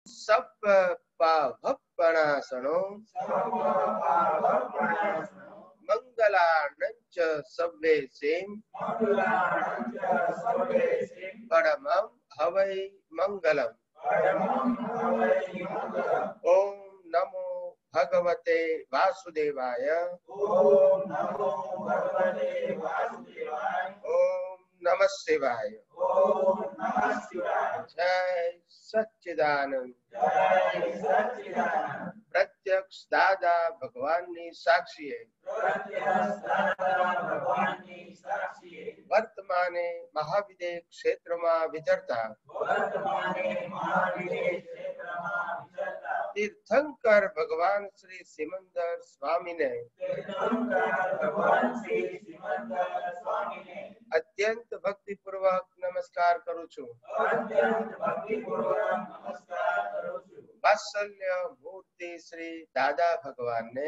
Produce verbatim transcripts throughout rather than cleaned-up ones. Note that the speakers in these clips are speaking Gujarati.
સપ પાવપણાસણો મંગલાનંચ સવ્વે સેમ પરમં હવૈ મંગલમ. ઓમ નમો ભગવતે વાસુદેવાય. ઓમ નમઃ શિવાય. જય સચ્ચિદાનંદ. પ્રત્યક્ષ દાદા ભગવાનની સાક્ષીએ વર્તમાને મહાવિદેહ ક્ષેત્રમાં વિચરતા તીર્થંકર ભગવાન શ્રી સિમંદર સ્વામીને અત્યંત ભક્તિપૂર્વક નમસ્કાર કરું છું. વાત્સલ્ય મૂર્તિ શ્રી દાદા ભગવાનને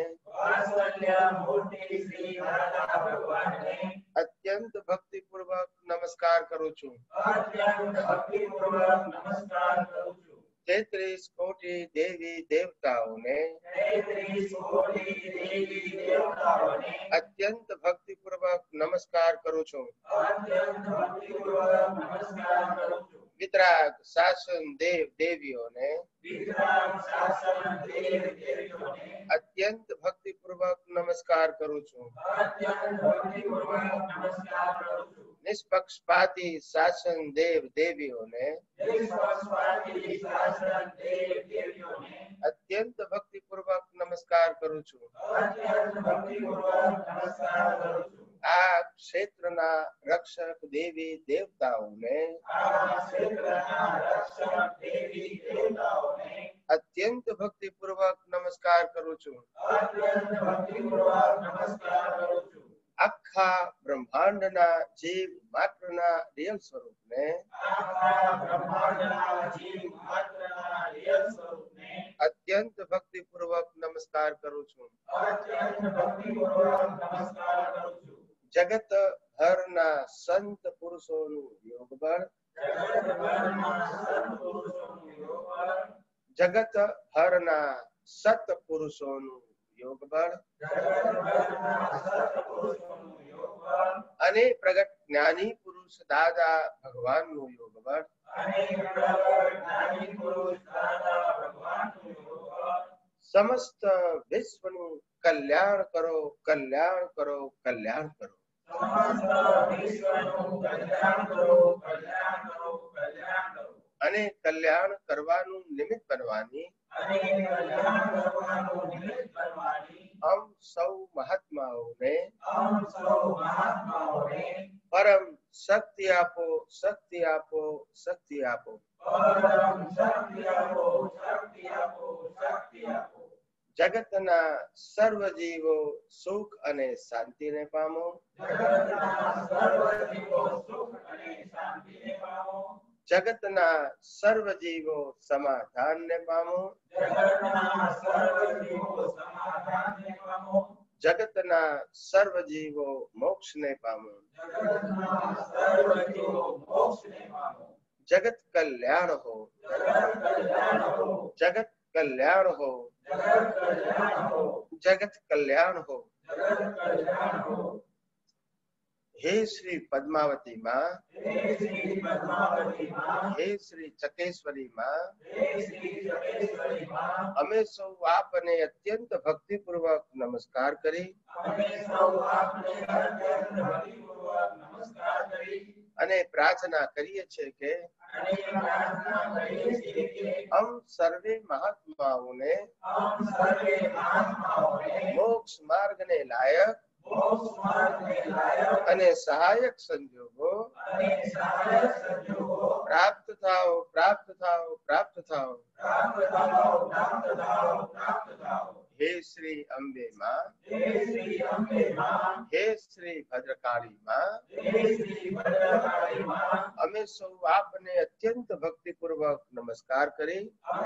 અત્યંત ભક્તિપૂર્વક નમસ્કાર કરું છું. તેત્રીસ કોટી દેવી દેવતાઓને અત્યંત ભક્તિપૂર્વક નમસ્કાર કરું છું. વિતરાગ શાસન દેવ દેવીઓને અત્યંત ભક્તિપૂર્વક નમસ્કાર કરું છું. નિષ્પક્ષપાતી શાસન દેવ દેવીઓને અત્યંત ભક્તિપૂર્વક નમસ્કાર કરું છું. આ ક્ષેત્રના રક્ષક દેવી દેવતાઓને અત્યંત ભક્તિપૂર્વક નમસ્કાર કરું છું. આખા બ્રહ્માંડના જીવ માત્રના રિયલ સ્વરૂપને અત્યંત ભક્તિપૂર્વક નમસ્કાર કરું છું. જગત હરના સંત પુરુષોનું યોગ બળ જગત હરના સત પુરુષોનું યોગ બળ અને પ્રગટ જ્ઞાની પુરુષ દાદા ભગવાનનું યોગ બળ સમસ્ત વિશ્વનું કલ્યાણ કરો, કલ્યાણ કરો, કલ્યાણ કરો. અને કલ્યાણ કરવાનું નિમિત્ત બનવાની હમ સૌ મહાત્માઓને પરમ શક્તિ આપો, શક્તિ આપો, શક્તિ આપો. જગતના સર્વ જીવો સુખ અને શાંતિને પામો. જગતના સર્વ જીવો સમાધાનને પામો. જગતના સર્વ જીવો મોક્ષને પામો. જગત કલ્યાણ હો, જગત કલ્યાણ હો, જગત કલ્યાણ હો. હે શ્રી પદ્માવતી માં, હે શ્રી ચકેશ્વરી માં, અમે સૌ આપને અત્યંત ભક્તિપૂર્વક નમસ્કાર કરી અને પ્રાર્થના કરીએ છીએ કે હમ સર્વે મહાત્માઓને મોક્ષ માર્ગને લાયક અને સહાયક સંજોગો પ્રાપ્ત થાઓ, પ્રાપ્ત થાઓ, પ્રાપ્ત થાઓ. હે શ્રી અંબે માં, હે શ્રી ભદ્રકાળી માં, અમે સૌ આપને અત્યંત ભક્તિપૂર્વક નમસ્કાર કરી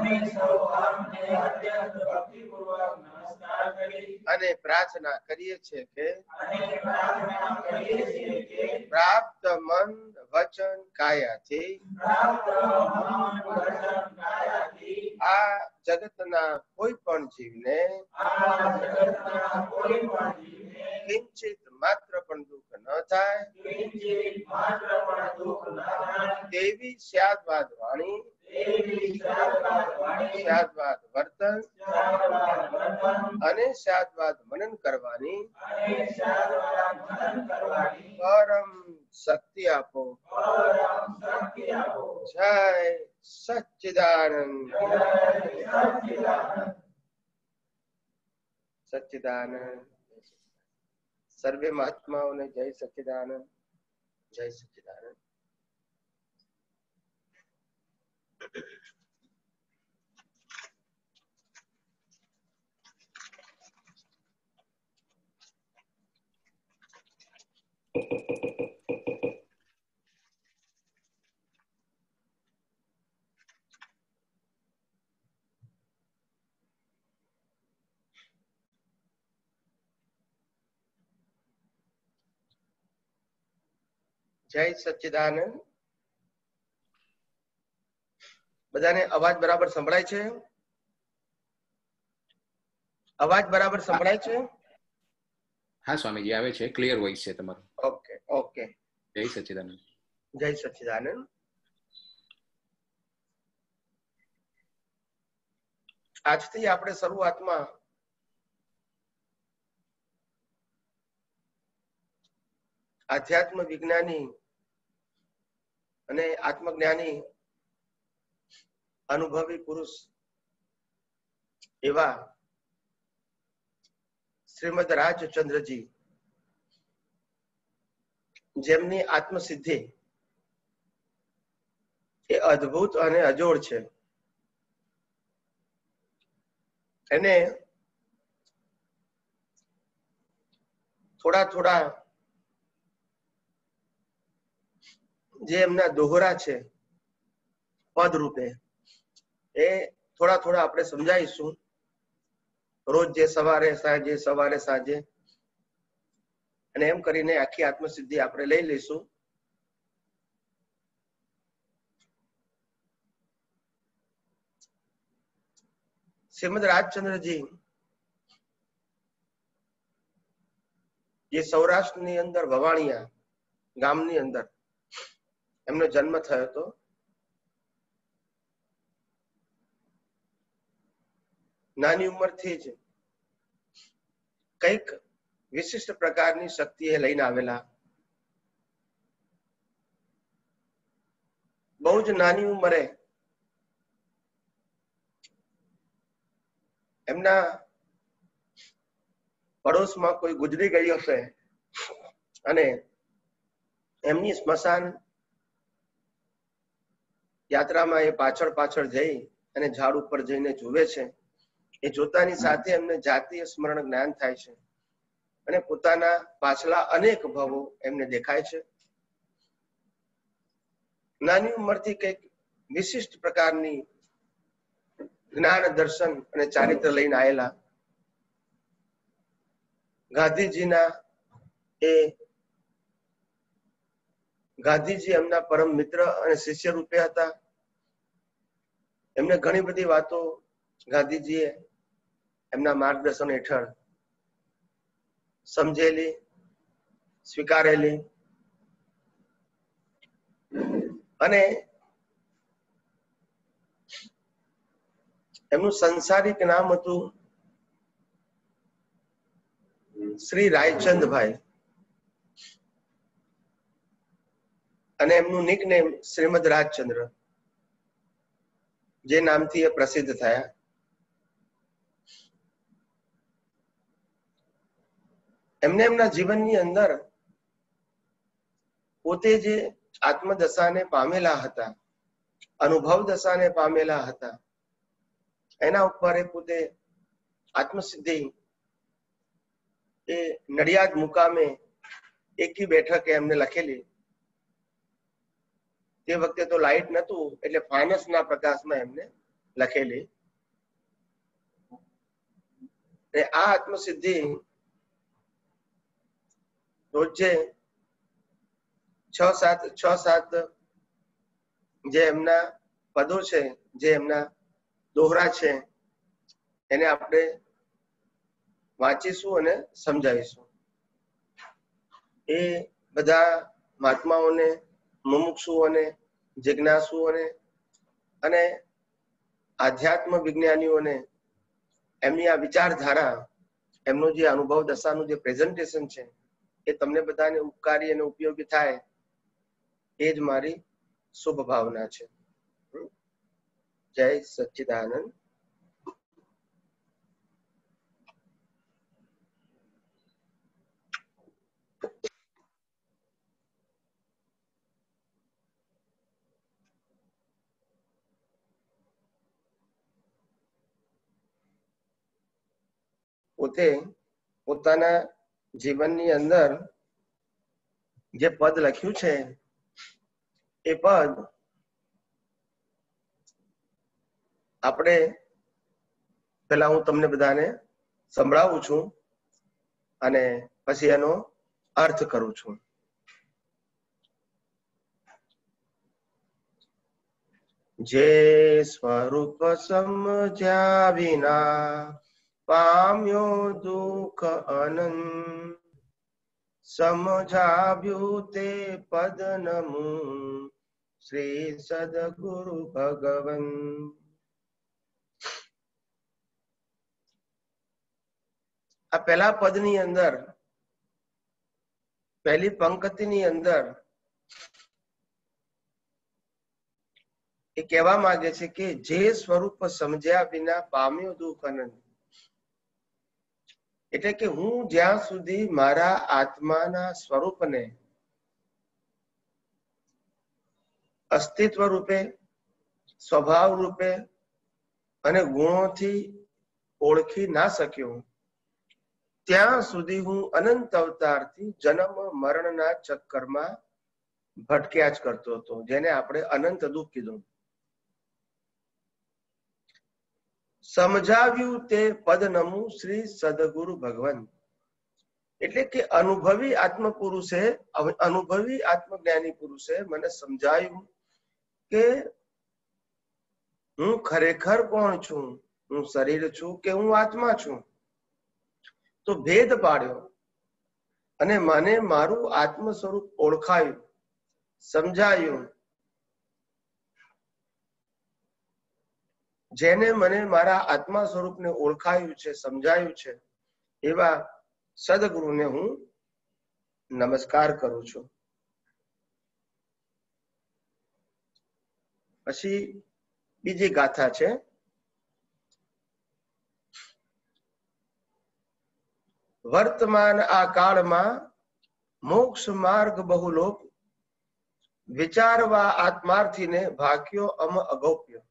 અને પ્રાર્થના કરીએ છીએ કે પ્રાપ્ત મન વચન કાયાથી આ જગતના કોઈ પણ જીવને કિંચિત માત્ર પણ દુઃખ ન થાય તેવી સ્યાદવાદ વાણી સ્યાદવાદ વર્તન અને સ્યાદવાદ મનન કરવાની પરમ શક્તિ આપો. જય સચ્ચિદાનંદ. સચ્ચિદાનંદ. સર્વે મહાત્માઓને જય સચ્ચિદાનંદ. જય સચ્ચિદાનંદ. જય સચ્ચિદાનંદ. બધાને અવાજ બરાબર સંભળાય છે? અવાજ બરાબર સંભળાય છે? હા સ્વામીજી, આવે છે. ક્લિયર વોઇસ છે તમારો. Okay okay. જય સચ્ચિદાનંદ. જય સચ્ચિદાનંદ. આજથી આપણે શરૂઆતમાં આધ્યાત્મ વિજ્ઞાની અને આત્મજ્ઞાની અનુભવી પુરુષ એવા શ્રીમદ રાજચંદ્રજી, જેમની આત્મસિદ્ધિ એ અદ્ભુત અને અજોડ છે, એને થોડા થોડા જે એમના દોહરા છે પદ રૂપે, એ થોડા થોડા આપણે સમજાવીશું. રોજ જે સવારે સાંજે સવારે સાંજે અને એમ કરીને આખી આત્મસિદ્ધિ આપણે લઈ લઈશું. શ્રીમદ રાજચંદ્રજી જે સૌરાષ્ટ્રની અંદર વવાણિયા ગામની અંદર એમનો જન્મ થયો હતો. નાની ઉંમરથી જ કઈક વિશિષ્ટ પ્રકારની શક્તિ એ લઈને આવેલા. બહુ જ નાની ઉંમરે એમના પડોશમાં કોઈ ગુજરી ગઈ હશે અને એમની સ્મશાન યાત્રામાં એ પાછળ પાછળ જઈ અને ઝાડ ઉપર જઈને જુએ છે. એ જોતાની સાથે એમને જાતીય સ્મરણ જ્ઞાન થાય છે અને પોતાના પાછલા અનેક ભવો એમને દેખાય છે. નાની ઉંમરથી કઈક વિશિષ્ટ પ્રકારની જ્ઞાન દર્શન અને ચારિત્ર લઈને આવેલા ગાંધીજીના એ ગાંધીજી એમના પરમ મિત્ર અને શિષ્ય રૂપે હતા. એમને ઘણી બધી વાતો ગાંધીજીએ એમના માર્ગદર્શન હેઠળ સમજેલી, સ્વીકારેલી અને એમનું સંસારિક નામ હતું શ્રી રાયચંદભાઈ અને એમનું નિકનેમ શ્રીમદ રાજચંદ્ર, જે નામથી એ પ્રસિદ્ધ થયા. એમને એમના જીવનની અંદર પોતે જે આત્મદશાને પામેલા હતા, અનુભવ દશાને પામેલા હતા, એના ઉપર એ પોતે આત્મસિદ્ધિ એ નડિયાદ મુકામે એકી બેઠકે એમને લખેલી. તે વખતે તો લાઇટ નતું એટલે ફાનસના પ્રકાશમાં એમને લખેલી. આ આત્મસિદ્ધિ રોજે છ સાત છ સાત જે એમના પદો છે, જે એમના દોહરા છે એને આપણે વાંચીશું અને સમજાવીશું. એ બધા મહાત્માઓને, મુમુક્ષુઓને, જિજ્ઞાસુઓને અને આધ્યાત્મ વિજ્ઞાનીઓને એમની આ વિચારધારા, એમનો જે અનુભવ દશાનું જે પ્રેઝન્ટેશન છે એ તમને બધાને ઉપકારી અને ઉપયોગી થાય એ જ મારી શુભ ભાવના છે. જય સચ્ચિદાનંદ. પોતે પોતાના જીવનની અંદર જે પદ લખ્યું છે એ પદ આપણે પેલા હું તમને બધાને સંભળાવું છું અને પછી એનો અર્થ કરું છું. જે સ્વરૂપ સમજ્યા વિના પામ્યો દુઃખ અનંત, સમજાવ્યું તે પદ નમું શ્રી સદગુરુ ભગવન. આ પહેલા પદની અંદર, પહેલી પંક્તિની અંદર એ કહેવા માંગે છે કે જે સ્વરૂપ સમજ્યા વિના પામ્યો દુઃખ અનંત. એટલે કે હું જ્યાં સુધી મારા આત્માના સ્વરૂપને અસ્તિત્વ રૂપે, સ્વભાવ રૂપે અને ગુણોથી ઓળખી ના શક્યો ત્યાં સુધી હું અનંત અવતારથી જન્મ મરણના ચક્કરમાં ભટક્યા જ કરતો હતો, જેને આપણે અનંત દુઃખ કીધું. સમજાવ્યું તે પદ નમું શ્રી સદગુરુ ભગવાન. એટલે કે અનુભવી આત્મ પુરુષે, અનુભવી આત્મજ્ઞાની પુરુષે મને સમજાયું કે હું ખરેખર કોણ છું, હું શરીર છું કે હું આત્મા છું. તો ભેદ પાડ્યો અને મને મારું આત્મ સ્વરૂપ ઓળખાયું, સમજાયું. જેને મને મારા આત્મા સ્વરૂપને ઓળખાયું છે, સમજાયું છે, એવા સદગુરુને હું નમસ્કાર કરું છું. પછી બીજી ગાથા છે. વર્તમાન આ કાળમાં મોક્ષ માર્ગ બહુલોક, વિચારવા આત્માર્થીને ભાગ્યો અમ અગોપ્ય.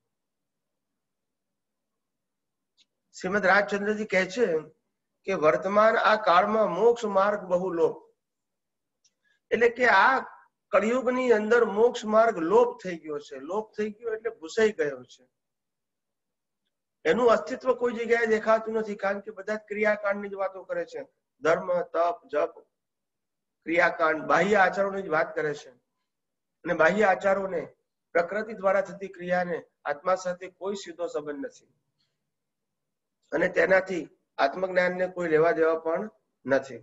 શ્રીમદ રાજચંદ્રજી કહે છે કે વર્તમાન આ કાળમાં મોક્ષ માર્ગ બહુલોક, એટલે કે આ કળિયુગની અંદર મોક્ષ માર્ગ લોપ થઈ ગયો છે. લોપ થઈ ગયો એટલે ભૂસાઈ ગયો છે. એનું અસ્તિત્વ કોઈ જગ્યાએ દેખાતું નથી, કારણ કે બધા ક્રિયાકાંડની જ વાતો કરે છે. ધર્મ, તપ, જપ, ક્રિયાકાંડ, બાહ્ય આચારોની જ વાત કરે છે. અને બાહ્ય આચારોને, પ્રકૃતિ દ્વારા થતી ક્રિયાને આત્મા સાથે કોઈ સીધો સંબંધ નથી અને તેનાથી આત્મજ્ઞાનને કોઈ લેવા દેવા પણ નથી.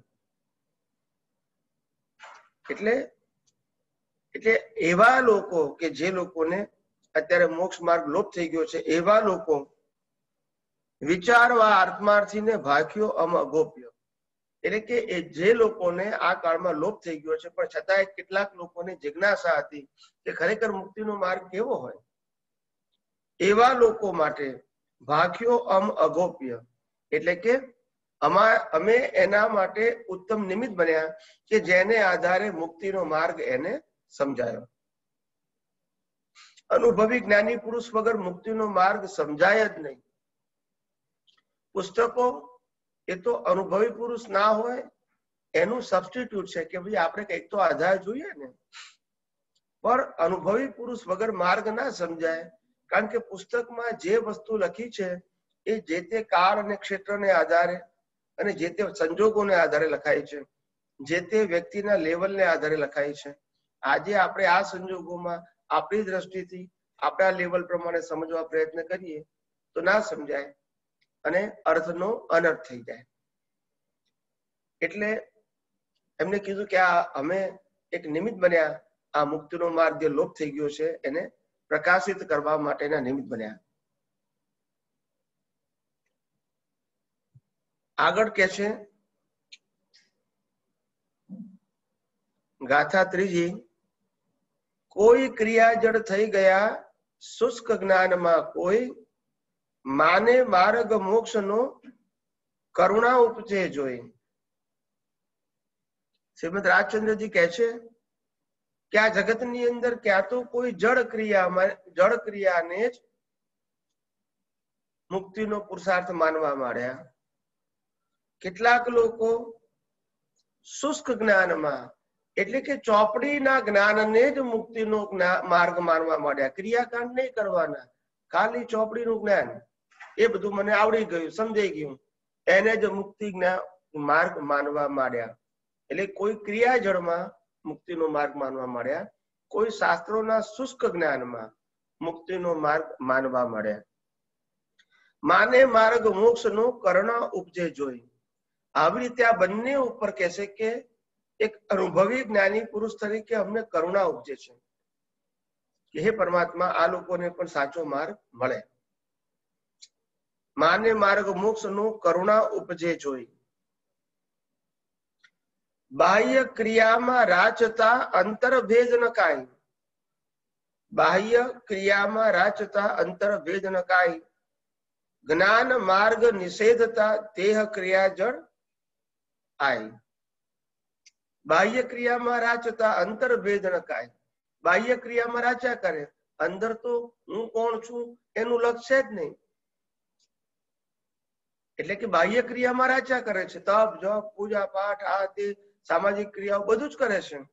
એટલે એટલે એવા લોકો કે જે લોકોને અત્યારે મોક્ષ માર્ગ લોપ થઈ ગયો છે, એવા લોકો વિચારવા આત્માર્થીને ભાગ્યો અમ અગોપ્ય. એટલે કે એ જે લોકોને આ કાળમાં લોપ થઈ ગયો છે, પણ છતાંય કેટલાક લોકોને જિજ્ઞાસા હતી કે ખરેખર મુક્તિનો માર્ગ કેવો હોય, એવા લોકો માટે ભાગ્યો અમ અગોપ્ય. એટલે કે અમે એના માટે ઉત્તમ નિમિત્ત બન્યા કે જેને આધારે મુક્તિનો માર્ગ એને સમજાયો. અનુભવી જ્ઞાની પુરુષ વગર મુક્તિનો માર્ગ સમજાય જ નહીં. પુસ્તકો એ તો અનુભવી પુરુષ ના હોય એનું સબસ્ટિટ્યુટ છે કે ભાઈ આપણે કંઈક તો આધાર જોઈએ ને. પણ અનુભવી પુરુષ વગર માર્ગ ના સમજાય, કારણ કે પુસ્તકમાં જે વસ્તુ લખી છે એ જે તે કાળ અને ક્ષેત્રને આધારે અને જે તે સંજોગોને આધારે લખાય છે, જે તે વ્યક્તિના લેવલને આધારે લખાય છે. આજે આપણે આ સંજોગોમાં આપણી દ્રષ્ટિથી આપણા લેવલ પ્રમાણે સમજવા પ્રયત્ન કરીએ તો ના સમજાય અને અર્થનો અનર્થ થઈ જાય. એટલે એમને કીધું કે આ અમે એક નિમિત્ત બન્યા, આ મુક્તિનો માર્ગ જે લોપ થઈ ગયો છે એને પ્રકાશિત કરવા માટેના નિમિત્ત બન્યા. આગળ કે છે ગાથા ત્રીજી, કોઈ ક્રિયા જડ થઈ ગયા શુષ્ક જ્ઞાનમાં, કોઈ માને માર્ગ મોક્ષનો કરુણા ઉપજે જોઈ. શ્રીમદ રાજચંદ્રજી કહે છે કે આ જગતની અંદર ક્યાં તો કોઈ જળ ક્રિયામાં જળ ક્રિયાને જ મુક્તિનો પુરુષાર્થ માનવા માંડ્યા, કેટલાક લોકો શુષ્ક જ્ઞાનમાં એટલે કે ચોપડીના જ્ઞાનને જ મુક્તિનો માર્ગ માનવા માંડ્યા. ક્રિયાકાંડ નહીં કરવાના, ખાલી ચોપડીનું જ્ઞાન, એ બધું મને આવડી ગયું, સમજાઈ ગયું, એને જ મુક્તિ માર્ગ માનવા માંડ્યા. એટલે કોઈ ક્રિયા જળમાં મુક્તિનો માર્ગ માનવા માંડ્યા, કોઈ શાસ્ત્રોના શુષ્ક જ્ઞાનમાં મુક્તિનો માર્ગ માનવા માંડ્યા. માને માર્ગ મોક્ષનો કરુણા ઉપજે જોઈ. આવી રીતે આ બંને ઉપર કહેશે કે એક અનુભવી જ્ઞાની પુરુષ તરીકે અમને કરુણા ઉપજે છે કે હે પરમાત્મા, આ લોકોને પણ સાચો માર્ગ મળે. માને માર્ગ મોક્ષનો કરુણા ઉપજે જોઈ. બાહ્ય ક્રિયામાં રાચતા અંતરભેદ ન કાંઈ. બાહ્ય ક્રિયામાં રાચતા અંતરભેદ ન કાંઈ. જ્ઞાન માર્ગ નિષેધતા દેહ ક્રિયા જળ આય. બાહ્ય ક્રિયામાં રાચતા અંતરભેદ ન કાંઈ. બાહ્ય ક્રિયામાં રાચા કરે, અંદર તો હું કોણ છું એનું લક્ષ્ય જ નહીં. એટલે કે બાહ્ય ક્રિયામાં રાચા કરે છે, તપ જપ પૂજા પાઠ આ તે સામાજિક ક્રિયાઓ બધું જ કરે છે,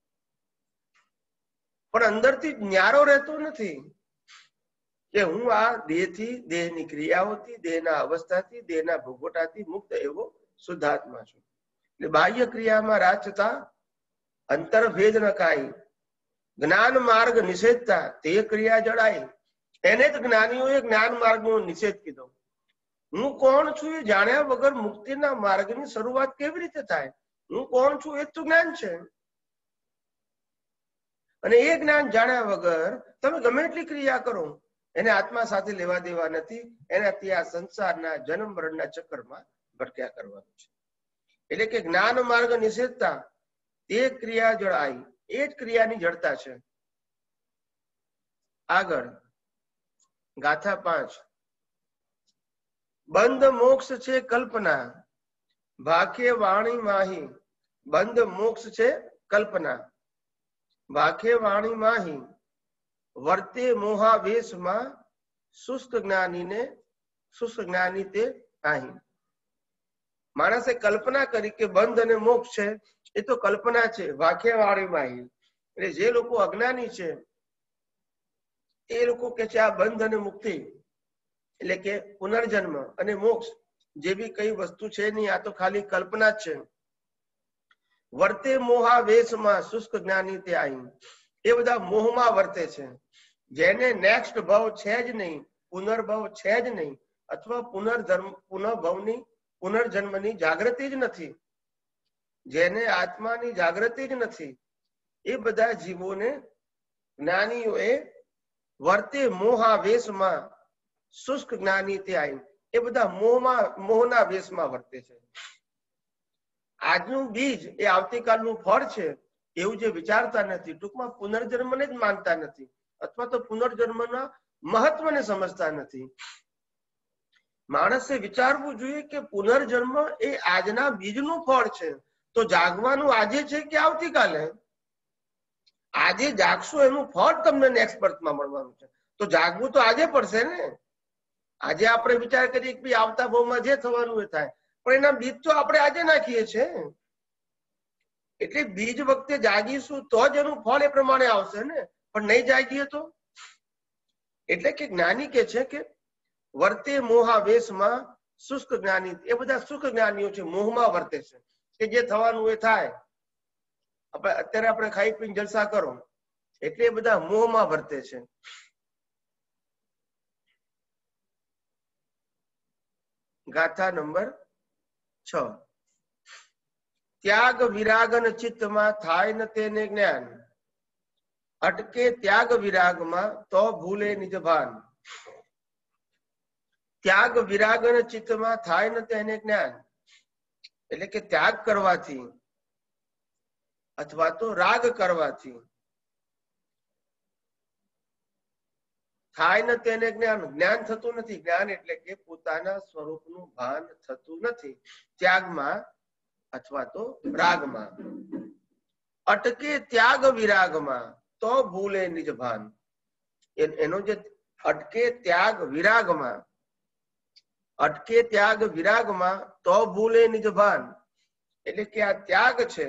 પણ અંદરથી ન્યારો રહેતો નથી કે હું આ દેહથી, દેહની ક્રિયાઓથી, દેહના અવસ્થાથી, દેહના ભોગવટાથી મુક્ત એવો શુદ્ધાત્મા છું. એટલે બાહ્ય ક્રિયામાં રાચતા અંતરભેદ ન કાંઈ. જ્ઞાન માર્ગ નિષેધતા તે ક્રિયા જડાય. એને જ જ્ઞાનીઓએ જ્ઞાન માર્ગનો નિષેધ કીધો. હું કોણ છું એ જાણ્યા વગર મુક્તિના માર્ગની શરૂઆત કેવી રીતે થાય? હું કોણ છું એ તો જ્ઞાન છે, અને એ જ્ઞાન જાણ્યા વગર તમે ગમે એટલી ક્રિયા કરો, એને આત્મા સાથે લેવા દેવા નથી. એનાથી આ સંસારના જન્મ મરણના ચક્કરમાં ભટક્યા કરવાનું છે. એટલે કે જ્ઞાન માર્ગ નિષેધતા તે ક્રિયા જળાઈ, એ જ ક્રિયાની જડતા છે. આગળ ગાથા પાંચ, બંધ મોક્ષ છે કલ્પના, ભાખે વાણી માહી. બંધ મોક્ષ છે કલ્પના, ભાખે વાણી માહી. વર્તે મોહાવેશમાં શુષ્ક જ્ઞાનીને શુષ્ક જ્ઞાની તે આહી. માણસે કલ્પના કરી કે બંધ અને મોક્ષ છે, એ તો કલ્પના છે, ભાખે વાણી માહી. એટલે જે લોકો અજ્ઞાની છે એ લોકો કે છે આ બંધ અને મુક્તિ એટલે કે પુનર્જન્મ અને મોક્ષ જેવી કઈ વસ્તુ છે નહીં, આ તો ખાલી કલ્પના જ છે. વર્તે મોહાવેશમાં શુષ્ક જ્ઞાની તે આઈ. એ બધા મોહમાં વર્તે છે, જેને નેક્સ્ટ ભાવ છે જ નહીં, પુનર્ભવ છે જ નહીં, અથવા પુનર્જન્મ પુનઃભવની પુનર્જન્મની જાગૃતિ જ નથી, જેને આત્માની જાગૃતિ જ નથી, એ બધા જીવોને જ્ઞાનીઓએ વર્તે મોહાવેશમાં શુષ્ક જ્ઞાની તે આઈ. એ બધા મોહમાં મોહના વેશમાં વર્તે છે. આજનું બીજ એ આવતીકાલનું ફળ છે એવું જે વિચારતા નથી, ટૂંકમાં પુનર્જન્મને જ માનતા નથી, અથવા તો પુનર્જન્મના મહત્વને સમજતા નથી. માણસે વિચારવું જોઈએ કે પુનર્જન્મ એ આજના બીજનું ફળ છે, તો જાગવાનું આજે છે કે આવતીકાલે? આજે જાગશો એનું ફળ તમને નેક્સ્ટ બર્થમાં મળવાનું છે, તો જાગવું તો આજે પડશે ને. આજે આપણે વિચાર કરીએ કે આવતા ભાવમાં જે થવાનું એ થાય, પણ એના બીજ તો આપણે આજે નાખીએ છીએ. એટલે બીજ વખતે જાગીશું તો જ એનું ફળ એ પ્રમાણે આવશે ને, પણ નહીં જાગીએ તો. એટલે કે જ્ઞાની કે છે કે વર્તે મોહાવેશમાં શુષ્ક જ્ઞાની. એ બધા શુષ્ક જ્ઞાનીઓ છે, મોહમાં વર્તે છે કે જે થવાનું એ થાય. આપણે અત્યારે આપણે ખાઈ પીને જલસા કરો, એટલે એ બધા મોહમાં વર્તે છે. ગાથા નંબર છ. ત્યાગ વિરાગન ચિત્તમાં થાય ન તેને જ્ઞાન, અટકે ત્યાગ વિરાગમાં તો ભૂલે નિજ ભાન. ત્યાગ વિરાગન ચિત્તમાં થાય ન તેને જ્ઞાન, એટલે કે ત્યાગ કરવાથી અથવા તો રાગ કરવાથી થાય ન તેને જ્ઞાન, જ્ઞાન થતું નથી. જ્ઞાન એટલે કે પોતાના સ્વરૂપનું ભાન થતું નથી ત્યાગમાં અથવા તો રાગમાં. અટકે ત્યાગ વિરાગમાં તો ભૂલે નિજ ભાન. એનો જે અટકે ત્યાગ વિરાગમાં, અટકે ત્યાગ વિરાગમાં તો ભૂલે નિજ ભાન, એટલે કે આ ત્યાગ છે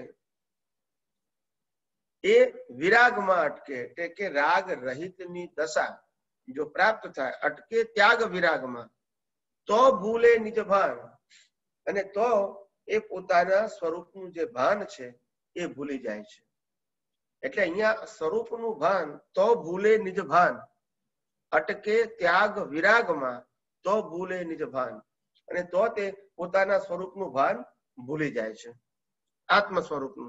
એ વિરાગમાં અટકે, એટલે કે રાગ રહિતની દશા જો પ્રાપ્ત થાય, અટકે ત્યાગ વિરાગમાં તો ભૂલે નિજ ભાન, અને તો એ પોતાના સ્વરૂપનું જે ભાન છે એ ભૂલી જાય છે. એટલે અહીંયા સ્વરૂપનું ભાન તો ભૂલે નિજ ભાન, અટકે ત્યાગ વિરાગમાં તો ભૂલે નિજ ભાન, અને તો તે પોતાના સ્વરૂપનું ભાન ભૂલી જાય છે, આત્મ સ્વરૂપનું.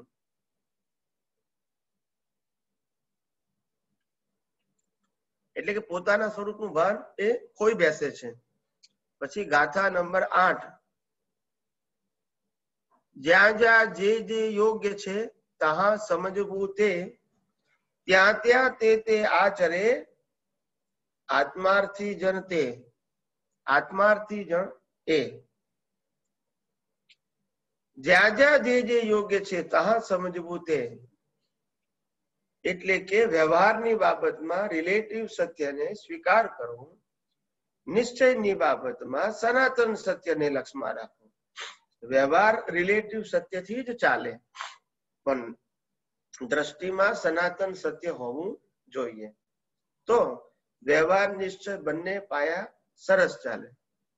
એટલે કે પોતાના સ્વરૂપનું ભાન એ ખોઈ બેસે છે. પછી ગાથા નંબર આઠ. જ્યાં જ્યાં જે જે યોગ્ય છે તહાં સમજવું તે, ત્યાં ત્યાં તે તે આચરે આત્માર્થી જન તે. આત્માર્થી જણ એ. જ્યાં જ્યાં જે જે યોગ્ય છે તહાં સમજવું તે, એટલે કે વ્યવહારની બાબતમાં રિલેટિવ સત્યને સ્વીકાર કરવું, નિશ્ચયની બાબતમાં સનાતન સત્યને લક્ષમાં રાખવું. વ્યવહાર રિલેટિવ સત્યથી જ ચાલે, પણ દ્રષ્ટિમાં સનાતન સત્ય હોવું જોઈએ, તો વ્યવહાર નિશ્ચય બંને પાયા સરસ ચાલે.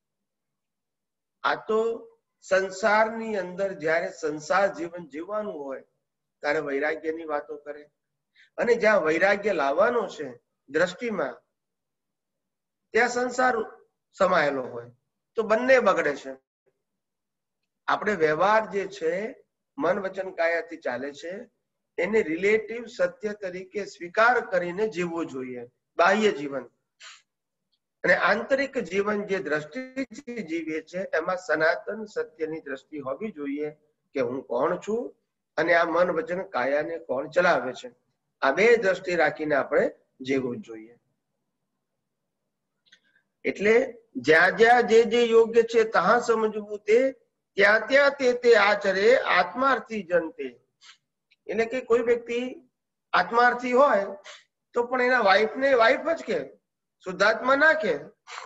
આ તો સંસારની અંદર જ્યારે સંસાર જીવન જીવવાનું હોય ત્યારે વૈરાગ્યની વાતો કરે, અને જ્યાં વૈરાગ્ય લાવવાનો છે દ્રષ્ટિમાં ત્યાં સંસાર સમાયેલો હોય, તો બંને બગડે છે. આપણે વ્યવહાર જે છે મન વચન કાયાથી ચાલે છે એને રિલેટિવ સત્ય તરીકે સ્વીકાર કરીને જીવવું જોઈએ, બાહ્ય જીવન. અને આંતરિક જીવન જે દ્રષ્ટિથી જીવીએ છે એમાં સનાતન સત્યની દ્રષ્ટિ હોવી જોઈએ કે હું કોણ છું અને આ મન વચન કાયાને કોણ ચલાવે છે. આ બે દ્રષ્ટિ રાખીને આપણે જીવવું જોઈએ. એટલે જ્યાં જ્યાં જે જે યોગ્ય છે ત્યાં સમજવું તે, ત્યાં ત્યાં તે તે આચરે આત્માર્થી જનતે. એટલે કે કોઈ વ્યક્તિ આત્માર્થી હોય તો પણ એના વાઈફ ને વાઈફ જ કે, શુદ્ધાત્મા ના કે,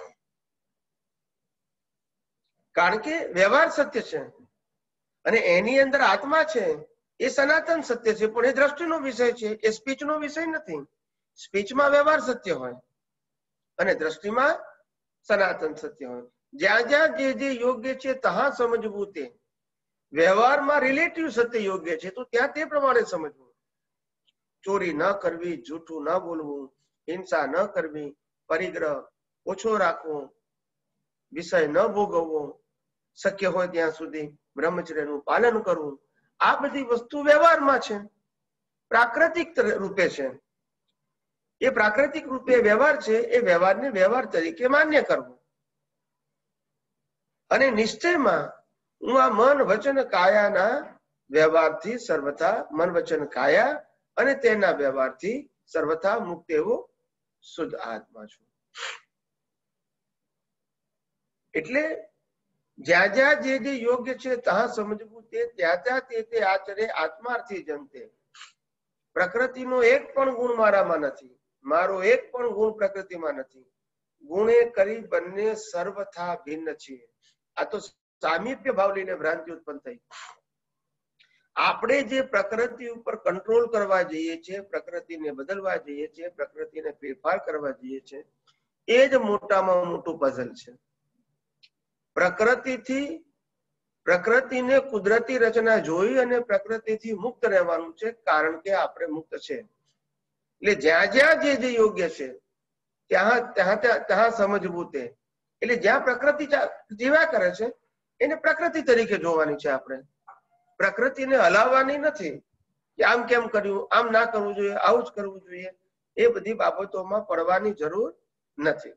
કારણ કે વ્યવહાર સત્ય છે અને એની અંદર આત્મા છે એ સનાતન સત્ય છે, પણ એ દ્રષ્ટિનો વિષય છે, એ સ્પીચનો વિષય નથી. સ્પીચમાં વ્યવહાર સત્ય હોય અને દ્રષ્ટિમાં સનાતન સત્ય હોય. જ્યાં જ્યાં જે જે યોગ્ય છે ત્યાં સમજવું તે. વ્યવહારમાં રિલેટિવ સત્ય યોગ્ય છે તો ત્યાં તે પ્રમાણે સમજવું. ચોરી ન કરવી, જૂઠું ન બોલવું, હિંસા ન કરવી, પરિગ્રહ ઓછો રાખવો, વિષય ન ભોગવવો, શક્ય હોય ત્યાં સુધી બ્રહ્મચર્યનું પાલન કરવું. આ બધી વસ્તુ વ્યવહારમાં છે, પ્રાકૃતિક રૂપે છે. એ પ્રાકૃતિક રૂપે વ્યવહાર છે, એ વ્યવહારને વ્યવહાર તરીકે માન્ય કરવો. અને નિશ્ચયમાં હું આ મન વચન કાયાના વ્યવહારથી સર્વથા મન વચન કાયા અને તેના વ્યવહારથી સર્વથા મુક્ત એવો શુદ્ધ આત્મા છું. એટલે જ્યાં જ્યાં જે જે યોગ્ય છે ત્યાં સમજવું તે, ત્યાં ત્યાં તે તે આચરે આત્માર્થી જનતે. પ્રકૃતિનો એક પણ ગુણ મારામાં નથી, મારો એક પણ ગુણ પ્રકૃતિમાં નથી. ગુણે કરી બંને સર્વથા ભિન્ન છીએ. આ તો સામીપ્ય ભાવ લઈને ભ્રાંતિ ઉત્પન્ન થઈ. આપણે જે પ્રકૃતિ ઉપર કંટ્રોલ કરવા જઈએ છીએ, પ્રકૃતિને બદલવા જઈએ છીએ, પ્રકૃતિને ફેરફાર કરવા જઈએ છીએ, એ જ મોટામાં મોટું પઝલ છે. પ્રકૃતિથી પ્રકૃતિને કુદરતી રચના જોઈ અને પ્રકૃતિથી મુક્ત રહેવાનું છે, કારણ કે આપણે મુક્ત છે. એટલે જ્યાં જ્યાં જે જે યોગ્ય છે ત્યાં ત્યાં ત્યાં સમજવું તે, એટલે જ્યાં પ્રકૃતિ જીવ્યા કરે છે એને પ્રકૃતિ તરીકે જોવાની છે આપણે. પ્રકૃતિને હલાવવાની નથી કે આમ કેમ કર્યું, આમ ના કરવું જોઈએ, આવું જ કરવું જોઈએ. એ બધી બાબતોમાં પડવાની જરૂર નથી.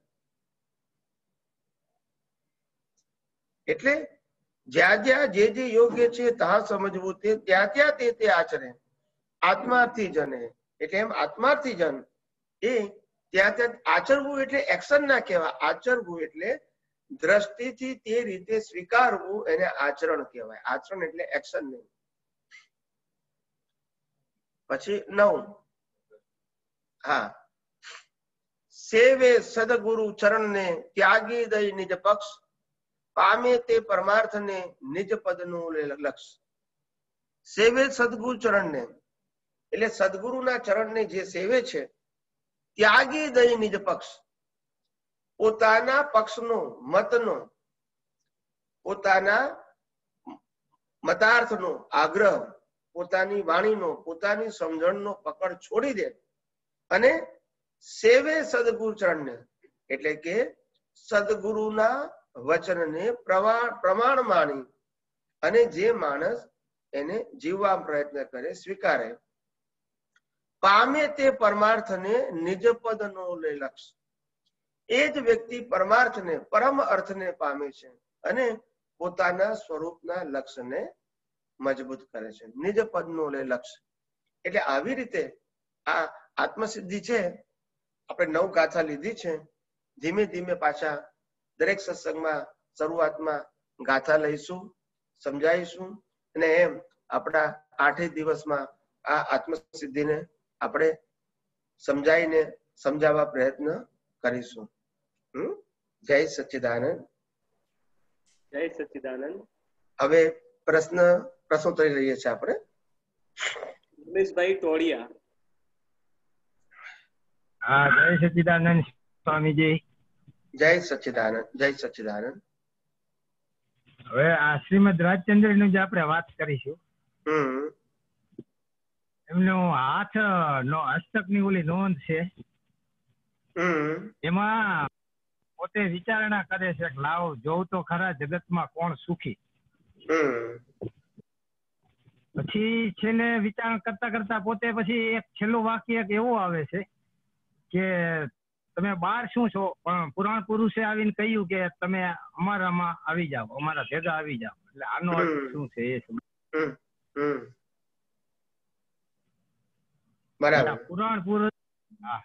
એટલે જ્યાં જ્યાં જે જે યોગ્ય છે ત્યાં સમજવું, તે ત્યાં ત્યાં તે તે આચરે. આત્માર્થી જને એટલે એમ આત્માર્થી જન એ ત્યાં ત્યાં આચરવું એટલે એક્શન ના કહેવાય. આચરવું એટલે દ્રષ્ટિથી તે રીતે સ્વીકારવું એને આચરણ કહેવાય. આચરણ એટલે એક્શન નહીં. પછી નવ, હા, સેવે સદગુરુ ચરણ ને ત્યાગી દઈ નિજ પક્ષ, પામે તે પરમાર્થ ને નિજ પદ નું લક્ષ. સેવે સદગુરુ ચરણ ને એટલે સદગુરુના ચરણને જે સેવે છે, ત્યાગી દઈ નિજ પક્ષ, પોતાના પક્ષનો મતનો પોતાના મતાર્થનો આગ્રહ, પોતાની વાણીનો પોતાની સમજણનો પકડ છોડી દે અને સેવે સદગુરુ ચરણને એટલે કે સદગુરુના વચનને પ્રમાણ માની અને જે માણસ એને જીવવા પ્રયત્ન કરે, સ્વીકારે, પામે તે પરમાર્થને નિજ પદનો લક્ષ. એ જ વ્યક્તિ પરમાર્થને પરમ અર્થને પામે છે અને પોતાના સ્વરૂપના લક્ષ્યને મજબૂત કરે છે. નિજ પદનો લક્ષ્ય એટલે આવી રીતે આ આત્મસિદ્ધિ છે. આપણે નવ ગાથા લીધી છે. ધીમે ધીમે પાછા દરેક સત્સંગમાં શરૂઆતમાં ગાથા લઈશું, સમજાવીશું અને એમ આપણા આઠે દિવસમાં આ આત્મસિદ્ધિને આપણે સમજાવીને સમજાવવા પ્રયત્ન કરીશું. હમ જય સચ્ચિદાનંદ. જય સચ્ચિદાનંદ. હવે પ્રશ્ન પ્રશ્નોત્તરી લઈએ છીએ આપણે. રમેશભાઈ ટોળિયા. હા, જય સચ્ચિદાનંદ સ્વામીજી. જય સચ્ચિદાનંદ. જય સચ્ચિદાનંદ. હવે આ શ્રીમદ રાજચંદ્ર નું જે આપણે વાત કરીશું, હમ એમનો હાથ નો હસ્તક ની ઓલી નોંધ છે, એમાં પોતે વિચારણા કરે છે કે લાવો જોઉં તો ખરા જગતમાં કોણ સુખી. પછી છેલ્લે વિચાર કરતા કરતા પોતે પછી એક છેલ્લું વાક્ય એક એવું આવે છે કે તમે બાર શું છો, પણ પુરાણ પુરુષે આવીને કહ્યું કે તમે અમારામાં આવી જાઓ, અમારા ભેગા આવી જાઓ. એટલે આનો અર્થ શું છે એ બરાબર. પુરાણ પુરુષ. હા,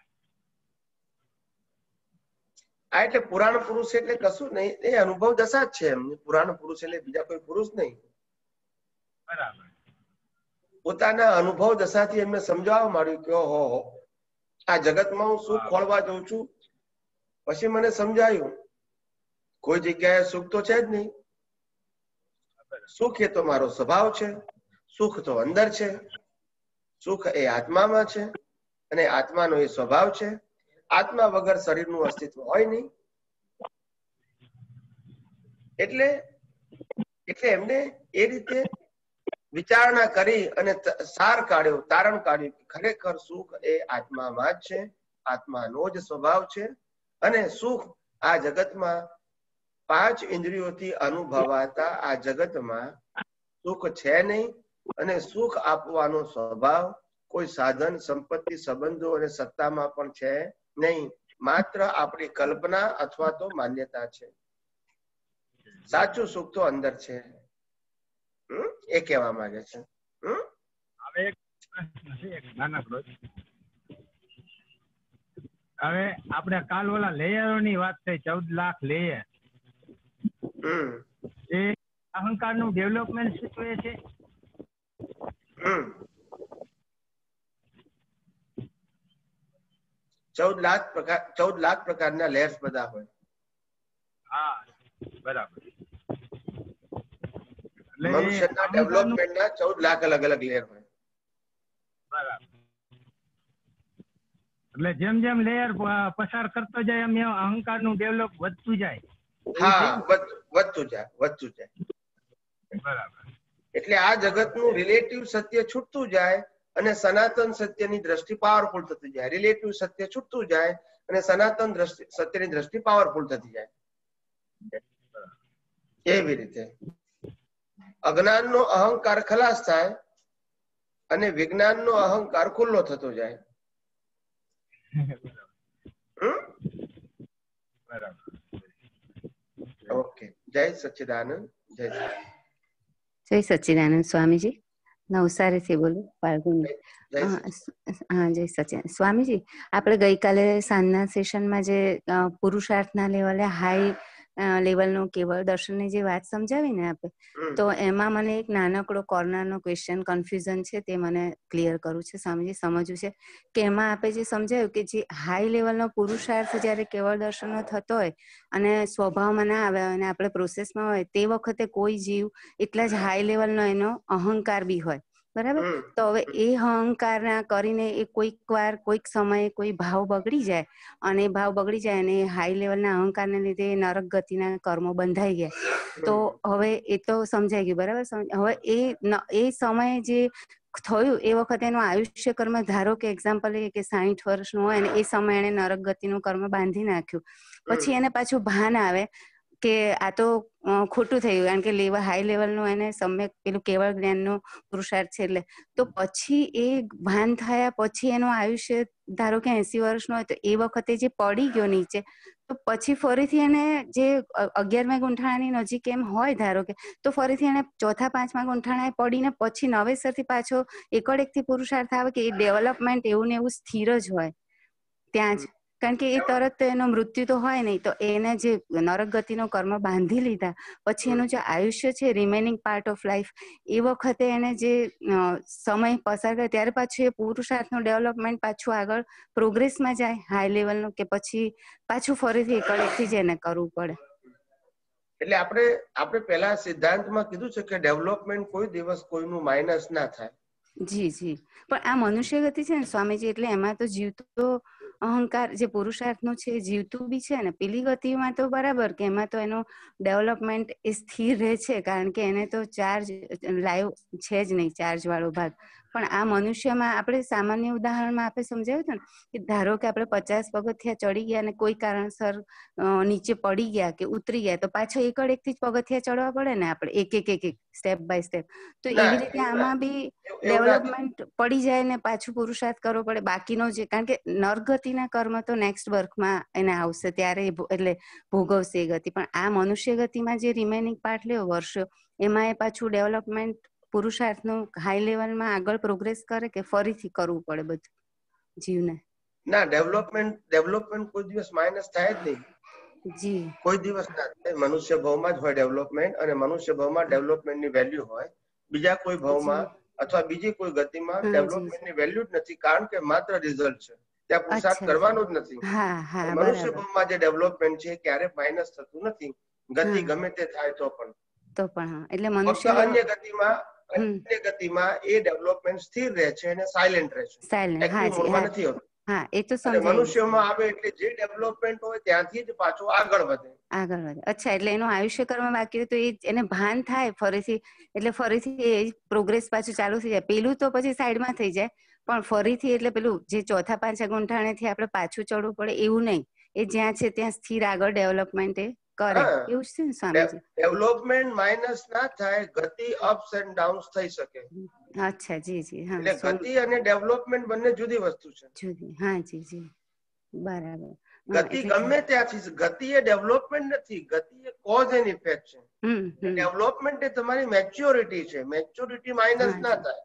આ એટલે પુરાણ પુરુષ એટલે કશું નહીં, એ અનુભવ દશા જ છે એમની. પુરાણ પુરુષ એટલે બીજા કોઈ પુરુષ નહીં. બરાબર. પોતાના અનુભવ દશાથી એમને સમજાવવા માંડ્યું કે ઓહો હો, આ જગતમાં હું સુખ ખોળવા જઉં છું. પછી મને સમજાયું કોઈ જગ્યાએ સુખ તો છે જ નહીં. સુખ એ તો મારો સ્વભાવ છે, સુખ તો અંદર છે, સુખ એ આત્મામાં છે અને આત્માનો એ સ્વભાવ છે. આત્મા વગર શરીરનું અસ્તિત્વ હોય નહીં. એટલે એટલે એમને એ રીતે વિચારણા કરી અને સાર કાઢ્યો, તારણ કાઢ્યું કે ખરેખર સુખ એ આત્મામાં જ છે, આત્માનો જ સ્વભાવ છે અને સુખ આ જગતમાં પાંચ ઇન્દ્રિયોથી અનુભવાતા આ જગતમાં સુખ છે નહીં. અને સુખ આપવાનો સ્વભાવ કોઈ સાધન, સંપત્તિ, સંબંધો અને સત્તામાં પણ છે નહીં. માત્ર આપણી કલ્પના અથવા તો માન્યતા છે. સાચું સુખ તો અંદર છે, એ કહેવા માંગે છે. હવે એક પ્રશ્ન છે, એક નાનકડો. હવે આપણે કાલ ઓલા લેયરોની વાત થઈ, ચૌદ લાખ લેયર. એ અહંકાર નું ડેવલપમેન્ટ સૂચવે છે. ચૌદ લાખ પ્રકાર ચૌદ લાખ પ્રકારના લેયર્સ બધા હોય. હા, બરાબર. મનુષ્યના ડેવલપમેન્ટના ચૌદ લાખ અલગ અલગ લેયર હોય. બરાબર. એટલે જેમ જેમ લેયર પસાર કરતો જાય એમ અહંકાર નું ડેવલપ વધતું જાય. હા, વધતું જાય વધતું જાય. બરાબર. એટલે આ જગતનું રિલેટિવ સત્ય છૂટતું જાય અને સનાતન સત્યની દ્રષ્ટિ પાવરફુલ થતી જાય. રિલેટિવ સત્ય છૂટતું જાય અને સનાતન દ્રષ્ટિ સત્યની દ્રષ્ટિ પાવરફુલ થતી જાય. એવી રીતે અજ્ઞાનનો અહંકાર ખલાસ થાય અને વિજ્ઞાનનો અહંકાર ખુલ્લો થતો જાય. ઓકે, જય સચ્ચિદાનંદ. જય જય સચ્ચિદાનંદ સ્વામીજી. નવસારીથી બોલું, ફાલ્ગુની. હા, જય સચ્ચિદાનંદ સ્વામીજી. આપણે ગઈકાલે સાંજના સેશનમાં જે પુરુષાર્થના લેવલે હાઈ લેવલનું કેવળ દર્શનની જે વાત સમજાવી ને આપણે, તો એમાં મને એક નાનકડો કોર્નરનો ક્વેશ્ચન કન્ફ્યુઝન છે, તે મને ક્લિયર કરવું છે સ્વામીજી, સમજવું છે કે એમાં આપણે જે સમજાયું કે જે હાઈ લેવલનો પુરુષાર્થ જ્યારે કેવળ દર્શનનો થતો હોય અને સ્વભાવમાં ના આવે અને આપણે પ્રોસેસમાં હોય, તે વખતે કોઈ જીવ એટલા જ હાઈ લેવલનો એનો અહંકાર બી હોય, બરાબર? તો હવે એ અહંકારના કરીને એ કોઈક વાર કોઈક સમયે કોઈ ભાવ બગડી જાય અને એ ભાવ બગડી જાય અને હાઈ લેવલના અહંકારને લીધે નરક ગતિના કર્મો બંધાઈ ગયા, તો હવે એ તો સમજાઈ ગયું, બરાબર? હવે એ એ સમયે જે થયું એ વખતે એનું આયુષ્ય કર્મ, ધારો કે એક્ઝામ્પલ એ કે સાહીઠ વર્ષનું હોય અને એ સમયે એને નરક ગતિનું કર્મ બાંધી નાખ્યું, પછી એને પાછું ભાન આવે કે આ તો ખોટું થયું, કારણ કે લેવલ હાઈ લેવલનું એને સમ્યક પેલું કેવળ જ્ઞાનનું પુરુષાર્થ છે, એટલે તો પછી એ ભાન થયા પછી એનું આયુષ્ય ધારો કે એસી વર્ષનું હોય, તો એ વખતે જે પડી ગયો નીચે, તો પછી ફરીથી એને જે અગિયારમા ગુંઠાણાની નજીક એમ હોય ધારો કે, તો ફરીથી એને ચોથા પાંચમા ગુંઠાણાએ પડીને પછી નવેસરથી પાછો એકડ એકથી પુરુષાર્થ આવે કે એ ડેવલપમેન્ટ એવું ને એવું સ્થિર જ હોય ત્યાં જ, કારણ કે એ તરત એનો મૃત્યુ તો હોય નહીં, તો એને જે નરક ગતિનો કર્મ બાંધી લીધા પછી એનું જે આયુષ્ય છે, રિમેનિંગ પાર્ટ ઓફ લાઈફ, એ વખતે એને જે સમય પસાર કરે ત્યારે પાછું એ પુરુષાર્થનું ડેવલપમેન્ટ પાછું આગળ પ્રોગ્રેસમાં જાય હાઈ લેવલનું, કે પછી પાછું ફરીથી એકડ એકથી જ એને કરવું પડે? એટલે આપણે આપણે પહેલા સિદ્ધાંતમાં કીધું છે કે ડેવલપમેન્ટ કોઈ દિવસ કોઈનું માઇનસ ના થાય. જી જી પણ આ મનુષ્ય ગતિ છે ને સ્વામીજી, એટલે એમાં તો જીવતો અહંકાર જે પુરુષાર્થનું છે એ જીવતું બી છે ને. પેલી ગતિમાં તો બરાબર કે એમાં તો એનું ડેવલપમેન્ટ એ સ્થિર રહે છે, કારણ કે એને તો ચાર્જ લાઈવ છે જ નહીં, ચાર્જ વાળો ભાગ. પણ આ મનુષ્યમાં આપણે સામાન્ય ઉદાહરણમાં આપણે સમજાવ્યું હતું ને કે ધારો કે આપણે પચાસ પગથિયા ચડી ગયા અને કોઈ કારણસર નીચે પડી ગયા કે ઉતરી ગયા, તો પાછો એકડ એકથી જ પગથિયા ચડવા પડે ને આપણે, એક એક એક એક સ્ટેપ બાય સ્ટેપ. તો એવી રીતે આમાં બી ડેવલપમેન્ટ પડી જાય ને પાછું પુરુષાર્થ કરવો પડે બાકીનો જે, કારણ કે નરગતિના કર્મ તો નેક્સ્ટ બર્થમાં એને આવશે ત્યારે એટલે ભોગવશે એ ગતિ, પણ આ મનુષ્ય ગતિમાં જે રિમેનિંગ પાર્ટ લેવો વર્ષો, એમાં એ પાછું ડેવલપમેન્ટ પુરુષાર્થનું હાઈ લેવલમાં આગળ પ્રોગ્રેસ કરે કે ફરીથી કરવું પડે બધું જીવને? ના, ડેવલપમેન્ટ ડેવલપમેન્ટ કોઈ દિવસ માઇનસ થાય જ નહીં. જી, કોઈ દિવસ ના થાય. મનુષ્ય ભાવમાં જ હોય ડેવલપમેન્ટ, અને મનુષ્ય ભાવમાં ડેવલપમેન્ટની વેલ્યુ હોય. બીજા કોઈ ભાવમાં અથવા બીજી કોઈ ગતિમાં ડેવલપમેન્ટની વેલ્યુ જ નથી, કારણ કે માત્ર રિઝલ્ટ છે, ત્યાં પુરુષાર્થ કરવાનો જ નથી. મનુષ્ય ભાવમાં જે ડેવલપમેન્ટ છે ક્યારે માઇનસ થતું નથી, ગતિ ગમે તે થાય તો પણ. તો પણ એટલે મનુષ્ય અન્ય ગતિમાં અન્ય ગતિમાં એ ડેવલપમેન્ટ સ્થિર રહે છે અને સાયલેન્ટ રહે છે, એક્ટિવ મોડમાં નથી હોતું. હા, એ તો સમજાય. મનુષ્યમાં આવે એટલે જે ડેવલપમેન્ટ હોય ત્યાંથી જ પાછું આગળ વધે આગળ વધે અચ્છા, એટલે એનું આયુષ્ય કર્મ બાકી હોય તો એ એને ભાન થાય ફરીથી, એટલે ફરીથી એ પ્રોગ્રેસ પાછું ચાલુ થઈ જાય. પેલું તો પછી સાઈડમાં થઈ જાય, પણ ફરીથી એટલે પેલું જે ચોથા પાંચા ગુંઠાણેથી આપણે પાછું ચડવું પડે એવું નહીં, એ જ્યાં છે ત્યાં સ્થિર આગળ ડેવલપમેન્ટ એ કરે, એવું છે ને સ્વામીજી? ડેવલપમેન્ટ માઇનસ ના થાય, ગતિ અપ્સ એન્ડ ડાઉન્સ થઈ શકે. અચ્છા, જી જી. હા, એટલે ગતિ અને ડેવલપમેન્ટ બંને જુદી વસ્તુ છે. જુદી, હા જી જી, બરાબર. ગતિ ગમે ત્યાંથી, ગતિ એ ડેવલપમેન્ટ નથી, ગતિ એ કોઝ એન્ડ ઇફેક્ટ છે. ડેવલપમેન્ટ એ તમારી મેચ્યોરિટી છે, મેચ્યોરિટી માઇનસ ના થાય.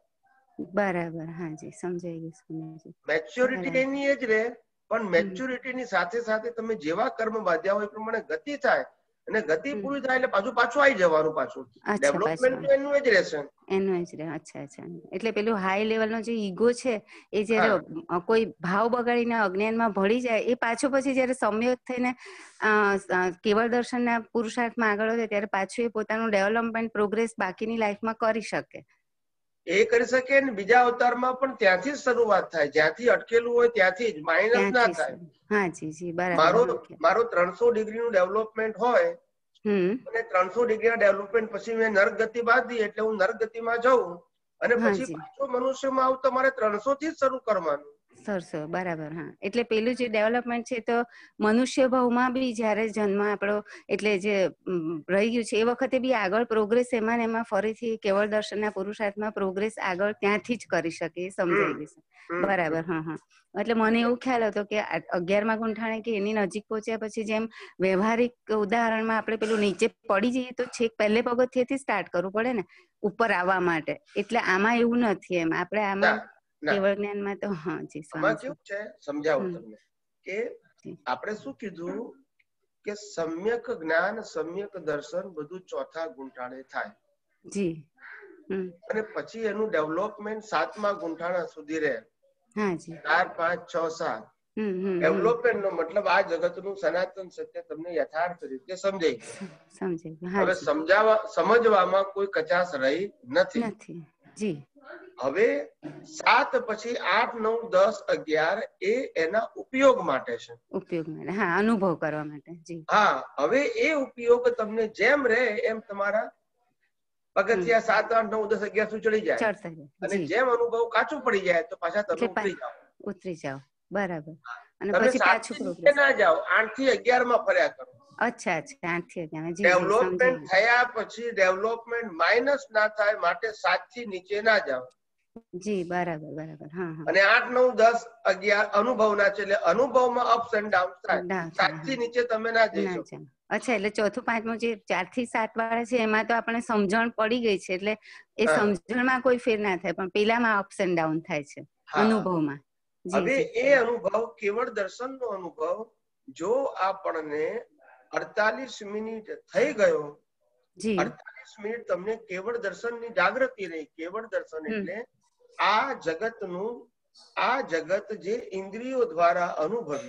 બરાબર, હા જી, સમજાઈ ગયું સ્વામીજી. મેચ્યોરિટી એની એ જ રહે, પણ મેચ્યોરિટી ની સાથે સાથે તમે જેવા કર્મ બાંધ્યા હોય એ પ્રમાણે ગતિ થાય, અને ગતિ પૂરી થાય એટલે પાછું પાછું આવી જવાનું પાછું. ડેવલપમેન્ટ એનું જ રહેશે, એનું જ રહે. અચ્છા અચ્છા, એટલે પેલું હાઈ લેવલનો જે ઈગો છે એ જયારે કોઈ ભાવ બગાડીને અજ્ઞાનમાં ભળી જાય, એ પાછો પછી જયારે સંયોગ થઈને કેવળ દર્શનના પુરુષાર્થમાં આગળ વધે ત્યારે પાછું એ પોતાનું ડેવલપમેન્ટ પ્રોગ્રેસ બાકીની લાઈફમાં કરી શકે. એ કરી શકે ને બીજા અવતારમાં પણ ત્યાંથી જ શરૂઆત થાય, જ્યાંથી અટકેલું હોય ત્યાંથી જ, માઇનસ ના થાય. હા જી જી, બરાબર. મારો મારો ત્રણસો ડિગ્રી નું ડેવલપમેન્ટ હોય અને ત્રણસો ડિગ્રી ના ડેવલપમેન્ટ પછી મેં નર્ક ગતિ બાંધી એટલે હું નર્ક ગતિમાં જઉં અને પછી પાછો મનુષ્યમાં આવું, તમારે ત્રણસો થી જ શરૂ કરવાનું. સરસો બરાબર. હા, એટલે પેલું જે ડેવલપમેન્ટ છે તો મનુષ્ય ભાવમાં બી જયારે જન્મ આપણો એટલે જે રહી ગયું છે એ વખતે બી આગળ પ્રોગ્રેસ એમાં ને એમાં ફરીથી કેવળ દર્શનના પુરુષાર્થમાં પ્રોગ્રેસ આગળ ત્યાંથી જ કરી શકે એ સમજાઈ ગયું. બરાબર. હા હા એટલે મને એવું ખ્યાલ હતો કે અગિયારમાં ગુંઠાણે કે એની નજીક પહોંચ્યા પછી જેમ વ્યવહારિક ઉદાહરણમાં આપણે પેલું નીચે પડી જઈએ તો છેક પહેલે પગથિયેથી સ્ટાર્ટ કરવું પડે ને ઉપર આવવા માટે, એટલે આમાં એવું નથી. એમ આપણે આમાં કેવળ જ્ઞાનમાં તો હા જી આમાં કેવું છે સમજાવું તમને કે આપણે શું કીધું કે સમ્યક જ્ઞાન સમ્યક દર્શન બધું ચોથા ગુંઠાણે થાય જી, અને પછી એનું ડેવલપમેન્ટ સાતમા ગુંઠાણા સુધી રહે. હા જી, ચાર પાંચ છ સાત ડેવલપમેન્ટ નો મતલબ આ જગતનું સનાતન સત્ય તમને યથાર્થ રીતે સમજાઈ ગયું. હવે સમજાવવા સમજવામાં કોઈ કચાશ રહી નથી. જી. હવે સાત પછી આઠ નવ દસ અગિયાર એ એના ઉપયોગ માટે છે. ઉપયોગ માટે, હા, અનુભવ કરવા માટે. જી. હા, હવે એ ઉપયોગ તમને જેમ રહે એમ તમારા પગથિયા સાત આઠ નવ દસ અગિયાર સુધી ચડી જાય, અને જેમ અનુભવ કાચું પડી જાય તો પાછા તમે ઉતરી જાઓ. ઉતરી જાઓ. બરાબર. અને તમે પછી પાછું પ્રોગ્રેસ ના જાઓ, આઠ થી અગિયાર માં ફર્યા કરો. અચ્છા અચ્છા આઠ થી અગિયાર. ડેવલપમેન્ટ થયા પછી ડેવલપમેન્ટ માઇનસ ના થાય માટે સાત થી નીચે ના જાઓ. જી, બરાબર બરાબર. હા હા. અને આઠ નવ દસ અગિયાર અનુભવના છે, એટલે અનુભવમાં અપ્સ એન્ડ ડાઉન થાય. સાત થી નીચે તમે ના જઈ શકો. અચ્છા, એટલે ચોથું પાંચમું જે ચાર થી સાત વાળા છે એમાં તો આપણે સમજણ પડી ગઈ છે, એટલે એ સમજણમાં કોઈ ફેર ના થાય, પણ પેલામાં અપ્સ એન્ડ ડાઉન થાય છે અનુભવમાં. હવે એ અનુભવ કેવળ દર્શનનો અનુભવ જો આપણને અડતાલીસ મિનિટ થઈ ગયો, અડતાલીસ મિનિટ તમને કેવળ દર્શનની જાગૃતિ રહી. કેવળ દર્શન એટલે આ જગતનું આ જગત જે ઇન્દ્રિયો દ્વારા અનુભવ્યું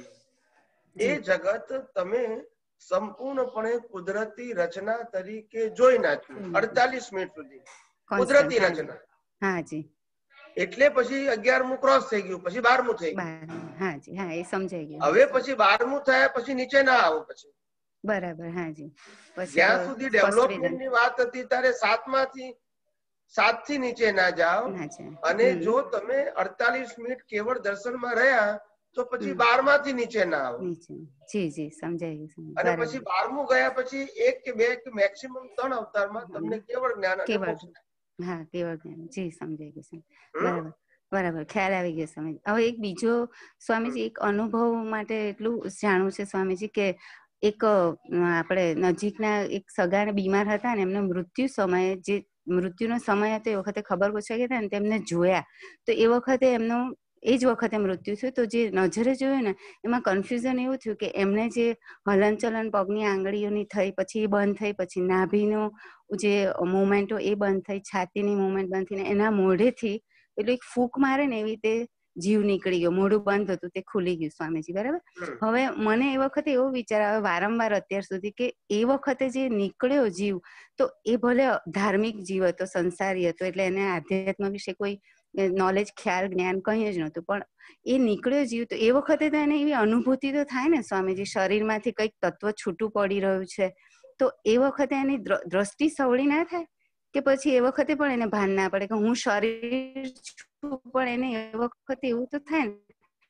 એ જગત તમે સંપૂર્ણપણે કુદરતી રચના તરીકે જોઈ નાખ્યું. અડતાલીસ મિનિટ સુધી કુદરતી રચના. હાજી. એટલે પછી અગિયારમું ક્રોસ થઈ ગયું, પછી બારમું થઈ ગયું. હાજી, હા, એ સમજાઈ ગયું. હવે પછી બારમું થયા પછી નીચે ના આવો. પછી બરાબર. હાજી. જ્યાં સુધી ડેવલપમેન્ટ ની વાત હતી ત્યારે સાત માંથી સાત થી નીચે ના જાઓ, અને જો તમે અડતાલીસ મિનિટ કેવળ દર્શનમાં રહ્યા તો પછી બાર માંથી નીચે ના આવો. જી જી સમજાઈ ગયું. અને પછી બારમું ગયા પછી એક કે બે કે મેક્સિમમ ત્રણ અવતારમાં તમને કેવળ જ્ઞાન અને મોક્ષ. હા, કેવળ જ્ઞાન. જી, સમજાઈ ગયું. બરાબર બરાબર, ખ્યાલ આવી ગયો સ્વામીજી. હવે એક બીજો સ્વામીજી એક અનુભવ માટે એટલું જાણવું છે સ્વામીજી કે એક આપણે નજીકના એક સગા બીમાર હતા ને એમને મૃત્યુ સમયે જે મૃત્યુનો સમય હતો એ વખતે ખબર પૂછાઈ ગયા ને તેમને જોયા તો એ વખતે એમનું એ જ વખતે મૃત્યુ થયું. તો જે નજરે જોયું ને એમાં કન્ફ્યુઝન એવું થયું કે એમને જે હલનચલન પગની આંગળીઓની થઈ, પછી એ બંધ થઈ, પછી નાભીનો જે મુવમેન્ટો એ બંધ થઈ, છાતીની મુવમેન્ટ બંધ થઈને એના મોઢેથી પેલું એક ફૂંક મારે ને એવી રીતે જીવ નીકળી ગયો. મોઢું બંધ હતું તે ખુલી ગયું સ્વામીજી. બરાબર. હવે મને એ વખતે એવો વિચાર આવે વારંવાર અત્યાર સુધી કે એ વખતે જે નીકળ્યો જીવ તો એ ભલે ધાર્મિક જીવ હતો, સંસારી હતો, એટલે એને આધ્યાત્મ વિશે કોઈ નોલેજ, ખ્યાલ, જ્ઞાન કંઈ જ નહોતું, પણ એ નીકળ્યો જીવ તો એ વખતે તો એને એવી અનુભૂતિ તો થાય ને સ્વામીજી, શરીરમાંથી કંઈક તત્વ છૂટું પડી રહ્યું છે, તો એ વખતે એની દ્રષ્ટિ સવળી ના થાય કે પછી એ વખતે પણ એને ભાન ના પડે કે હું શરીર છું, પણ એને એ વખતે એવું તો થાય ને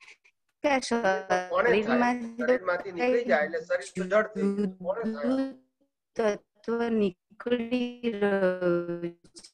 કે શરીરમાંથી તત્વ નીકળી રહ્યું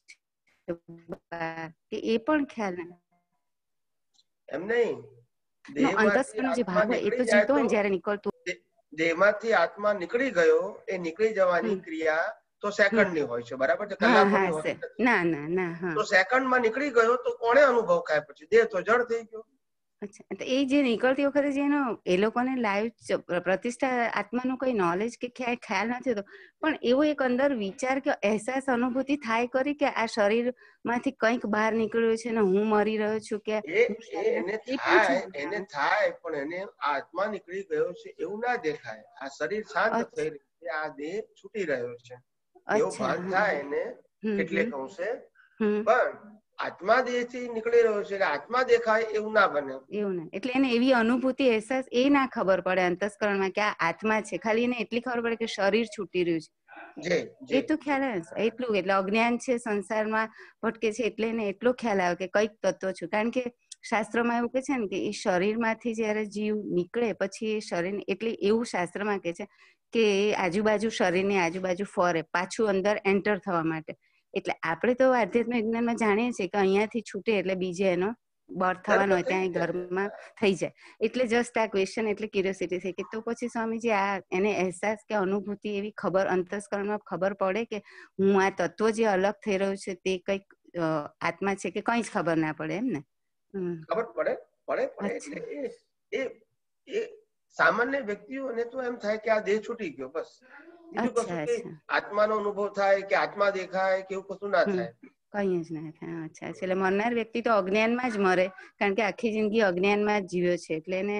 છે એ પણ ખ્યાલ ના એમ નહીં. અંતસ્કરણનો જે ભાગ હોય એ તો જીવતો હોય જ્યારે નીકળતું. દેહમાંથી આત્મા નીકળી ગયો, એ નીકળી જવાની ક્રિયા તો સેકન્ડ ની હોય છે. બરાબર છે? કલાકોની હોય ના ના ના. તો સેકન્ડ માં નીકળી ગયો તો કોણે અનુભવ થાય? પછી દેહ તો જડ થઈ ગયો. અચ્છા, એ જે નીકળતી વખતે જેનો એ લોકોને લાઈવ પ્રતિષ્ઠા આત્માનું કોઈ નોલેજ કે ખ્યાલ નથી હોતો, પણ એવો એક અંદર વિચાર કે અહેસાસ, અનુભૂતિ થાય કરી કે આ શરીર માંથી કંઈક બહાર નીકળ્યું છે ને હું મરી રહ્યો છું કે એને થાય એને થાય પણ એને આત્મા નીકળી ગયો છે એવું ના દેખાય. આ શરીર શાંત થઈ રહ્યું છે, આ દેહ છૂટી રહ્યો છે એવું ભાન થાય એને. એટલે કહું છે પણ આત્મા દેહ થી નીકળી રહ્યો છે એટલે આત્મા દેખાય એવું ના બને. એવું ના, એટલે એને એવી અનુભૂતિ, અહેસાસ એ ના ખબર પડે અંતસ્કરણમાં કે આ આત્મા છે, ખાલી એને એટલી ખબર પડે કે શરીર છૂટી રહ્યું છે. એ તો ખ્યાલ એટલું, એટલે અજ્ઞાન છે, સંસારમાં ભટકે છે, એટલે એને એટલો ખ્યાલ આવે કે કઈક તત્વ છું. કારણ કે શાસ્ત્રમાં એવું કે છે ને કે એ શરીરમાંથી જયારે જીવ નીકળે પછી એ શરીર, એટલે એવું શાસ્ત્રમાં કે છે કે એ આજુબાજુ શરીરની આજુબાજુ ફરે પાછું અંદર એન્ટર થવા માટે. એટલે આપણે તો આધ્યાત્મિક વિજ્ઞાનમાં જાણીએ છીએ કે અહીંયાથી છૂટે એટલે બીજે એનો બર્થ થવાનો હોય ત્યાં ઘરમાં થઈ જાય. એટલે જસ્ટ આ ક્વેશ્ચન એટલે ક્યુરિયોસિટી થઈ કે તો પછી સ્વામીજી આ એને અહેસાસ કે અનુભૂતિ એવી ખબર અંતસ્કરણમાં ખબર પડે કે હું આ તત્વ જે અલગ થઈ રહ્યું છે તે કઈક આત્મા છે કે કઈ જ ખબર ના પડે એમ ને? ખબર પડે પડે પડે એટલે એ એ સામાન્ય વ્યક્તિઓને તો એમ થાય કે આ દેહ છૂટી ગયો બસ, બીજું કશું કે આત્માનો અનુભવ થાય કે આત્મા દેખાય કે એવું કશું ના થાય, કઈ જ ના થાય. અચ્છા, એટલે મરનાર વ્યક્તિ તો અજ્ઞાનમાં જ મરે કારણ કે આખી જિંદગી અજ્ઞાનમાં જ જીવ્યો છે એટલે એને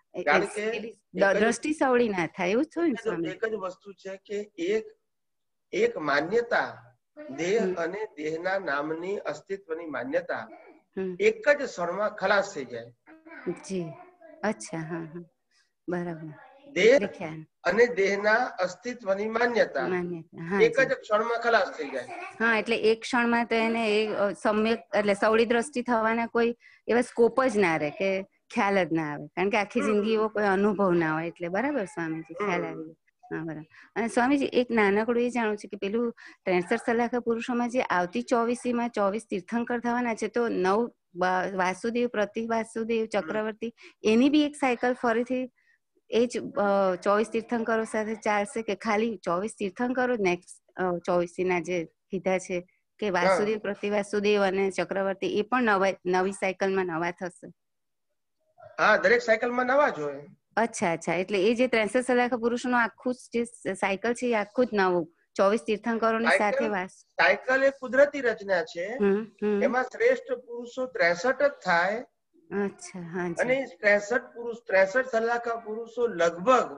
દ્રષ્ટિ સવળી ના થાય એવું થયું ને સ્વામી? એક જ વસ્તુ છે કે એક એક માન્યતા દેહ અને દેહના નામની અસ્તિત્વની માન્યતા એક જ ક્ષણમાં ખલાસ થઈ જાય. જી અચ્છા, હા હા બરાબર. દેહ અને દેહના અસ્તિત્વની માન્યતા એક જ ક્ષણમાં ખલાસ થઈ જાય. હા, એટલે એક ક્ષણમાં તો એને એ સમ્યક એટલે સવળી દ્રષ્ટિ થવાના કોઈ એવા સ્કોપ જ ના રહે કે ખ્યાલ જ ના આવે કારણ કે આખી જિંદગી એવો કોઈ અનુભવ ના હોય. એટલે બરાબર સ્વામીજી, ખ્યાલ આવી. હા બરાબર. અને સ્વામીજી એક નાનકડું એ જાણવું છે કે પેલું ત્રેસઠ સલાખા પુરુષોમાં જે આવતી ચોવીસી માં ચોવીસ તીર્થંકર થવાના છે તો નવ વાસુદેવ, પ્રતિ વાસુદેવ, ચક્રવર્તી એની બી એક સાયકલ ફરીથી એ જ ચોવીસ તીર્થંકરો સાથે ચાલશે કે ખાલી ચોવીસ તીર્થંકરો નેક્સ્ટ ચોવીસી ના જે કીધા છે કે વાસુદેવ, પ્રતિ વાસુદેવ અને ચક્રવર્તી એ પણ નવા નવી સાયકલમાં નવા થશે? હા, દરેક સાયકલમાં નવા જ હોય. અચ્છા અચ્છા, એટલે એ જે ત્રેસઠ સલાખા પુરુષોનું આખું જે સાયકલ છે એ આખું જ નવું ચોવીસ તીર્થંકરોની સાથે વાસ. સાયકલ એ કુદરતી રચના છે, એમાં શ્રેષ્ઠ પુરુષો ત્રેસઠ જ થાય. અચ્છા, હા. અને ત્રેસઠ પુરુષ ત્રેસઠ સલાખા પુરુષો લગભગ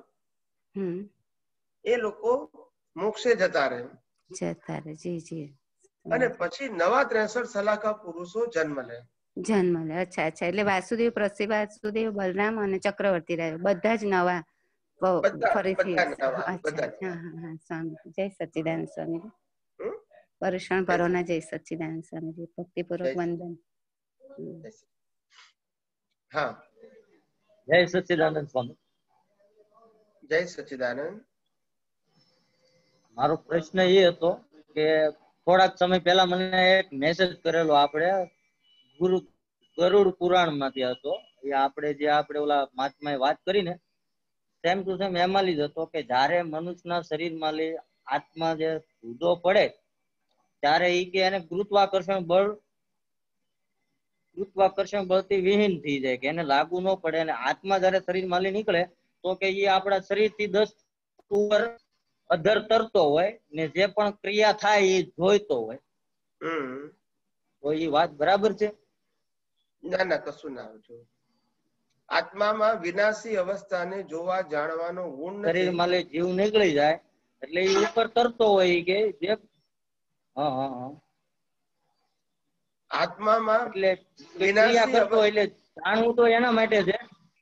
એ લોકો મોક્ષે જતા રહે. જતા રહે, જી જી. અને પછી નવા ત્રેસઠ સલાખા પુરુષો જન્મ લે. જન્મ લે, અચ્છા અચ્છા. એટલે વાસુદેવ, પ્રતિ વાસુદેવ, બલરામ અને ચક્રવર્તી રહ્યો બધા જ નવા ફરીથી. અચ્છા, હા હા હા સ્વામી જય સચ્ચિદાનંદ સ્વામી. પરેશાન પરોના જય સચ્ચિદાનંદ સ્વામીજી. ભક્તિપૂર્વક વંદન. હા, જય સચ્ચિદાનંદ સ્વામી. જય સચ્ચિદાનંદ. મારો પ્રશ્ન એ હતો કે થોડાક સમય પહેલા મને એક મેસેજ કરેલો આપણે ગુરુ ગરુડ પુરાણ માંથી હતો. એ આપણે જે આપણે ઓલા મહાત્માએ વાત કરીને સેમ ટુ સેમ એમાં લીધ હતો કે જયારે મનુષ્યના શરીરમાં લે આત્મા જે જુદો પડે ત્યારે એ કે એને ગુરુત્વાકર્ષણ બળ ગુરુત્વાકર્ષણ બળથી વિહીન થઈ જાય કે એને લાગુ ન પડે. અને આત્મા જયારે શરીરમાં લઈ નીકળે તો કે એ આપણા શરીર થી દસ ઉપર અધર તરતો હોય ને જે પણ ક્રિયા થાય એ જોઈતો હોય. તો એ વાત બરાબર છે? ના ના, કશું ના આવજો. આત્મામાં વિનાશી અવસ્થાને જોવા જાણવાનો ગુણ નથી. શરીરમાં લે જીવ નીકળી જાય એટલે એ ઉપર તરતો હોય કે જે હા હા હા આત્મામાં એટલે ક્રિયા કરતો એટલે જાણવું તો એના માટે છે.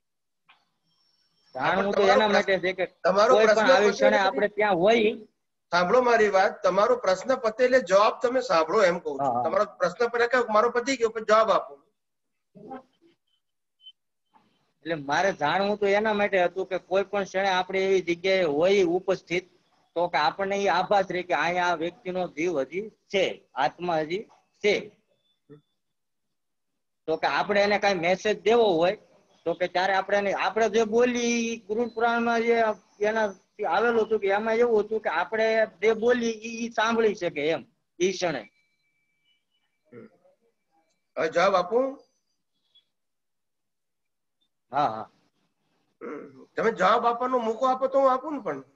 જાણવું તો એના માટે છે કે કોઈ પણ આવી ક્ષણે આપણે ત્યાં હોય. સાંભળો મારી વાત, તમારો પ્રશ્ન પતે એટલે જવાબ તમે સાંભળો એમ કહું છું. તમારો પ્રશ્ન પતે કે મારો પતી ગયો પણ જવાબ આપો. એટલે મારે જાણવું તો એના માટે હતું કે કોઈ પણ ક્ષણે આપણે એવી જગ્યાએ હોય ઉપસ્થિત તો કે આપણને એ આભાસ રહે કે અહીંયા આ વ્યક્તિનો જીવ હજી છે, આત્મા હજી છે. તો કે આપણે એને કઈ મેસેજ દેવો હોય તો કે ત્યારે આપણે આપણે જે બોલી ગુરુ પુરાણમાં જે એના આવેલું હતું કે એમાં એવું હતું કે આપણે જે બોલી એ સાંભળી શકે એમ ઈ ક્ષણે. હવે જવાબ આપું? હા હા, તમે જવાબ આપવાનો મોકો આપો તો હું આપું ને. પણ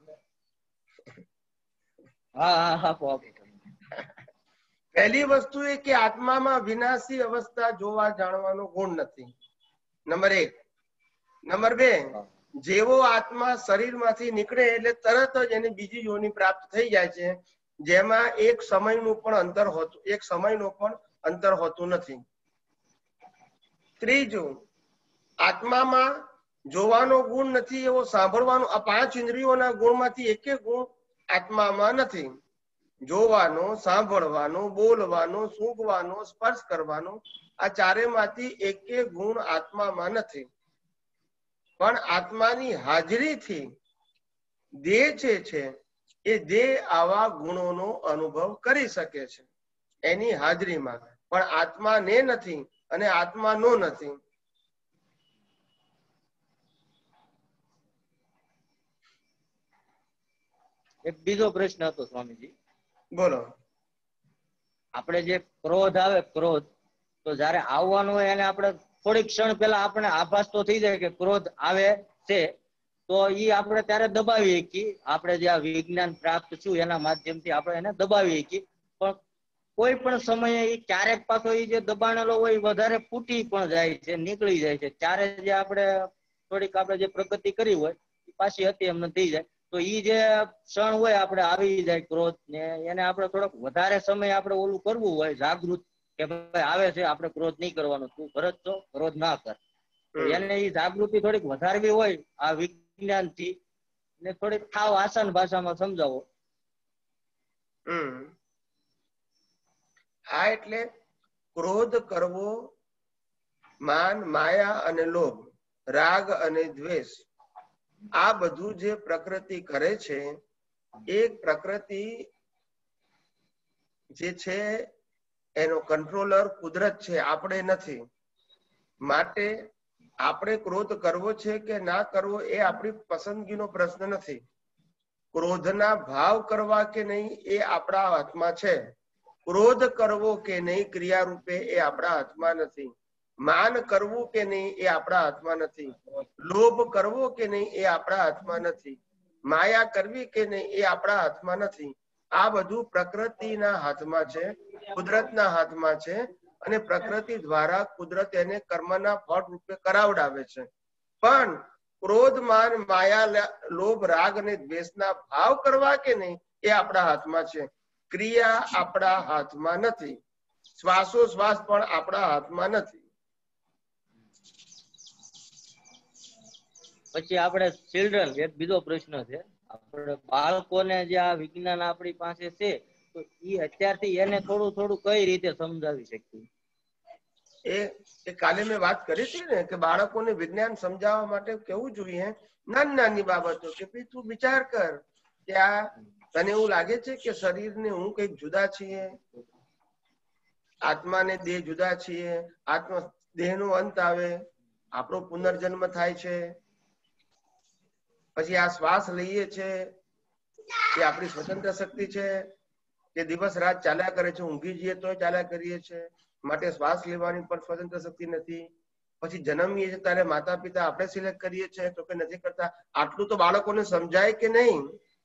હા હા આપો આપો. પહેલી વસ્તુ એ કે આત્મામાં વિનાશી અવસ્થા જોવા જાણવાનો ગુણ નથી, નંબર એક. નંબર બે, જેવો આત્મા શરીરમાંથી નીકળે એટલે તરત જ એને બીજી યોની પ્રાપ્ત થઈ જાય છે, જેમાં એક સમયનું પણ અંતર હોતું એક સમયનું પણ અંતર હોતું નથી. ત્રીજું, આત્મામાં જોવાનો ગુણ નથી, એવો સાંભળવાનો આ પાંચ ઇન્દ્રિયોના ગુણમાંથી એકે ગુણ આત્મામાં નથી. જોવાનો, સાંભળવાનો, બોલવાનો, સૂંઘવાનો, સ્પર્શ કરવાનો, આ ચારેમાંથી એકે ગુણ આત્મામાં નથી. પણ આત્માની હાજરીથી દેહ જે છે એ દેહ આવા ગુણોનો અનુભવ કરી શકે છે એની હાજરીમાં, પણ આત્માને નથી અને આત્માનો નથી. એક બીજો પ્રશ્ન હતો સ્વામીજી. બોલો. આપણે જે ક્રોધ આવે, ક્રોધ તો જયારે આવવાનું હોય એને આપણે થોડીક ક્ષણ પહેલા આપણે આભાસ તો થઈ જાય કે ક્રોધ આવે છે, તો ઈ આપણે ત્યારે દબાવી શકીએ. આપણે જે આ વિજ્ઞાન પ્રાપ્ત થયું એના માધ્યમથી આપણે એને દબાવી શકીએ. પણ કોઈ પણ સમયે ઈ ક્યારેક પાછો ઈ જે દબાણેલો હોય વધારે ફૂટી પણ જાય છે, નીકળી જાય છે. ત્યારે જે આપણે થોડીક આપણે જે પ્રગતિ કરી હોય પાછી હતી એમને થઈ જાય. તો ઈ જે ક્ષણ હોય આપણે આવી જાય ક્રોધ ને, એને આપણે થોડોક વધારે સમય આપણે ઓલું કરવું હોય જાગૃત કે ભાઈ આવે છે આપણે ક્રોધ નહીં કરવાનો, તું ભરત છો ક્રોધ ના કર. તો એને ઈ જાગૃતિ થોડીક વધારવી હોય આ વિજ્ઞાન થી, ને થોડીક થાવ આસાન ભાષામાં સમજાવો. હમ આ એટલે ક્રોધ કરવો, માન, માયા અને લોભ, રાગ અને દ્વેષ, આ બધું જે પ્રકૃતિ કરે છે એ પ્રકૃતિ જે છે એનો કંટ્રોલર કુદરત છે, આપણે નથી. માટે આપણે ક્રોધ કરવો છે કે ના કરવો એ આપણી પસંદગીનો પ્રશ્ન નથી. ક્રોધના ભાવ કરવા કે નહીં એ આપણા હાથમાં છે. ક્રોધ કરવો કે નહીં ક્રિયા રૂપે એ આપણા હાથમાં નથી. માન કરવું કે નહીં એ આપણા હાથમાં નથી. લોભ કરવો કે નહીં એ આપણા હાથમાં નથી. માયા કરવી કે નહીં એ આપણા હાથમાં નથી. આ બધું પ્રકૃતિના હાથમાં છે, કુદરતના હાથમાં છે, અને પ્રકૃતિ દ્વારા કુદરત એને કર્મના ફળ રૂપે કરાવડાવે છે. પણ ક્રોધ, માન, માયા, લોભ, રાગ અને દ્વેષના ભાવ કરવા કે નહીં એ આપણા હાથમાં છે. ક્રિયા આપણા હાથમાં નથી. શ્વાસો શ્વાસ પણ આપણા હાથમાં નથી. પછી આપણે ચિલ્ડ્રન, એક બીજો પ્રશ્ન છે. આપણે બાળકોને જે આ વિજ્ઞાન આપણી પાસે છે તો એ અત્યારથી એને થોડું થોડું કઈ રીતે સમજાવી શકીએ? એ એ કાલે મેં વાત કરી હતી ને કે બાળકોને વિજ્ઞાન સમજાવવા માટે કેવું જોઈએ, નાની નાની બાબતો કે ભાઈ તું વિચાર કર કે આ તને એવું લાગે છે કે શરીર ને હું કઈક જુદા છીએ, આત્મા ને દેહ જુદા છીએ, આત્મા દેહ નો અંત આવે, આપણો પુનર્જન્મ થાય છે, પછી આ શ્વાસ લઈએ છે એ આપણી સ્વતંત્ર શક્તિ છે કે દિવસ રાત ચાલ્યા કરે છે, ઊંઘી જઈએ તો ચાલ્યા કરીએ છીએ, માટે શ્વાસ લેવાની પણ સ્વતંત્ર શક્તિ નથી. પછી જન્મીએ છીએ ત્યારે માતા પિતા આપણે સિલેક્ટ કરીએ છીએ તો કે નથી કરતા. આટલું તો બાળકોને સમજાય કે નહીં?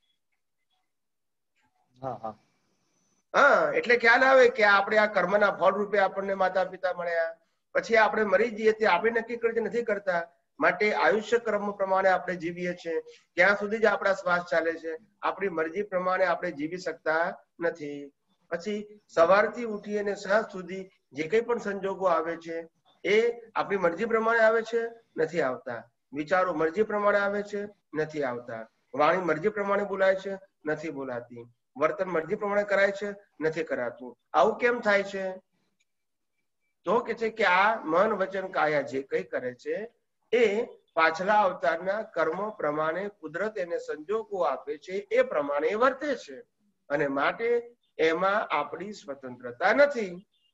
હા, એટલે ખ્યાલ આવે કે આપણે આ કર્મના ફળ રૂપે આપણને માતા પિતા મળ્યા. પછી આપણે મરી જઈએ તે આપણે નક્કી કરી નથી કરતા. માટે આયુષ્ય ક્રમ પ્રમાણે આપણે જીવીએ છીએ, ત્યાં સુધી જ આપણા શ્વાસ ચાલે છે. આપણી મરજી પ્રમાણે આપણે જીવી શકતા નથી. પછી સવારથી ઉઠી અને સાંજ સુધી જે કઈ પણ સંજોગો આવે છે એ આપણી મરજી પ્રમાણે આવે છે, નથી આવતા. વિચારો મરજી પ્રમાણે આવે છે, નથી આવતા. વાણી મરજી પ્રમાણે બોલાય છે, નથી બોલાતી. વર્તન મરજી પ્રમાણે કરાય છે, નથી કરાતું. આવું કેમ થાય છે? તો કે છે કે આ મન, વચન, કાયા જે કઈ કરે છે એ પાછલા અવતારના કર્મ પ્રમાણે કુદરત એને સંજોગો આપે છે એ પ્રમાણે વર્તે છે, અને માટે એમાં આપણી સ્વતંત્રતા નથી.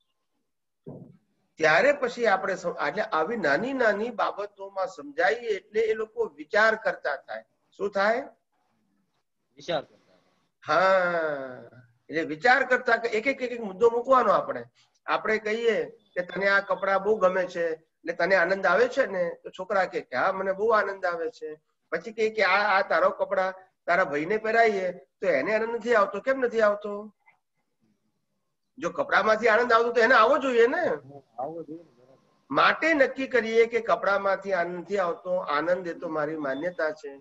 ત્યારે પછી આપણે એટલે આવી નાની નાની બાબતોમાં સમજાઈએ એટલે એ લોકો વિચાર કરતા થાય. શું થાય? વિચાર કરતા. હા, એટલે વિચાર કરતા એક એક એક મુદ્દો મૂકવાનો. આપણે આપણે કહીએ કે તને આ કપડા બહુ ગમે છે એટલે તને આનંદ આવે છે ને, તો છોકરા કે હા મને બહુ આનંદ આવે છે. પછી કે કે આ આ તારો કપડા તારા ભાઈને પહેરાઈએ તો એને આનંદ નથી આવતો. કેમ નથી આવતો? જો કપડામાંથી આનંદ આવતો તો એને આવવો જોઈએ ને. માટે નક્કી કરીએ કે કપડામાંથી આનંદ નથી આવતો, આનંદ એ તો મારી માન્યતા છે.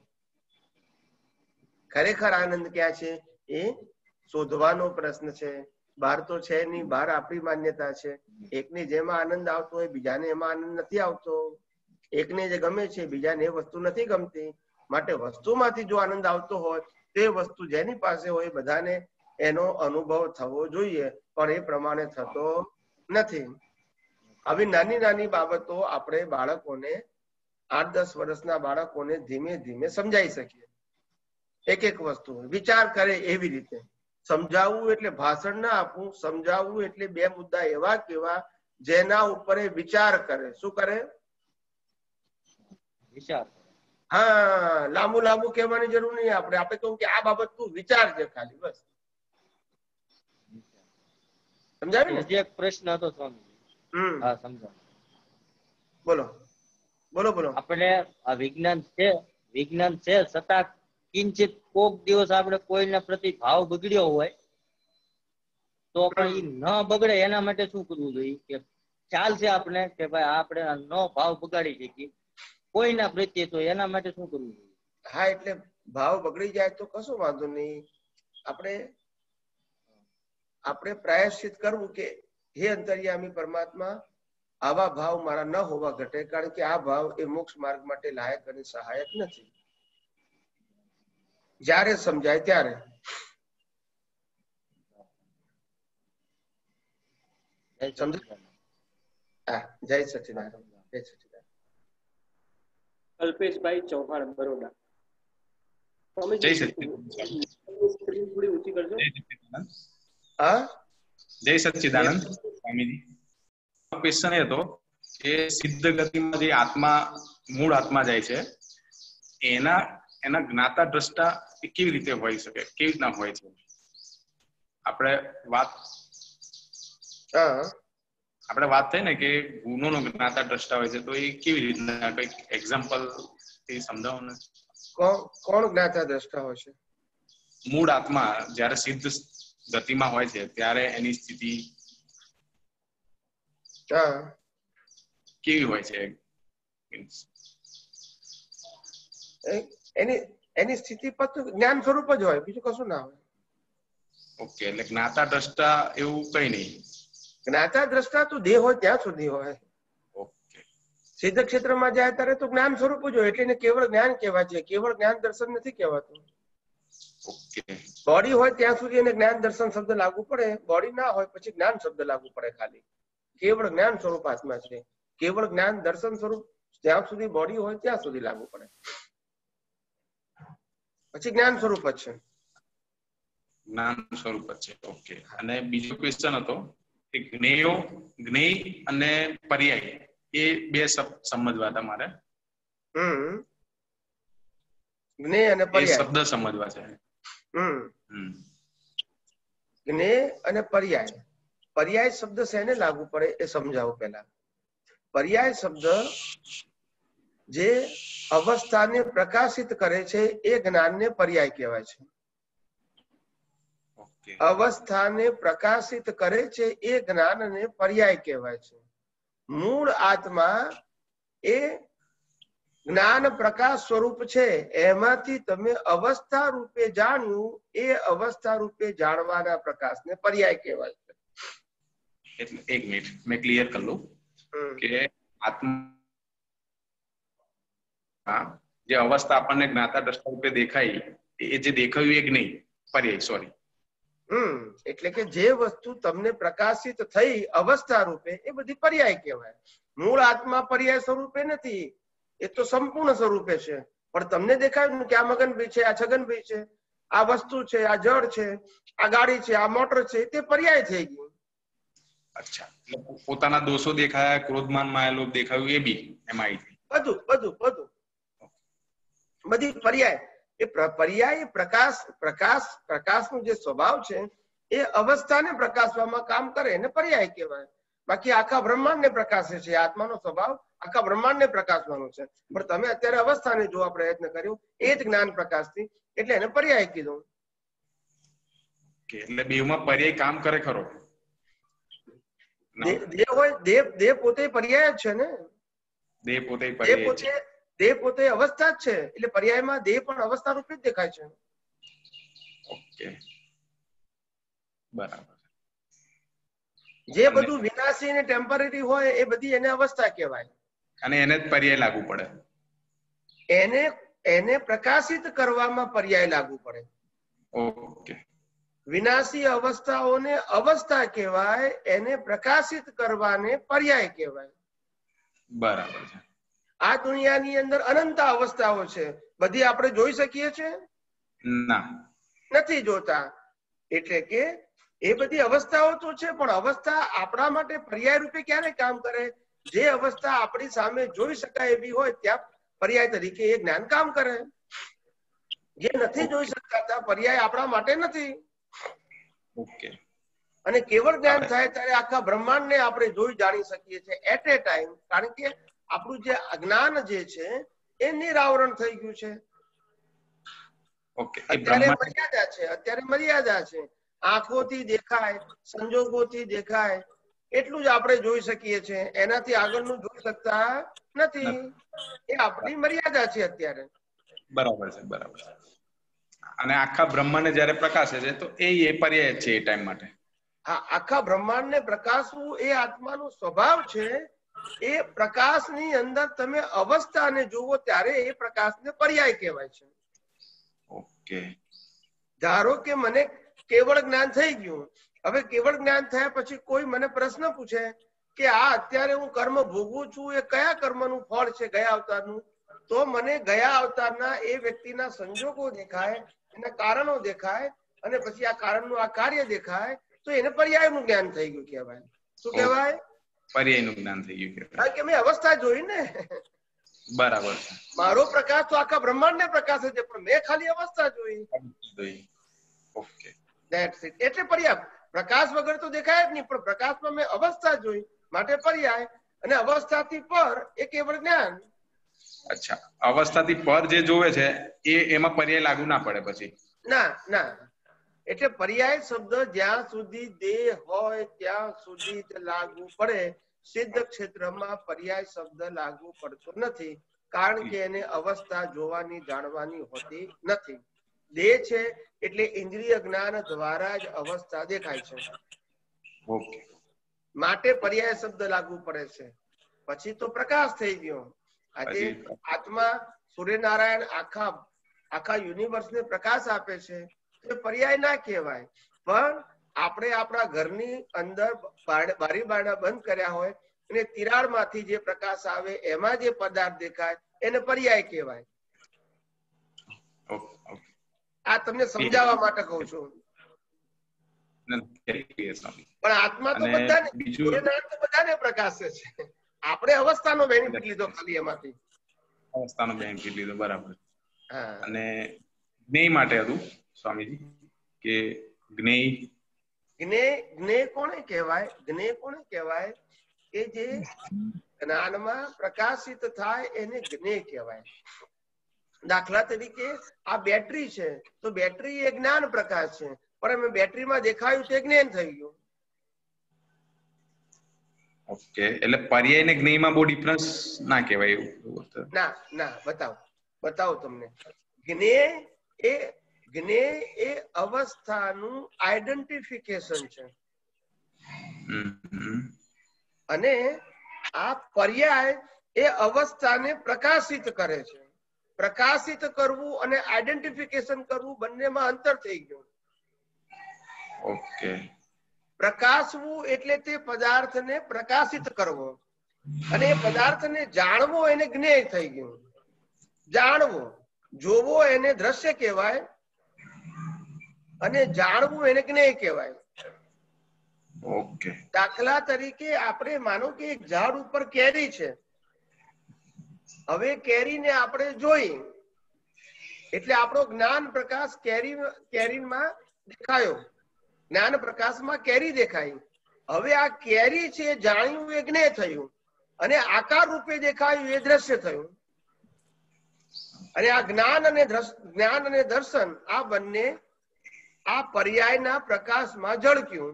ખરેખર આનંદ ક્યાં છે એ શોધવાનો પ્રશ્ન છે. બહાર તો છે નહીં, બહાર આપણી માન્યતા છે. એકને જેમાં આનંદ આવતો હોય બીજાને એમાં આનંદ નથી આવતો. એકને જે ગમે છે બીજાને એ વસ્તુ નથી ગમતી. માટે વસ્તુમાંથી જો આનંદ આવતો હોય તે વસ્તુ જેની પાસે હોય બધાને એનો અનુભવ થવો જોઈએ, પણ એ પ્રમાણે થતો નથી. આવી નાની નાની બાબતો આપણે બાળકોને, આઠ દસ વર્ષના બાળકોને ધીમે ધીમે સમજાવી શકીએ. એક એક વસ્તુ વિચાર કરે એવી રીતે સમજાવવું, એટલે ભાષણ ના આપવું. સમજાવવું એટલે બે મુદ્દા એવા કેવા જેના ઉપર એ વિચાર કરે. શું કરે? વિચાર. હા, લાંબુ લાંબુ કહેવાની જરૂર નહીં. આપણે આપણે કહું કે આ બાબત તું વિચાર છે ખાલી, બસ. સમજાય ને? એક પ્રશ્ન હતો સ્વામી. હમ હા, સમજાવ. બોલો બોલો બોલો. આપણે આ વિજ્ઞાન છે, વિજ્ઞાન છે, છતાં કિંચિત કોક દિવસ આપણે કોઈના પ્રતિ ભાવ બગડ્યો હોય તો પણ એ ન બગડે એના માટે શું કરવું જોઈએ? કે ખ્યાલ છે આપણે કે ભાઈ આપણે ન ભાવ બગાડી શકીએ કોઈના પ્રત્યે, તો એના માટે શું કરવું જોઈએ? હા, એટલે ભાવ બગડી જાય તો કશો વાંધો નહીં. આપણે આપણે પ્રાયશ્ચિત કરવું કે હે અંતર્યામી પરમાત્મા, આવા ભાવ મારા ન હોવા ઘટે, કારણ કે આ ભાવ એ મોક્ષ માર્ગ માટે લાયક અને સહાયક નથી. જ્યારે સમજાય ત્યારે. હા, જય સચિદાનંદ. જય સચિદાનંદ. કલ્પેશભાઈ ચૌહાણ, બરોડા. જય સચિદાનંદ. સ્ક્રીન થોડી ઊંચી કરજો. હા, જય સચિદાનંદ સ્વામીજી. ક્વેશ્ચન એ હતો કે સિદ્ધ ગતિમાં જે આત્મા, મૂળ આત્મા જાય છે, એના એના જ્ઞાતા દ્રષ્ટા એ કેવી રીતે હોઈ શકે, કેવી રીતના હોય છે? આપણે વાત હા આપણે વાત થઈ ને કે ગુણોનો જ્ઞાતા દ્રષ્ટા હોય છે, તો એ કેવી રીતના, કઈક એક્ઝામ્પલ એ સમજાવો ને. કોણ કોણ જ્ઞાતા દ્રષ્ટા હોય છે? મૂળ આત્મા જયારે સિદ્ધ ગતિમાં હોય છે ત્યારે એની સ્થિતિ હા કેવી હોય છે? એની એની સ્થિતિ પર જ્ઞાન સ્વરૂપ જ હોય, બીજું કશું ના હોય. ઓકે, એટલે જ્ઞાતા દ્રષ્ટા એવું કઈ નહીં. જ્ઞાતા દ્રષ્ટા તો દેહ હોય ત્યાં સુધી હોય. ઓકે, સિદ્ધ ક્ષેત્રમાં જાય ત્યારે તો જ્ઞાન સ્વરૂપ જ હોય, એટલે એને કેવળ જ્ઞાન કહેવાય છે. કેવળ જ્ઞાન દર્શન નથી કહેવાતું. ઓકે, બોડી હોય ત્યાં સુધી એને જ્ઞાન દર્શન શબ્દ લાગુ પડે, બોડી ના હોય પછી જ્ઞાન શબ્દ લાગુ પડે. ખાલી કેવળ જ્ઞાન સ્વરૂપ આત્મા છે. કેવળ જ્ઞાન દર્શન સ્વરૂપ જ્યાં સુધી બોડી હોય ત્યાં સુધી લાગુ પડે, પછી જ્ઞાન સ્વરૂપ જ છે. જ્ઞાન સ્વરૂપ જ છે. ઓકે. અને બીજો ક્વેશ્ચન હતો કે જ્ઞેયો, જ્ઞેય અને પર્યાય એ બે સમજવા તમારે. હમ જ્ઞેય અને પર્યાય શબ્દ સમજવા છે. હમ જ્ઞેય અને પર્યાય. પર્યાય શબ્દ શેને લાગુ પડે એ સમજાવું પહેલા. પર્યાય શબ્દ જે અવસ્થાને પ્રકાશિત કરે છે એ જ્ઞાનને પર્યાય કહેવાય છે. અવસ્થાને પ્રકાશિત કરે છે એ જ્ઞાનને પર્યાય કહેવાય છે. મૂળ આત્મા એ જ્ઞાન પ્રકાશ સ્વરૂપ છે, એમાંથી તમે અવસ્થા રૂપે જાણ્યું, એ અવસ્થા રૂપે જાણવાના પ્રકાશને પર્યાય કહેવાય છે. એટલે એક મિનિટ મેં ક્લિયર કરી લઉં કે આત્મા જે અવસ્થા આપણને જ્ઞાતા દ્રષ્ટા રૂપે દેખાય, એ જે દેખાયું એ જ્ઞેય, પર્યાય, સોરી. હમ એટલે કે જે વસ્તુ તમને પ્રકાશિત થઈ અવસ્થા રૂપે એ બધી પર્યાય કહેવાય. મૂળ આત્મા પર્યાય સ્વરૂપે નથી, એ તો સંપૂર્ણ સ્વરૂપે છે. પણ તમને દેખાયું કે આ મગનભાઈ છે, આ છગનભાઈ છે, આ વસ્તુ છે, આ જળ છે, આ ગાડી છે, આ મોટર છે, તે પર્યાય થઈ ગયું. અચ્છા, પોતાના દોષો દેખાયા, ક્રોધમાન માયેલો દેખાયું, એ બી એમાં આવી બધું બધું બધું બધી પર્યાય. એ પર્યાય પ્રકાશ પ્રકાશ પ્રકાશનો જે સ્વભાવ છે એ અવસ્થાને પ્રકાશવામાં કામ કરે એને પર્યાય કહેવાય. બાકી આખા બ્રહ્માંડને પ્રકાશે છે. આત્માનો સ્વભાવ આખા બ્રહ્માંડને પ્રકાશવાનો છે, પણ તમે અત્યારે અવસ્થાને જોવા પ્રયત્ન કર્યો એ જ જ્ઞાન પ્રકાશથી, એટલે એને પર્યાય કીધું. એટલે બેમાં પર્યાય કામ કરે ખરો? દેહ હોય, દેહ દેહ પોતે પર્યાય જ છે ને. દેહ પોતે દેહ પર્યાય પોતે છે. દેહ પોતે અવસ્થા જ છે, એટલે પર્યાયમાં દેહ પણ અવસ્થા રૂપે જ દેખાય છે. ઓકે, બરાબર. જે બધું વિનાશી અને ટેમ્પરરી હોય એ બધી એને અવસ્થા કહેવાય, અને એને જ પર્યાય લાગુ પડે. એને એને પ્રકાશિત કરવામાં પર્યાય લાગુ પડે. ઓકે. વિનાશી અવસ્થાઓને અવસ્થા કહેવાય, એને પ્રકાશિત કરવાને પર્યાય કહેવાય. બરાબર છે. આ દુનિયાની અંદર અનંત અવસ્થાઓ છે, બધી આપણે જોઈ શકીએ છીએ? ના, નથી જોતા. એટલે કે એ બધી અવસ્થાઓ તો છે, પણ અવસ્થા આપણા માટે પર્યાય રૂપે ક્યારે કામ કરે? જે અવસ્થા આપણી સામે જોઈ શકાય એવી હોય ત્યાં પર્યાય તરીકે એ જ્ઞાન કામ કરે. જે નથી જોઈ શકતા પર્યાય આપણા માટે નથી. ઓકે. અને કેવળ જ્ઞાન થાય ત્યારે આખા બ્રહ્માંડને આપણે જોઈ જાણી શકીએ છીએ એટ એ ટાઈમ, કારણ કે આપણું જે અજ્ઞાન જે છે એ નિરાવરણ થઈ ગયું છે. ઓકે. અત્યારે મર્યાદા છે, અત્યારે મર્યાદા છે. આંખોથી દેખાય, સંજોગોથી દેખાય એટલું જ આપણે જોઈ શકીએ છીએ, એનાથી આગળનું જોઈ શકતા નથી. એ આપણી મર્યાદા છે અત્યારે. બરાબર છે, બરાબર છે. અને આખા બ્રહ્માંડને જ્યારે પ્રકાશે છે તો એ એ પર્યાય છે એ ટાઈમ માટે. હા, આખા બ્રહ્માંડને પ્રકાશવું એ આત્માનો સ્વભાવ છે. એ પ્રકાશની અંદર તમે અવસ્થાને જુઓ ત્યારે એ પ્રકાશને પર્યાય કહેવાય છે. ઓકે. ધારો કે મને કેવળ જ્ઞાન થઈ ગયું, હવે કેવળ જ્ઞાન થયા પછી કોઈ મને પ્રશ્ન પૂછે કે આ અત્યારે હું કર્મ ભોગવું છું એ કયા કર્મનું ફળ છે ગયા અવતારનું, તો મને ગયા અવતારના એ વ્યક્તિના સંજોગો દેખાય, એના કારણો દેખાય, અને પછી આ કારણનું આ કાર્ય દેખાય, તો એને પર્યાયનું જ્ઞાન થઈ ગયું કહેવાય. શું કહેવાય? પર્યાયનું જ્ઞાન થઈ ગયું કહેવાય. કારણ કે મેં અવસ્થા જોઈ ને. બરાબર છે. મારો પ્રકાશ તો આખા બ્રહ્માંડને પ્રકાશે છે, પણ મેં ખાલી અવસ્થા જોઈ. ઓકે. That's it. એટલે પર્યાય. પ્રકાશ વગર તો દેખાય જ નહીં, પણ પ્રકાશમાં મેં અવસ્થા જોઈ માટે પર્યાય, અને અવસ્થાથી પર એ કેવળ જ્ઞાન. અચ્છા, અવસ્થાથી પર જે જોવે છે એ એમાં પર્યાય લાગુ ના પડે પછી? ના ના. એટલે પર્યાય શબ્દ જ્યાં સુધી દેહ હોય ત્યાં સુધી જ લાગુ પડે. સિદ્ધ ક્ષેત્રમાં પર્યાય શબ્દ લાગુ પડતો નથી, કારણ કે એને અવસ્થા જોવાની જાણવાની હોતી નથી. દેહ છે એટલે ઇન્દ્રિય જ્ઞાન દ્વારા જ અવસ્થા દેખાય છે. ઓકે. માટે પર્યાય શબ્દ લાગુ પડે છે. પછી તો પ્રકાશ થઈ ગયો. આજે આત્મા સૂર્યનારાયણ આખા આખા યુનિવર્સને પ્રકાશ આપે છે, એ પર્યાય ના કહેવાય. પણ આપણે આપણા ઘરની અંદર બારી બારણા બંધ કર્યા હોય અને તિરાડમાંથી જે પ્રકાશ આવે એમાં જે પદાર્થ દેખાય એને પર્યાય કહેવાય. આ તમને સમજાવવા માટે કહું છું. પણ આત્મા તો બધાને બધાને પ્રકાશે છે. આપણે અવસ્થાનો બેનિફિટ લીધો ખાલી એમાંથી. અવસ્થાનો બેનિફિટ લીધો, બરાબર. અને જ્ઞેય માટે હતું સ્વામીજી કે જ્ઞેય જ્ઞેય જ્ઞેય કોને કહેવાય? જ્ઞેય કોને કહેવાય? કે જે જ્ઞાનમાં પ્રકાશિત થાય એને જ્ઞેય કહેવાય. દાખલા તરીકે આ બેટરી છે, તો બેટરી એ જ્ઞાન પ્રકાશ છે, પણ અમે બેટરીમાં દેખાયું તે જ્ઞાન થઈ ગયું. ઓકે. એટલે પર્યાય ને જ્ઞેયમાં બહુ ડિફરન્સ ના કહેવાય એવું? ના ના, બતાવો બતાવો તમને. જ્ઞેય એ જ્ઞેય એ અવસ્થાનું આઈડેન્ટિફિકેશન છે, અને આ પર્યાય એ અવસ્થાને પ્રકાશિત કરે છે. પ્રકાશિત કરવું અને આઈડેન્ટિફિકેશન કરવું બંનેમાં અંતર થઈ ગયું. ઓકે. પ્રકાશવું એટલે તે પદાર્થને પ્રકાશિત કરવો, અને એ પદાર્થને જાણવો એને જ્ઞેય થઈ ગયું. જાણવો, જોવો એને દ્રશ્ય કહેવાય, અને જાણવું એને જ્ઞેય કહેવાય. ઓકે. દાખલા તરીકે આપણે માનો કે એક ઝાડ ઉપર કેરી છે, હવે કેરીને આપણે જોઈ એટલે આપણો જ્ઞાન પ્રકાશ કેરી કેરીમાં દેખાયો, જ્ઞાન પ્રકાશમાં કેરી દેખાઈ. હવે આ કેરી છે જાણ્યું એ જ્ઞેય થયું, અને આકાર રૂપે દેખાયું એ દ્રશ્ય થયું. અને આ જ્ઞાન અને જ્ઞાન અને દર્શન આ બંને આ પર્યાયના પ્રકાશમાં ઝળક્યું.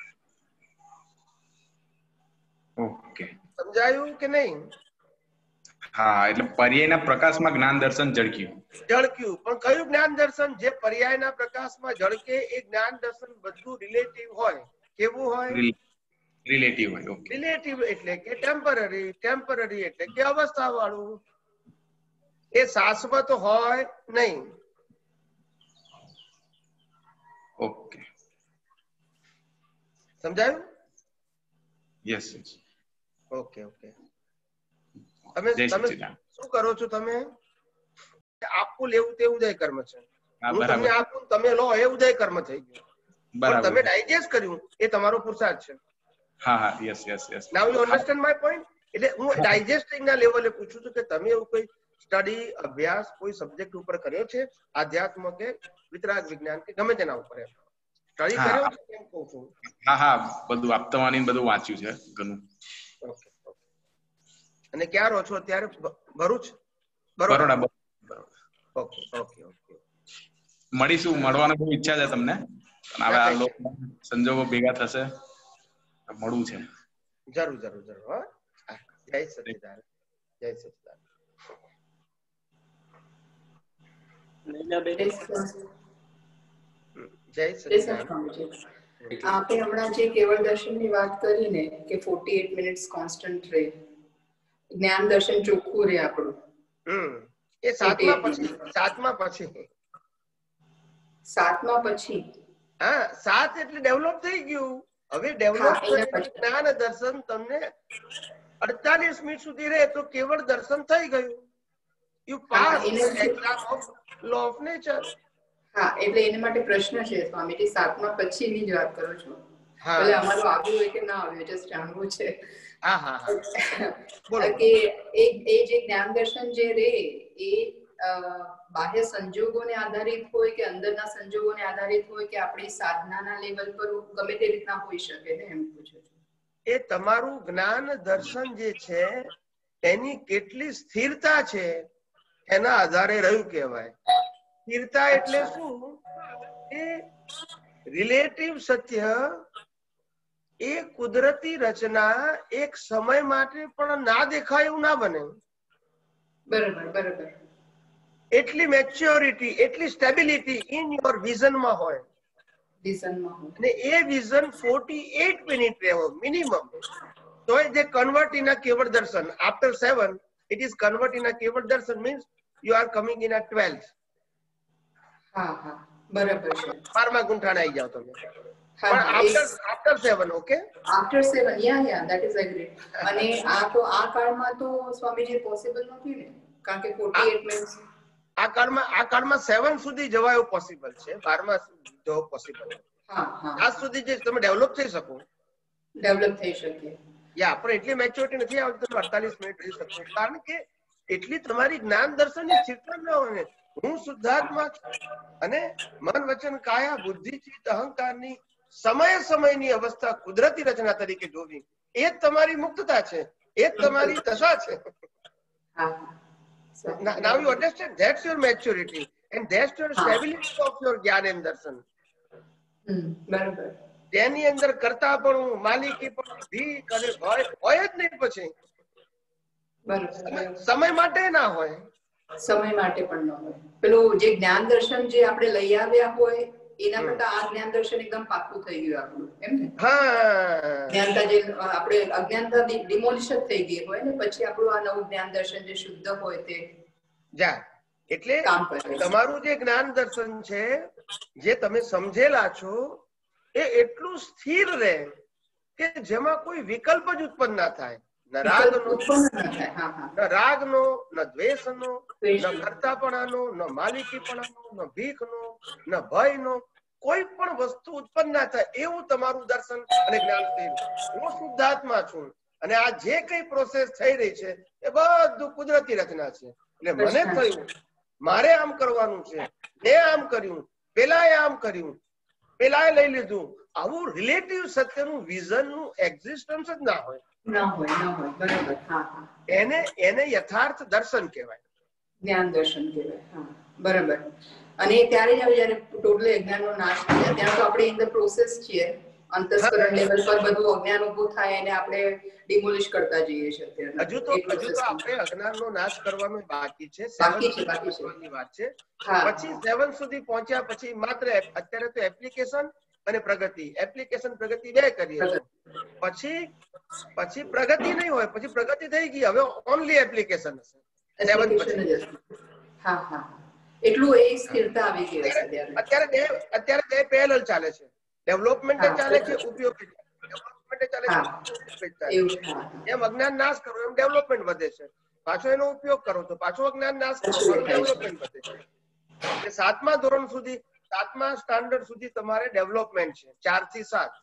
ઓકે. સમજાયું કે નહીં? હા, એટલે પર્યાયના પ્રકાશમાં જ્ઞાન દર્શન ઝળક્યું. ઝળક્યું. પણ કયું જ્ઞાન દર્શન? જે પર્યાયના પ્રકાશમાં ઝળકે એ જ્ઞાન દર્શન બધું રિલેટિવ હોય. કેવું હોય? રિલેટિવ હોય. ઓકે. રિલેટિવ એટલે કે ટેમ્પરરી. ટેમ્પરરી એટલે કે અવસ્થા વાળું. એ શાશ્વત હોય નહીં. ઓકે. સમજાયું? Yes yes. Okay okay. તમે તમે શું કરો છો? તમે આપવું લેવું તે ઉદય કર્મ છે. હું તમને આપું તમે લો એ ઉદય કર્મ થઈ ગયું. બરાબર. તમે ડાયજેસ્ટ કર્યું એ તમારો પુરુષાર્થ છે. હા હા yes yes yes. Now you understand my point? એટલે હું ડાયજેસ્ટિંગ ના લેવલે પૂછું છું કે તમે એવું કોઈ સ્ટડી અભ્યાસ કોઈ સબ્જેક્ટ ઉપર કર્યો છે, આધ્યાત્મ કે વિતરાગ વિજ્ઞાન કે ગમે તેના ઉપર સ્ટડી કર્યો છે કેમ કહું છું? હા હા બધું આપતવાની બધું વાંચ્યું છે ઘણું. Okay okay. અને ક્યાં રહો છો અત્યારે? Bharuch? Baroda. Okay okay okay. મળીશું, મળવાની બહુ ઈચ્છા છે તમને. હવે આ લોકો સંજોગો ભેગા થશે, મળવું છે. જરૂર જરૂર જરૂર. હા, જય સચિદાનંદ. જય સચિદાનંદ. જય સચિદાનંદ. આપે હમણાં જે કેવળ દર્શનની વાત કરી ને કે અડતાલીસ મિનિટ્સ કોન્સ્ટન્ટ રહે, જ્ઞાન દર્શન ચોખ્ખું રહે આપણું. હમ એ સાતમા પછી સાતમા પછી સાતમા પછી હા, સાત એટલે ડેવલપ થઈ ગયું. હવે ડેવલપ થયેલું જ્ઞાન દર્શન તમને અડતાલીસ મિનિટ સુધી રહે તો કેવળ દર્શન થઈ ગયું. You pass exam of law of nature. હા, એટલે એના માટે પ્રશ્ન છે સ્વામીજી, સાતમા પછીની જ વાત કરું છું. ભલે અમારું આવ્યું હોય કે ના આવ્યું, જસ્ટ જાણવું છે. હા હા હા. કે એ જે જ્ઞાન દર્શન જે રે એ બાહ્ય સંજોગોને આધારિત હોય કે અંદરના સંજોગોને આધારિત હોય કે આપણી સાધનાના લેવલ પર ગમે તે રીતના હોઈ શકે ને, એમ પૂછું છું. એ તમારું જ્ઞાન દર્શન જે છે એની કેટલી સ્થિરતા છે એના આધારે રહ્યું કહેવાય. સ્થિરતા એટલે શું? એ રિલેટિવ સત્ય એ કુદરતી રચના એક સમય માટે પણ ના દેખાય એવું ના બને. બરાબર બરાબર. એટલી મેચ્યોરિટી, એટલી સ્ટેબિલિટી ઇન યોર વિઝનમાં હોય. વિઝનમાં હોય. અને એ વિઝન અડતાલીસ મિનિટ રહેવો મિનિમમ. તો જે કન્વર્ટ ઇન અ કેવળ દર્શન after seven it is convert in a કેવળ દર્શન means you are coming in a twelfth. હા હા બરાબર છે. બારમા ગુંઠાણે આવી જાવ તમે. પણ after after seven. Okay, after seven. Yeah yeah that is agree. અને આ તો આ કાળમાં તો સ્વામીજી પોસિબલ નથી ને, કારણ કે અડતાલીસ મિનિટ્સ આ કાળમાં આ કાળમાં સેવન સુધી જવા એવું પોસિબલ છે, બારમા જવું પોસિબલ નથી. હા હા. આજ સુધી જે તમે ડેવલપ થઈ શકો, ડેવલપ થઈ શકે. યા પણ એટલી મેચ્યોરિટી નથી આવતી તમે અડતાલીસ મિનિટ રહી શકો, કારણ કે એટલી તમારી જ્ઞાન દર્શનની સ્થિરતા ન હોય. હું શુદ્ધાત્મા છું અને મન વચન કાયા બુદ્ધિ ચિત્ત અહંકારની સમય સમયની અવસ્થા કુદરતી રચના તરીકે જોવી, એ જ તમારી મુક્તતા છે, એ જ તમારી દશા છે. Now you understand, that's your maturity and that's your stability of your જ્ઞાન એન્ડ દર્શન. બરાબર. તેની અંદર કરતા પણ માલિકી પણ ભીખ અને ભય હોય જ નહીં. પછી સમય માટે ના હોય, સમય માટે પણ ન હોય. પેલું જે જ્ઞાન દર્શન જે આપણે લઈ આવ્યા હોય એના કરતા આ જ્ઞાન દર્શન એકદમ પાકું થઈ ગયું આપણું, એમ ને? હા, જ્ઞાનતા જે આપણે અજ્ઞાનતા ડિમોલિશ થઈ ગઈ હોય ને, પછી આપણું આ નવું જ્ઞાન દર્શન જે શુદ્ધ હોય તે જા. એટલે તમારું જે જ્ઞાન દર્શન છે જે તમે સમજેલા છો એ એટલું સ્થિર રહે કે જેમાં કોઈ વિકલ્પ જ ઉત્પન્ન ના થાય. ન રાગનો, ન રાગનો, ન દ્વેષનો, ન કરતાપણાનો, ન માલિકીપણાનો, ન ભીખનો, ન ભયનો, કોઈ પણ વસ્તુ ઉત્પન્ન ના થાય એવું તમારું દર્શન અને જ્ઞાન થયું. હું શુદ્ધાત્મા છું અને આ જે કઈ પ્રોસેસ થઈ રહી છે એ બધું કુદરતી રચના છે. એટલે મને થયું મારે આમ કરવાનું છે, મેં આમ કર્યું, પેલાએ આમ કર્યું, પેલાએ લઈ લીધું, આવું રિલેટિવ સત્યનું વિઝનનું એક્ઝિસ્ટન્સ જ ના હોય. ના હોય, ના હોય. બરાબર. હા હા. એને એને યથાર્થ દર્શન કહેવાય, જ્ઞાન દર્શન કહેવાય. હા, બરાબર. અને ત્યારે જ જયારે ટોટલી અજ્ઞાનનો નાશ થાય ત્યાં તો આપણે ઇન ધ પ્રોસેસ છીએ. અંતસ્કરણ લેવલ પર બધું અજ્ઞાન ઉભું થાય અને આપણે ડિમોલિશ કરતા જઈએ છીએ અત્યારે. હજુ તો હજુ તો આપણે અજ્ઞાનનો નાશ કરવાનો બાકી છે. બાકી છે, બાકી છે. વાત છે. પછી સેવન સુધી પહોંચ્યા પછી માત્ર અત્યારે તો એપ્લિકેશન અને પ્રગતિ, એપ્લિકેશન પ્રગતિ બે કરીએ છીએ. પછી પછી પ્રગતિ નહીં હોય, પછી પ્રગતિ થઈ ગઈ, હવે ઓનલી એપ્લિકેશન હશે. સેવન પછી હા હા એટલું એ સ્થિરતા આવી ગઈ છે અત્યારે. અત્યારે બે અત્યારે બે પેરેલલ ચાલે છે, ડેવલપમેન્ટ ચાલે છે, ઉપયોગ માટે ચાલે છે, એમ અજ્ઞાન નાશ કરો એમ ડેવલપમેન્ટ વધે છે. પાછો એનો ઉપયોગ કરો તો પાછો અજ્ઞાન નાશ કરો પાછું ડેવલપમેન્ટ વધે છે. એટલે સાતમા ધોરણ સુધી, સાતમા સ્ટાન્ડર્ડ સુધી તમારે ડેવલપમેન્ટ છે, ચાર થી સાત.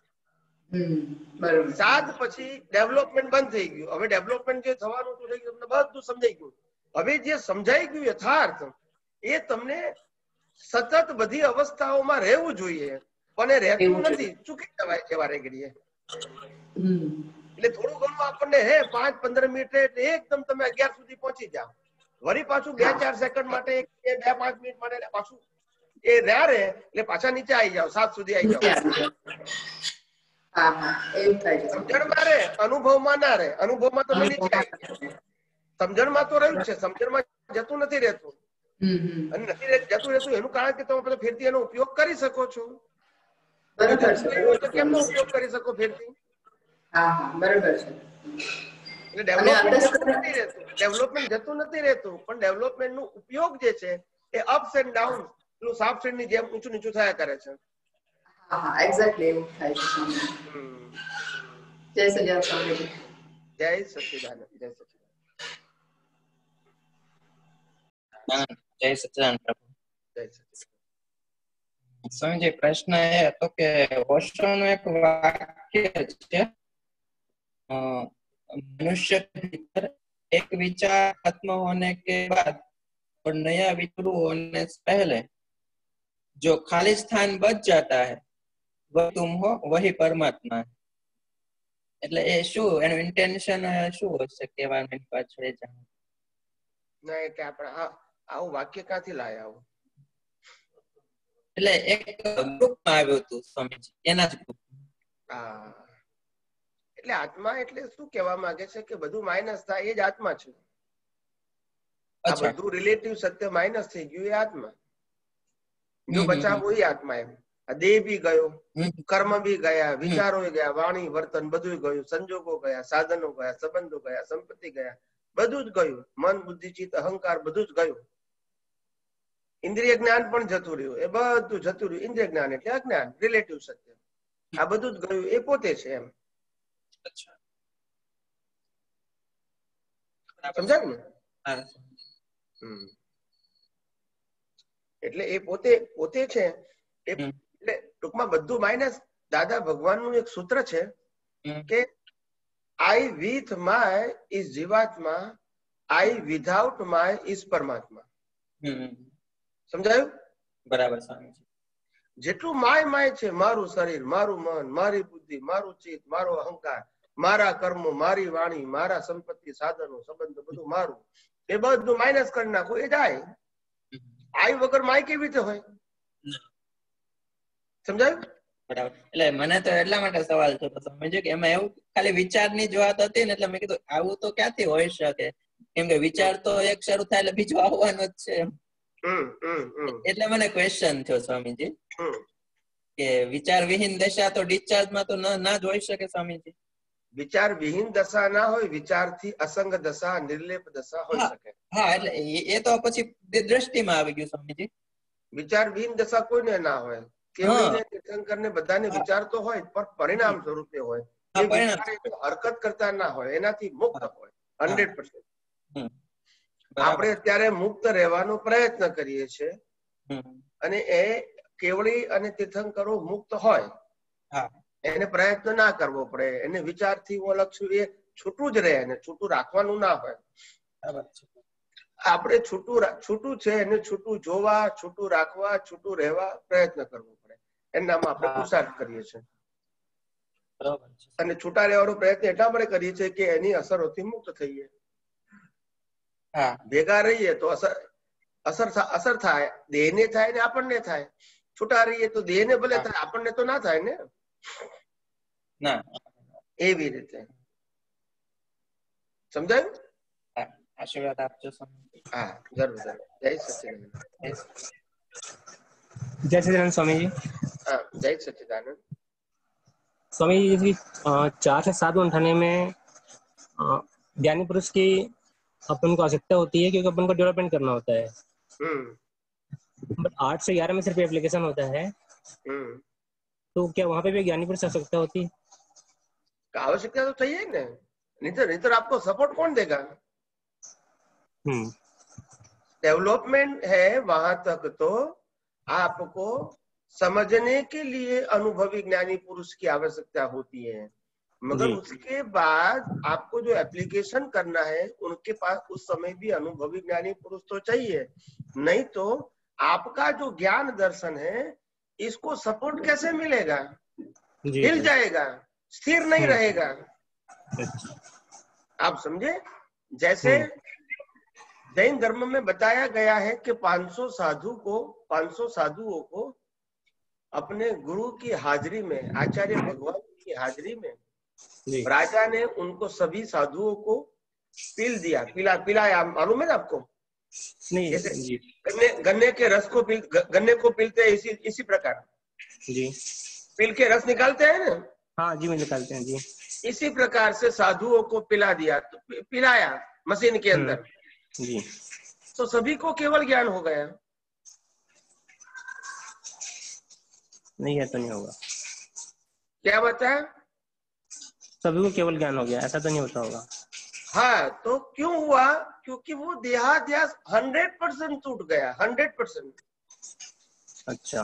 સાત પછી ડેવલપમેન્ટ બંધ થઈ ગયું. હવે ડેવલપમેન્ટ જે થવાનું હતું થઈ ગયું, તમને બધું સમજાઈ ગયું. હવે જે સમજાઈ ગયું યથાર્થ એ તમને સતત બધી અવસ્થાઓમાં રહેવું જોઈએ, પણ એ રહેતું નથી, ચૂકી જવાય છે વારે ઘડીએ. એટલે થોડું ઘણું આપણને હે પાંચ પંદર મિનિટ એકદમ તમે અગિયાર સુધી પહોંચી જાઓ, વળી પાછું બે ચાર સેકન્ડ માટે બે પાંચ મિનિટ માટે પાછું એ રહ્યા રે એટલે પાછા નીચે આવી જાઓ, સાત સુધી આવી જાઓ. સમજણમાં રે, અનુભવમાં ના રે. અનુભવમાં તમે નીચે આવી ગયા, સમજણમાં તો રહ્યું છે, સમજણમાં જતું નથી રહેતું. અને નથી જતું રહેતું એનું કારણ કે તમે ફેરથી એનો ઉપયોગ કરી શકો છો. કેમનો ઉપયોગ કરી શકો ફેરથી? એટલે ડેવલપમેન્ટ નથી રહેતું, ડેવલપમેન્ટ જતું નથી રહેતું, પણ ડેવલપમેન્ટ નો ઉપયોગ જે છે એ અપ્સ એન્ડ ડાઉન પેલું સાપ સીડી ની જેમ ઊંચું નીચું થયા કરે છે. હા એક્ઝેક્ટલી એવું થાય છે. જય સચિદાનંદ સ્વામીજી. જય સચિદાનંદ. જય સચિદાનંદ. જય સચિદાનંદ પ્રભુ. જય સચિદાનંદ. સ્વામીજી, પ્રશ્ન એ હતો કે ઓશોનું એક વાક્ય છે, मनुष्य भीतर एक विचार खत्म होने के बाद और नया विचार होने से पहले जो खाली स्थान बच जाता है वह तुम हो, वही परमात्मा है. એટલે એ શું એનું ઇન્ટેન્શન શું હશે કહેવાની પાછળ એ જાણ? ના એટલે આપણે આવું વાક્ય ક્યાંથી લાયા આવું? એટલે એક ગ્રુપમાં આવ્યું હતું સ્વામીજી, એના જ ગ્રુપ. હા, એટલે આત્મા એટલે શું કહેવા માંગે છે કે બધું માઇનસ થાય એ જ આત્મા છે. આ બધું રિલેટિવ સત્ય માઇનસ થઈ ગયું એ આત્મા. જો બચાવવું એ આત્મા. એમ આ દેહ બી ગયો, કર્મ બી ગયા, વિચારો ગયા, વાણી વર્તન બધું ગયું, સંજોગો ગયા, સાધનો ગયા, સંબંધો ગયા, સંપત્તિ ગયા, બધું જ ગયું. મન બુદ્ધિ ચિત્ત અહંકાર બધું જ ગયું. ઇન્દ્રિય જ્ઞાન પણ જતું રહ્યું, એ બધું જતું રહ્યું. ઇન્દ્રિય જ્ઞાન એટલે અજ્ઞાન, રિલેટિવ સત્ય. આ બધું જ ગયું એ પોતે છે એમ. સમજાય ને? એટલે એ પોતે પોતે છે. એટલે ટૂંકમાં બધું માઇનસ. દાદા ભગવાનનું એક સૂત્ર છે કે આઈ વિથ માય ઇઝ જીવાત્મા, આઈ વિધાઉટ માય ઇઝ પરમાત્મા. સમજાયું? બરાબર સ્વામીજી. જેટલું માય માય છે, મારું શરીર, મારું મન, મારી બુદ્ધિ, મારું ચિત્ત, મારો અહંકાર, મારા કર્મો, મારી વાણી, મારા સંપત્તિ, સાધનો, સંબંધો બધું મારું, એ બધું માઇનસ કરી નાખો એ જાય. આઈ વગર માય કેવી રીતે હોય? સમજાયું? બરાબર. એટલે મને તો એટલા માટે સવાલ થતો સમજો કે એમાં એવું ખાલી વિચારની જ વાત હતી ને, એટલે મેં કીધું આવું તો ક્યાંથી હોય શકે, કેમ કે વિચાર તો એક શરૂ થાય એટલે બીજું આવવાનું જ છે. એટલે મને ક્વેશ્ચન થયો સ્વામીજી કે વિચાર વિહીન દશા તો ડિસ્ચાર્જમાં તો ના જ હોઈ શકે સ્વામીજી? વિચાર વિહીન દશા ના હોય, વિચારથી અસંગ દશા, નિર્લેપ દશા હોઈ શકે. હા, એટલે એ તો પછી દ્રષ્ટિમાં આવી ગયું સ્વામીજી. વિચાર વિહીન દશા કોઈને ના હોય. કેવળને તીર્થંકરને બધાને વિચાર તો હોય પણ પરિણામ સ્વરૂપે હોય. હરકત કરતા ના હોય, એનાથી મુક્ત હોય. Hundred percent. આપણે અત્યારે મુક્ત રહેવાનો પ્રયત્ન કરીએ છીએ અને એ કેવળી અને તીર્થંકરો મુક્ત હોય, એને પ્રયત્ન ના કરવો પડે. એને વિચારથી હું અલગ છું એ છૂટું જ રહે, એને છૂટું રાખવાનું ના હોય. આપણે છૂટું છૂટું છે એને છૂટું જોવા, છૂટું રાખવા, છૂટું રહેવા પ્રયત્ન કરવો પડે. એનામાં આપણે પુરુષાર્થ કરીએ છીએ અને છૂટા રહેવાનો પ્રયત્ન એટલા માટે કરીએ છીએ કે એની અસરોથી મુક્ત થઈએ. ભેગા રહીએ તો અસર અસર અસર થાય, દેહને થાય ને આપણને થાય. છૂટા રહીએ તો દેહને ભલે થાય, આપણને તો ના થાય ને. એવી રીતે સમજાયું? આશીર્વાદ આપજો. હા, જરૂર જરૂર. જય સચિદાનંદ. जय सच्चिदानंद स्वामी जी। हाँ, जय सच्चिदानंद स्वामी जी। चार से सात उठाने में ज्ञानी पुरुष की अपन को आवश्यकता होती है क्योंकि अपन को डेवलपमेंट करना होता है। बट आठ से ग्यारह में सिर्फ एप्लीकेशन होता है, तो क्या वहाँ पे भी ज्ञानी पुरुष आवश्यकता होती है? आवश्यकता तो चाहिए ना, नहीं तो नहीं तो आपको सपोर्ट कौन देगा। डेवलपमेंट है वहां तक तो आपको समझने के लिए अनुभवी ज्ञानी पुरुष की आवश्यकता होती है, मगर उसके बाद आपको जो एप्लीकेशन करना है उनके पास उस समय भी अनुभवी ज्ञानी पुरुष तो चाहिए, नहीं तो आपका जो ज्ञान दर्शन है इसको सपोर्ट कैसे मिलेगा, हिल जाएगा, स्थिर नहीं रहेगा। आप समझे? जैसे जैन धर्म में बताया गया है कि पाँच सौ साधु को पाँच सौ साधुओं को अपने गुरु की हाजिरी में, आचार्य भगवान की हाजिरी में राजा ने उनको सभी साधुओं को पिल दिया, पिला पिलाया। मालूम है ना आपको? नहीं, जैसे गन्ने गन्ने के रस को पिल गन्ने को पिलते हैं, इसी इसी प्रकार जी पिल के रस निकालते हैं ना। हाँ जी, मैं निकालते हैं जी। इसी प्रकार से साधुओं को पिला दिया, तो पिलाया मशीन के अंदर जी, तो सभी को केवल ज्ञान हो गया। नहीं, ऐसा नहीं होगा। क्या बताया? सभी को केवल ज्ञान हो गया, ऐसा तो नहीं होता होगा। हाँ, तो क्यों हुआ? क्योंकि वो देहाध्यास हंड्रेड परसेंट टूट गया, हंड्रेड परसेंट। अच्छा,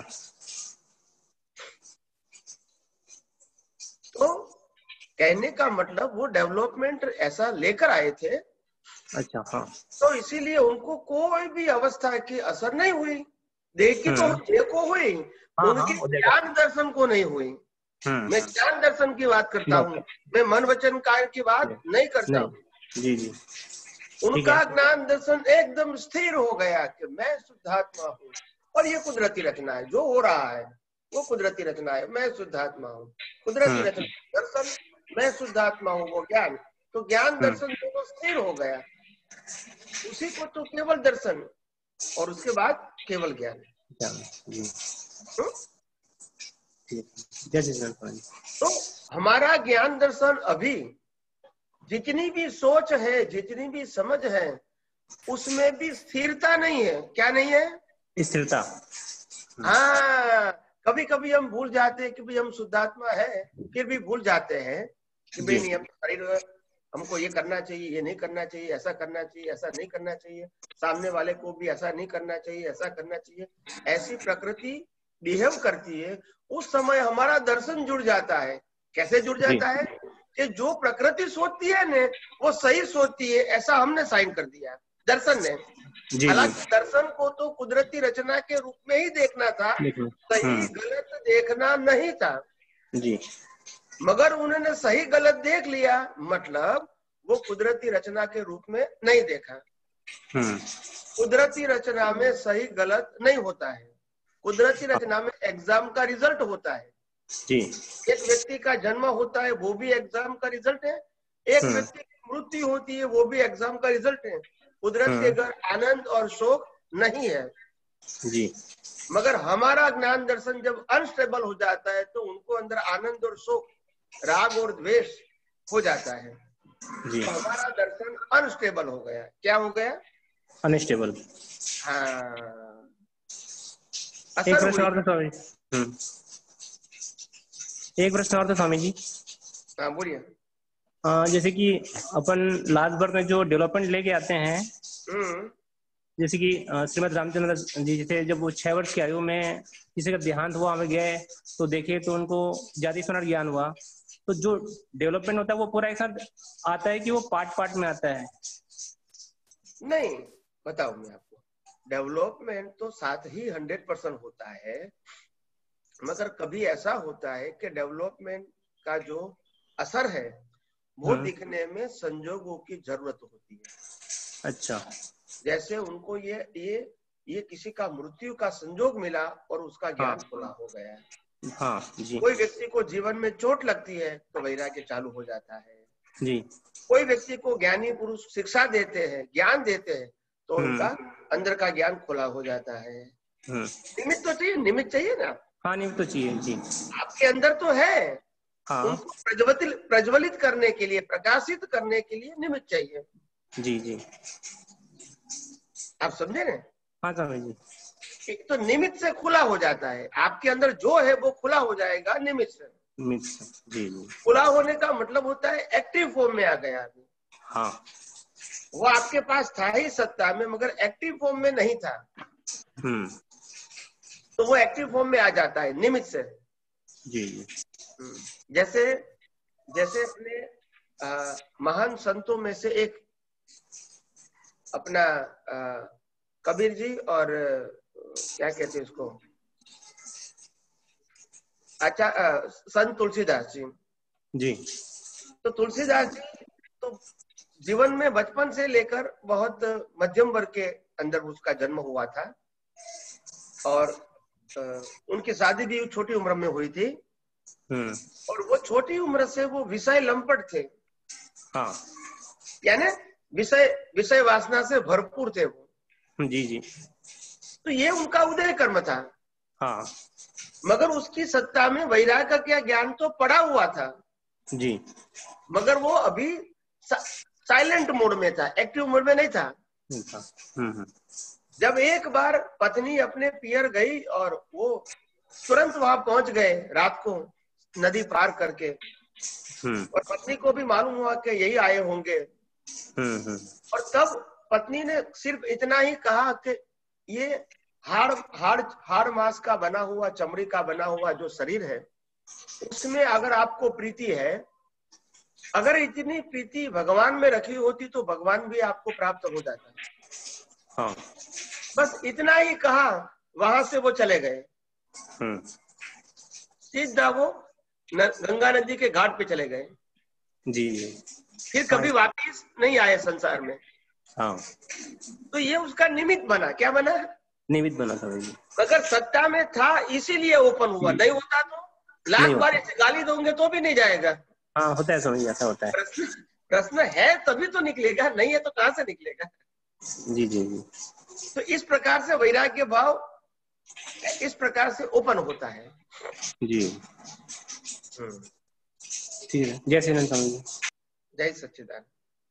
तो कहने का मतलब वो डेवलपमेंट ऐसा लेकर आए थे। अच्छा, हाँ। तो इसीलिए उनको कोई भी अवस्था की असर नहीं हुई। देखी तो देखो हुई, उनके ज्ञान दर्शन को नहीं हुई। मैं ज्ञान दर्शन की बात करता हूँ, मैं मन वचन कार्य की बात नहीं करता हूँ। जी जी, उनका ज्ञान दर्शन एकदम स्थिर हो गया कि मैं शुद्धात्मा हूँ और ये कुदरती रचना है, जो हो रहा है वो कुदरती रचना है, मैं शुद्धात्मा हूँ। कुदरती रचना दर्शन, मैं शुद्धात्मा हूँ, वो ज्ञान। तो ज्ञान दर्शन दोनों स्थिर हो गया, उसी को तो केवल दर्शन और उसके बाद केवल ज्ञान। तो हमारा ज्ञान दर्शन अभी जितनी भी सोच है, जितनी भी समझ है, उसमें भी स्थिरता नहीं है। क्या नहीं है? स्थिरता। हाँ, कभी कभी हम भूल जाते हैं कि भाई हम शुद्धात्मा है, फिर भी भूल जाते हैं कि भाई नहीं, हम शरीर, हमको ये करना चाहिए, ये नहीं करना चाहिए, ऐसा करना चाहिए, ऐसा नहीं करना चाहिए, सामने वाले को भी ऐसा नहीं करना चाहिए, ऐसा करना चाहिए। ऐसी प्रकृति बिहेव करती है, उस समय हमारा दर्शन जुड़ जाता है। कैसे जुड़ जाता है? कि जो प्रकृति सोचती है ने वो सही सोचती है, ऐसा हमने साइन कर दिया दर्शन ने। हालांकि दर्शन को तो कुदरती रचना के रूप में ही देखना था, सही गलत देखना नहीं था जी। मगर उन्होंने सही गलत देख लिया, मतलब वो कुदरती रचना के रूप में नहीं देखा। कुदरती रचना में सही गलत नहीं होता है, कुदरती रचना में एग्जाम का रिजल्ट होता है जी। एक व्यक्ति का जन्म होता है, वो भी एग्जाम का रिजल्ट है। एक व्यक्ति की मृत्यु होती है, वो भी एग्जाम का रिजल्ट है। कुदरत के घर आनंद और शोक नहीं है जी। मगर हमारा ज्ञान दर्शन जब अनस्टेबल हो जाता है तो उनको अंदर आनंद और शोक, राग और द्वेष हो जाता है जी। तो हमारा दर्शन अनस्टेबल हो गया। क्या हो गया? अनस्टेबल। हाँ, एक प्रश्न और था एक प्रश्न और था स्वामी जी। हाँ, बोलिए। जैसे कि अपन लास्ट बार में जो डेवलपमेंट लेके आते हैं, जैसे कि श्रीमद रामचंद्र जी जैसे जब वो छह वर्ष की आयु में किसी का देहांत हुआ, हमें गए तो देखे तो उनको जातिस्वरण ज्ञान हुआ। तो जो डेवलपमेंट होता है वो पूरा एक साथ आता है कि वो पार्ट पार्ट में आता है? नहीं, बताओ मैं आपको। डेवलपमेंट तो साथ ही हंड्रेड परसेंट होता है, मगर कभी ऐसा होता है कि डेवलपमेंट का जो असर है वो दिखने में संजोगों की जरूरत होती है। अच्छा, जैसे उनको ये ये ये किसी का मृत्यु का संजोग मिला और उसका ज्ञान खुला हो गया। हाँ जी। कोई व्यक्ति को जीवन में चोट लगती है तो वैराग्य चालू हो जाता है जी। कोई व्यक्ति को ज्ञानी पुरुष शिक्षा देते हैं, ज्ञान देते हैं, तो उनका अंदर का ज्ञान खुला हो जाता है। निमित्त तो चाहिए, निमित्त चाहिए ना। हाँ, निमित्त तो चाहिए जी। आपके अंदर तो है, हाँ। उनको प्रज्वलित प्रज्वलित करने के लिए, प्रकाशित करने के लिए निमित्त चाहिए जी जी। आप समझे ना? हाँ समझ जी। एक तो निमित्त से खुला हो जाता है, आपके अंदर जो है वो खुला हो जाएगा निमित्त से। मिक्स, जी जी। खुला होने का मतलब होता है एक्टिव फॉर्म में आ गया अभी। हाँ, वो आपके पास था ही सत्ता में, मगर एक्टिव फॉर्म में नहीं था, हम्म, तो वो एक्टिव फॉर्म में आ जाता है निमित्त से। जी जी। जैसे जैसे अपने आ, महान संतों में से एक अपना आ, कबीर जी और क्या कहते हैं उसको, अच्छा संत तुलसीदास जी जी। तो तुलसीदास जी तो जीवन में बचपन से लेकर बहुत मध्यम वर्ग के अंदर उसका जन्म हुआ था, और आ, उनकी शादी भी छोटी उम्र में हुई थी, और वो छोटी उम्र से वो विषय लंपट थे। हाँ, यानी विषय विषय वासना से भरपूर थे वो। जी जी। तो ये उनका उदय कर्म था। हाँ, मगर उसकी सत्ता में वैराग्य का क्या ज्ञान तो पड़ा हुआ था जी, मगर वो अभी साइलेंट मोड में था, एक्टिव मोड में नहीं था। हम्म, जब एक बार पत्नी अपने पियर गई और वो तुरंत वहां पहुंच गए रात को नदी पार करके, और पत्नी को भी मालूम हुआ कि यही आए होंगे, और तब पत्नी ने सिर्फ इतना ही कहा कि ये हाड़ हाड़ हाड़ मांस का बना हुआ, चमड़ी का बना हुआ जो शरीर है, उसमें अगर आपको प्रीति है, अगर इतनी प्रीति भगवान में रखी होती तो भगवान भी आपको प्राप्त हो जाता। हाँ, बस इतना ही कहा, वहां से वो चले गए, सीधा वो न, गंगा नदी के घाट पे चले गए। जी, फिर कभी वापिस नहीं आए संसार में। हाँ, तो ये उसका निमित्त बना। क्या बना? निमित्त बना था भाई। अगर सत्ता में था इसीलिए ओपन हुआ, नहीं होता तो लाख बार इसे गाली दोगे तो भी नहीं जाएगा। हाँ, होता है, समझ ऐसा होता है। प्रश्न प्रश्न है तभी तो निकलेगा, नहीं है तो कहां से निकलेगा? जी जी जी। तो इस प्रकार से वैराग्य भाव इस प्रकार से ओपन होता है। जी, ठीक है। जय श्री स्वामी। जय सच्चिदानंद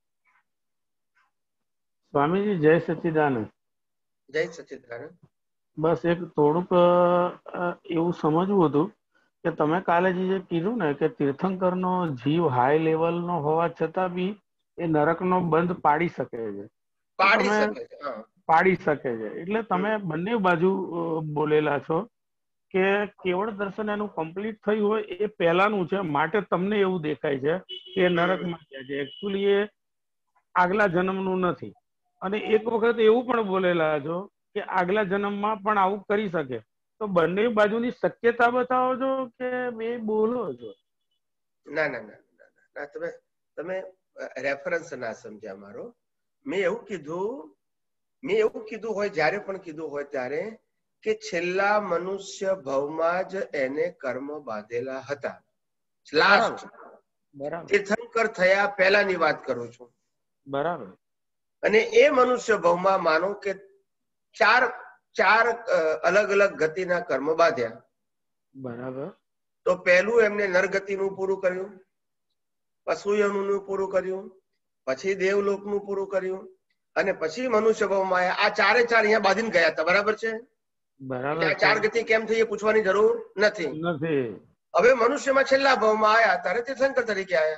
स्वामी जी। जय सच्चिदानंद। જય સચ્ચિદાનંદ। બસ એક થોડુંક એવું સમજવું હતું કે તમે કાલે જે કીધું ને કે તીર્થંકરનો જીવ હાઈ લેવલનો હોવા છતાં બી એ નરકનો બંધ પાડી શકે છે, પાડી શકે છે, પાડી શકે છે, એટલે તમે બંને બાજુ બોલેલા છો કે કેવળ દર્શન એનું કમ્પ્લીટ થયું હોય એ પહેલાનું છે, માટે તમને એવું દેખાય છે કે નરકમાં ગયા છે, એકચ્યુઅલી એ આગલા જન્મનું નથી। અને એક વખત એવું પણ બોલેલા છો કે આગલા જન્મમાં પણ આવું કરી શકે, તો બંને બાજુની શક્યતા બતાવો છો કે બે બોલો છો? ના ના ના ના, તમે તમે રેફરન્સ ના સમજ્યા મારો। મેં એવું કીધું મેં એવું કીધું હોય, જ્યારે પણ કીધું હોય ત્યારે, કે છેલ્લા મનુષ્ય ભવમાં જ એને કર્મ બાંધેલા હતા। લાસ્ટ તીર્થંકર થયા પહેલાની વાત કરું છું। બરાબર। અને એ મનુષ્ય ભાવમાં માનો કે ચાર ચાર અલગ અલગ ગતિના કર્મ બાંધ્યા। બરાબર। તો પહેલું એમને નરગતિનું પૂરું કર્યું, પશુ યોનિનું પૂરું કર્યું, પછી દેવલોકનું પૂરું કર્યું, અને પછી મનુષ્ય ભાવમાં આવ્યા। આ ચારે ચાર અહીંયા બાંધીને ગયા હતા। બરાબર છે? બરાબર। ચાર ગતિ કેમ થઈ એ પૂછવાની જરૂર નથી નથી। હવે મનુષ્યમાં છેલ્લા ભાવમાં આવ્યા ત્યારે તીર્થંકર તરીકે આવ્યા।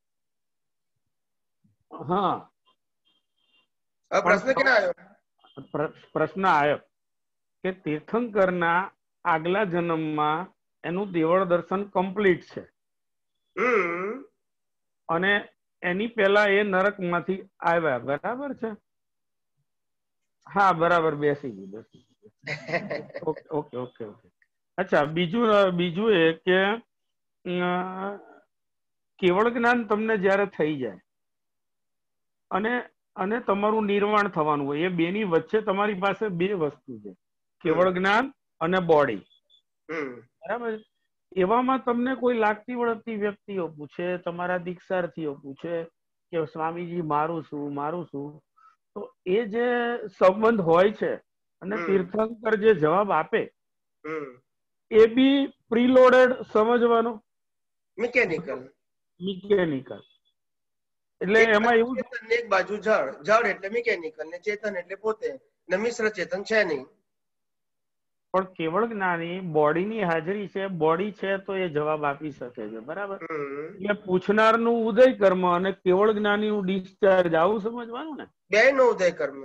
હા, પ્રશ્ન ક્યાં આવ્યો? પ્રશ્ન આવ્યો કે તીર્થંકરના આગલા જન્મમાં એનું દેવળ દર્શન કમ્પ્લીટ છે અને એની પહેલા એ નરકમાંથી આવ્યા। બરાબર છે? હા, બરાબર, બેસી ગયું બેસી ગયું। Okay okay okay okay. અચ્છા, બીજું બીજું એ કે કેવળ જ્ઞાન તમને જ્યારે થઈ જાય અને અને તમારું નિર્વાણ થવાનું હોય, એ બેની વચ્ચે તમારી પાસે બે વસ્તુ છે, કેવળ જ્ઞાન અને બોડી। બરાબર? એવામાં તમને કોઈ લાગતી વળગતી વ્યક્તિઓ પૂછે, તમારા દીક્ષાર્થીઓ પૂછે કે સ્વામીજી મારું શું મારું શું, તો એ જે સંબંધ હોય છે અને તીર્થંકર જે જવાબ આપે એ બી પ્રીલોડેડ સમજવાનો, મિકેનિકલ મિકેનિકલ। એટલે એમાં એવું એક બાજુ જળ, જળ એટલે મિકેનિકલ, ને ચેતન એટલે પોતે, ને મિશ્ર ચેતન છે નહીં। પણ કેવળ જ્ઞાની બોડીની હાજરી છે, બોડી છે તો એ જવાબ આપી શકે છે, બરાબર? એટલે પૂછનારનું ઉદય કર્મ અને કેવળ જ્ઞાનીનું ડિસ્ચાર્જ, આવું સમજવાનું ને? બે નો ઉદય કર્મ.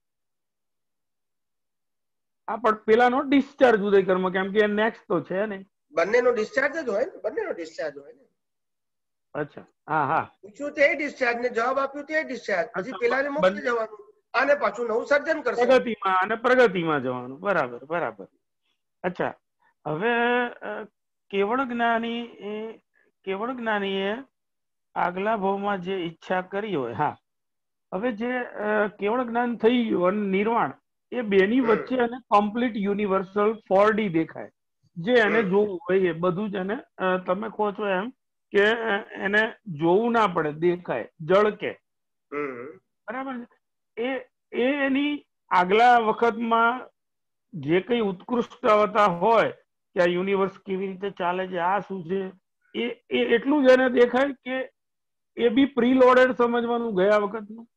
હા, પણ પેલાનો ડિસ્ચાર્જ ઉદય કર્મ, કેમ કે નેક્સ્ટ તો છે ને. બંનેનો ડિસ્ચાર્જ જ હોય ને, બંનેનો ડિસ્ચાર્જ હોય ને. અચ્છા, હા હા. પૂછ્યું તે ડિસ્ચાર્જ ને જવાબ આપ્યું તે ડિસ્ચાર્જ, પછી પેલાને મોક્ષ જવાનું અને પાછું નવું સર્જન કરશે, પ્રગતિમાં અને પ્રગતિમાં જવાનું. બરાબર બરાબર. અચ્છા, હવે કેવળ જ્ઞાની એ કેવળ જ્ઞાનીએ આગલા ભાવમાં જે ઈચ્છા કરી હોય, હા, હવે જે કેવળ જ્ઞાન થઈ ગયું અને નિર્વાણ, એ બેની વચ્ચે એને કમ્પ્લીટ યુનિવર્સલ ફોર ડી દેખાય. જે એને જોવું હોય એ બધું જ એને, તમે કહો છો એમ કે એને જોવું ના પડે, દેખાય, જળકે. બરાબર છે. એ એની આગલા વખતમાં જે કઈ ઉત્કૃષ્ટતા હોય કે આ યુનિવર્સ કેવી રીતે ચાલે છે, આ શું છે, એ એ એટલું જ એને દેખાય કે એ બી પ્રી લોડેડ સમજવાનું ગયા વખતનું.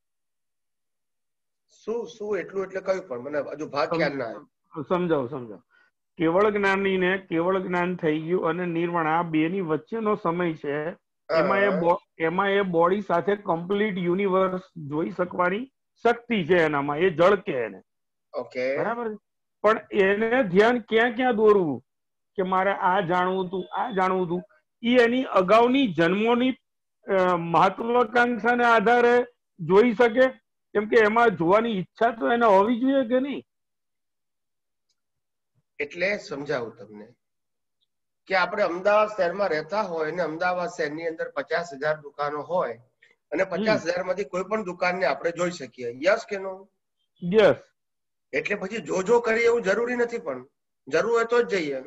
શું શું એટલું એટલે કયું પણ મને હજુ ભાગ ખ્યાલ ના આવ્યો. સમજાવ સમજાવ કેવળ જ્ઞાની ને કેવળ જ્ઞાન થઈ ગયું અને નિર્વાણ, આ બે ની વચ્ચેનો સમય છે, એમાં એ એમાં એ બોડી સાથે કમ્પ્લીટ યુનિવર્સ જોઈ શકવાની શક્તિ છે એનામાં, એ જળકે એને. ઓકે, બરાબર. પણ એને ધ્યાન ક્યાં ક્યાં દોરવું કે મારે આ જાણવું હતું, આ જાણવું હતું, એ એની અગાઉની જન્મોની મહત્વાકાંક્ષાને આધારે જોઈ શકે, કેમ કે એમાં જોવાની ઈચ્છા તો એને હોવી જોઈએ કે નહીં? એટલે સમજાવું તમને કે આપણે અમદાવાદ શહેરમાં રહેતા હોય ને અમદાવાદ શહેરની અંદર પચાસ હજાર દુકાનો હોય અને પચાસ હજાર માંથી કોઈ પણ દુકાનને આપણે જોઈ શકીએ, યસ કે નો? યસ. એટલે પછી જો જો કરીએ એવું જરૂરી નથી, પણ જરૂર હોય તો જ જઈએ.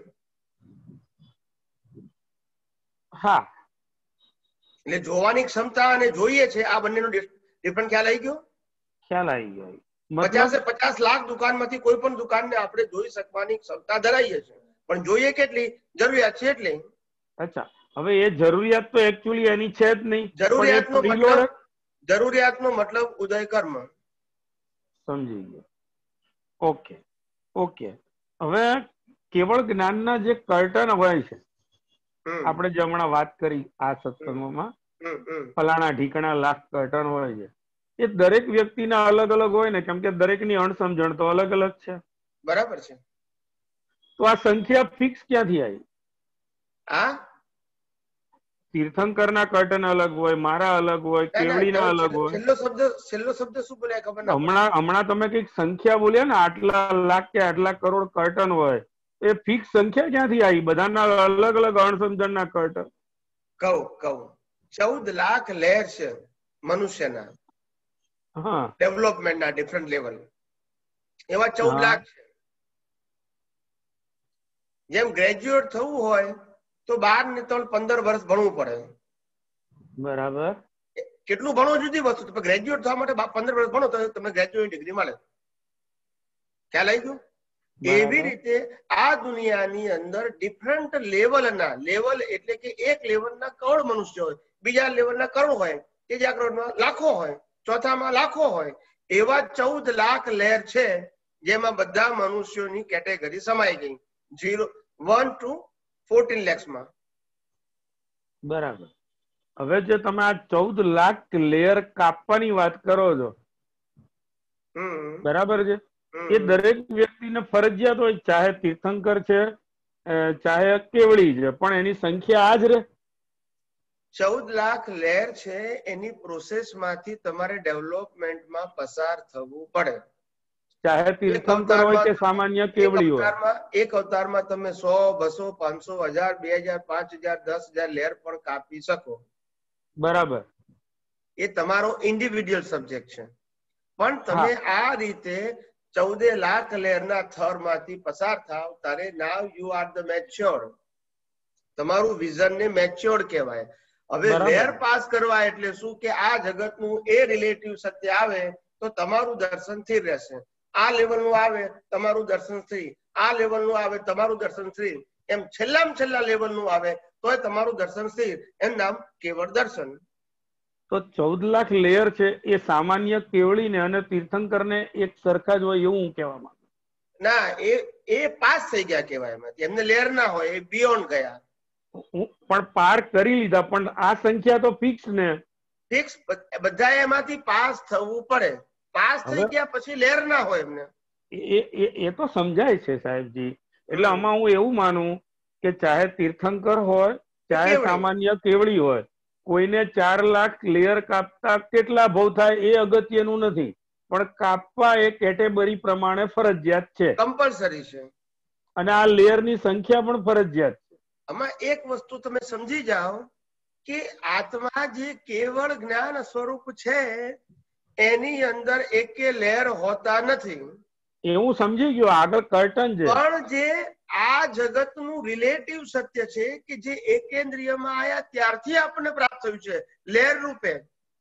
હા, એટલે જોવાની ક્ષમતા અને જોઈએ છે, આ બંનેનો ડિફરન્ટ ખ્યાલ આવી ગયો? ખ્યાલ આવી ગયો. પચાસે પચાસ લાખ દુકાનમાંથી કોઈ પણ દુકાનને આપણે જોઈ શકવાની ક્ષમતા ધરાવીએ છીએ, પણ જોઈએ કેટલી? જરૂરિયાત છે એટલી. અચ્છા, હવે એ જરૂરિયાત તો એકચ્યુઅલી એની છે જ નહીં. જરૂરિયાતનો મતલબ જરૂરિયાતનો મતલબ ઉદય કર્મ. સમજી ગયો. Okay okay. હવે કેવળ જ્ઞાનના જે કર્ટન હોય છે, આપણે જે હમણાં વાત કરી આ સત્સંગોમાં, ફલાણા ઢીકણા લાખ કર્ટન હોય છે, એ દરેક વ્યક્તિના અલગ અલગ હોય ને, કેમ કે દરેકની અણસમજણ તો અલગ અલગ છે. બરાબર છે. તો આ સંખ્યા ફિક્સ ક્યાંથી આવી? આ તીર્થંકરના કર્ટન અલગ હોય, મારા અલગ હોય, કેવડીના અલગ હોય. છેલ્લો શબ્દ છેલ્લો શબ્દ શું બોલ્યા ખબર ના? હમણાં હમણાં તમે કઈક સંખ્યા બોલ્યા ને, આટલા લાખ કે આટલા કરોડ કર્ટન હોય, એ ફિક્સ સંખ્યા ક્યાંથી આવી? બધાના અલગ અલગ અણસમજણના કર્ટન. કહું કહું ચૌદ લાખ લેયર છે મનુષ્યના, હા, ડેવલપમેન્ટના ડિફરન્ટ લેવલ, એવા ચૌદ લાખ છે. જેમ ગ્રેજ્યુએટ થવું હોય તો બાર ને ત્રણ પંદર વર્ષ ભણવું પડે. બરાબર. કેટલું ભણવું જુદી વસ્તુ. તમે ગ્રેજ્યુએટ થવા માટે પંદર વર્ષ ભણો તો તમને ગ્રેજ્યુએટ ડિગ્રી મળે. ખ્યાલ આવી ગયું? એવી રીતે આ દુનિયાની અંદર ડિફરન્ટ લેવલના, લેવલ એટલે કે એક લેવલના કરોડ મનુષ્ય હોય, બીજા લેવલના કરોડ હોય, ત્રીજા કરોડમાં લાખો હોય, ચોથામાં લાખો હોય, એવા ચૌદ લાખ લેયર છે, જેમાં બધા મનુષ્યોની કેટેગરી સમાઈ ગઈ ઝીરો વન ટુ ફોર્ટીન લેક્સમાં. બરાબર. હવે જે તમે આ ચૌદ લાખ લેયર કાપવાની વાત કરો છો, બરાબર છે, એ દરેક વ્યક્તિને ફરજિયાત હોય, ચાહે તીર્થંકર છે ચાહે કેવડી છે, પણ એની સંખ્યા આ જ રહે. ચૌદ લાખ લેયર છે, એની પ્રોસેસ માંથી તમારે ડેવલપમેન્ટમાં પસાર થવું પડે, ચાહે તીર્થંકર હોય કે સામાન્ય કેવડી હોય. એક અવતારમાં તમે સો, બસો, પાંચસો, હજાર, બે હજાર, પાંચ હજાર, દસ હજાર લેયર પણ કાપી શકો. બરાબર. એ તમારો ઇન્ડિવિડ્યુઅલ સબ્જેક્ટ છે, પણ તમે આ રીતે ચૌદે લાખ લેયરના થર માંથી પસાર થાવ ત્યારે now you are the mature. તમારું વિઝન ને મેચ્યોર કહેવાય. હવે લેયર પાસ કરવા એટલે શું કે આ જગતનું એ રિલેટિવ સત્ય આવે તો તમારું દર્શન સ્થિર રહેશે. આ લેવલનું આવે તમારું દર્શન સ્થિર, આ લેવલનું આવે તમારું દર્શન સ્થિર, એમ છેલ્લામાં છેલ્લા લેવલનું આવે તોય તમારું દર્શન સ્થિર. એમ નામ કેવળ દર્શન. તો ચૌદ લાખ લેયર છે એ સામાન્ય કેવળીને અને તીર્થંકરને એક સરખા જ હોય એવું હું કહેવા માંગુ. ના એ એ પાસ થઈ ગયા કહેવાય એમાંથી, એમને લેર ના હોય, એ બિયોન્ડ ગયા. પણ પાર કરી લીધા, પણ આ સંખ્યા તો ફિક્સ ને ફિક્સ, બધા એમાંથી પાસ થવું પડે. પાસ થઈ ગયા પછી લેર ના હોય એમને. એ એ તો સમજાય છે સાહેબજી. એટલે આમાં હું એવું માનું કે ચાહે તીર્થંકર હોય ચાહે સામાન્ય કેવડી હોય, કોઈને ચાર લાખ લેયર કાપતા કેટલા ભાવ થાય એ અગત્યનું નથી, પણ કાપવા એ કેટેગરી પ્રમાણે ફરજિયાત છે, કમ્પલસરી છે. અને આ લેયર ની સંખ્યા પણ ફરજિયાત છે. આમાં એક વસ્તુ તમે સમજી જાઓ કે આત્મા જે કેવળ જ્ઞાન સ્વરૂપ છે એની અંદર એકે લેયર હોતા નથી. એવું સમજી ગયો, આગળ કર્ટન છે. પણ જે આ જગતનું રિલેટિવ સત્ય છે કે જે એકેન્દ્રિયમાં આયા ત્યારથી આપણને પ્રાપ્ત થયું છે લેર રૂપે,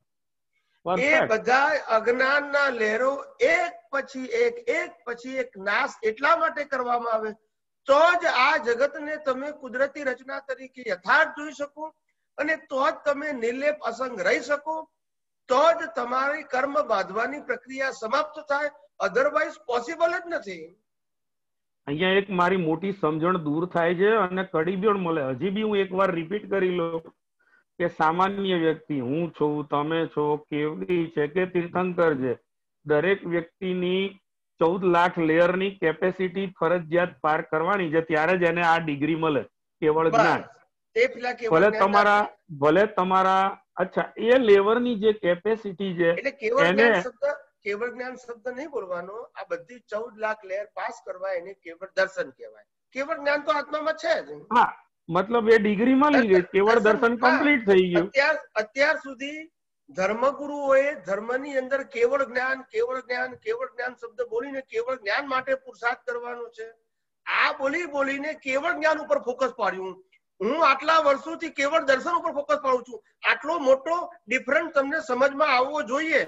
એ બધા અજ્ઞાનના લેરો એક પછી એક એક પછી એક નાશ એટલા માટે કરવામાં આવે તો જ આ જગતને તમે કુદરતી રચના તરીકે યથાર્થ જોઈ શકો, અને તો જ તમે નિર્લેપ અસંગ રહી શકો, તો જ તમારી કર્મ બાંધવાની પ્રક્રિયા સમાપ્ત થાય, અધરવાઇઝ પોસિબલ જ નથી. અહીંયા એક મારી મોટી સમજણ દૂર થાય છે અને કડી પણ મળે. હજી બી હું એકવાર રિપીટ કરી લઉં કે સામાન્ય વ્યક્તિ, હું છું, તમે છો, કેવડી છે કે તીર્થંકર છે, દરેક વ્યક્તિની ચૌદ લાખ લેયર ની કેપેસિટી ફરજિયાત પાર કરવાની છે, ત્યારે જ એને આ ડિગ્રી મળે કેવળ જ્ઞાન. ભલે તમારા ભલે તમારા અચ્છા એ લેવર ની જે કેપેસિટી છે એને કેવળ જ્ઞાન શબ્દ નહીં બોલવાનો, આ બધી ચૌદ લાખ લેયર પાસ કરવા એને કેવળ દર્શન કહેવાય. કેવળ જ્ઞાન તો આત્મામાં છે જ. હા, મતલબ એ ડિગ્રી મળી ગઈ, કેવળ દર્શન કમ્પ્લીટ થઈ ગયું. અત્યાર અત્યાર સુધી ધર્મગુરુઓએ ધર્મની અંદર કેવળ જ્ઞાન કેવળ જ્ઞાન કેવળ જ્ઞાન શબ્દ બોલીને કેવળ જ્ઞાન માટે પુરુષાર્થ કરવાનો છે. આ બોલી બોલીને કેવળ જ્ઞાન ઉપર ફોકસ પાડ્યું. હું આટલા વર્ષોથી કેવળ દર્શન ઉપર ફોકસ પાડું છું. આટલો મોટો ડિફરન્સ તમને સમજમાં આવવો જોઈએ.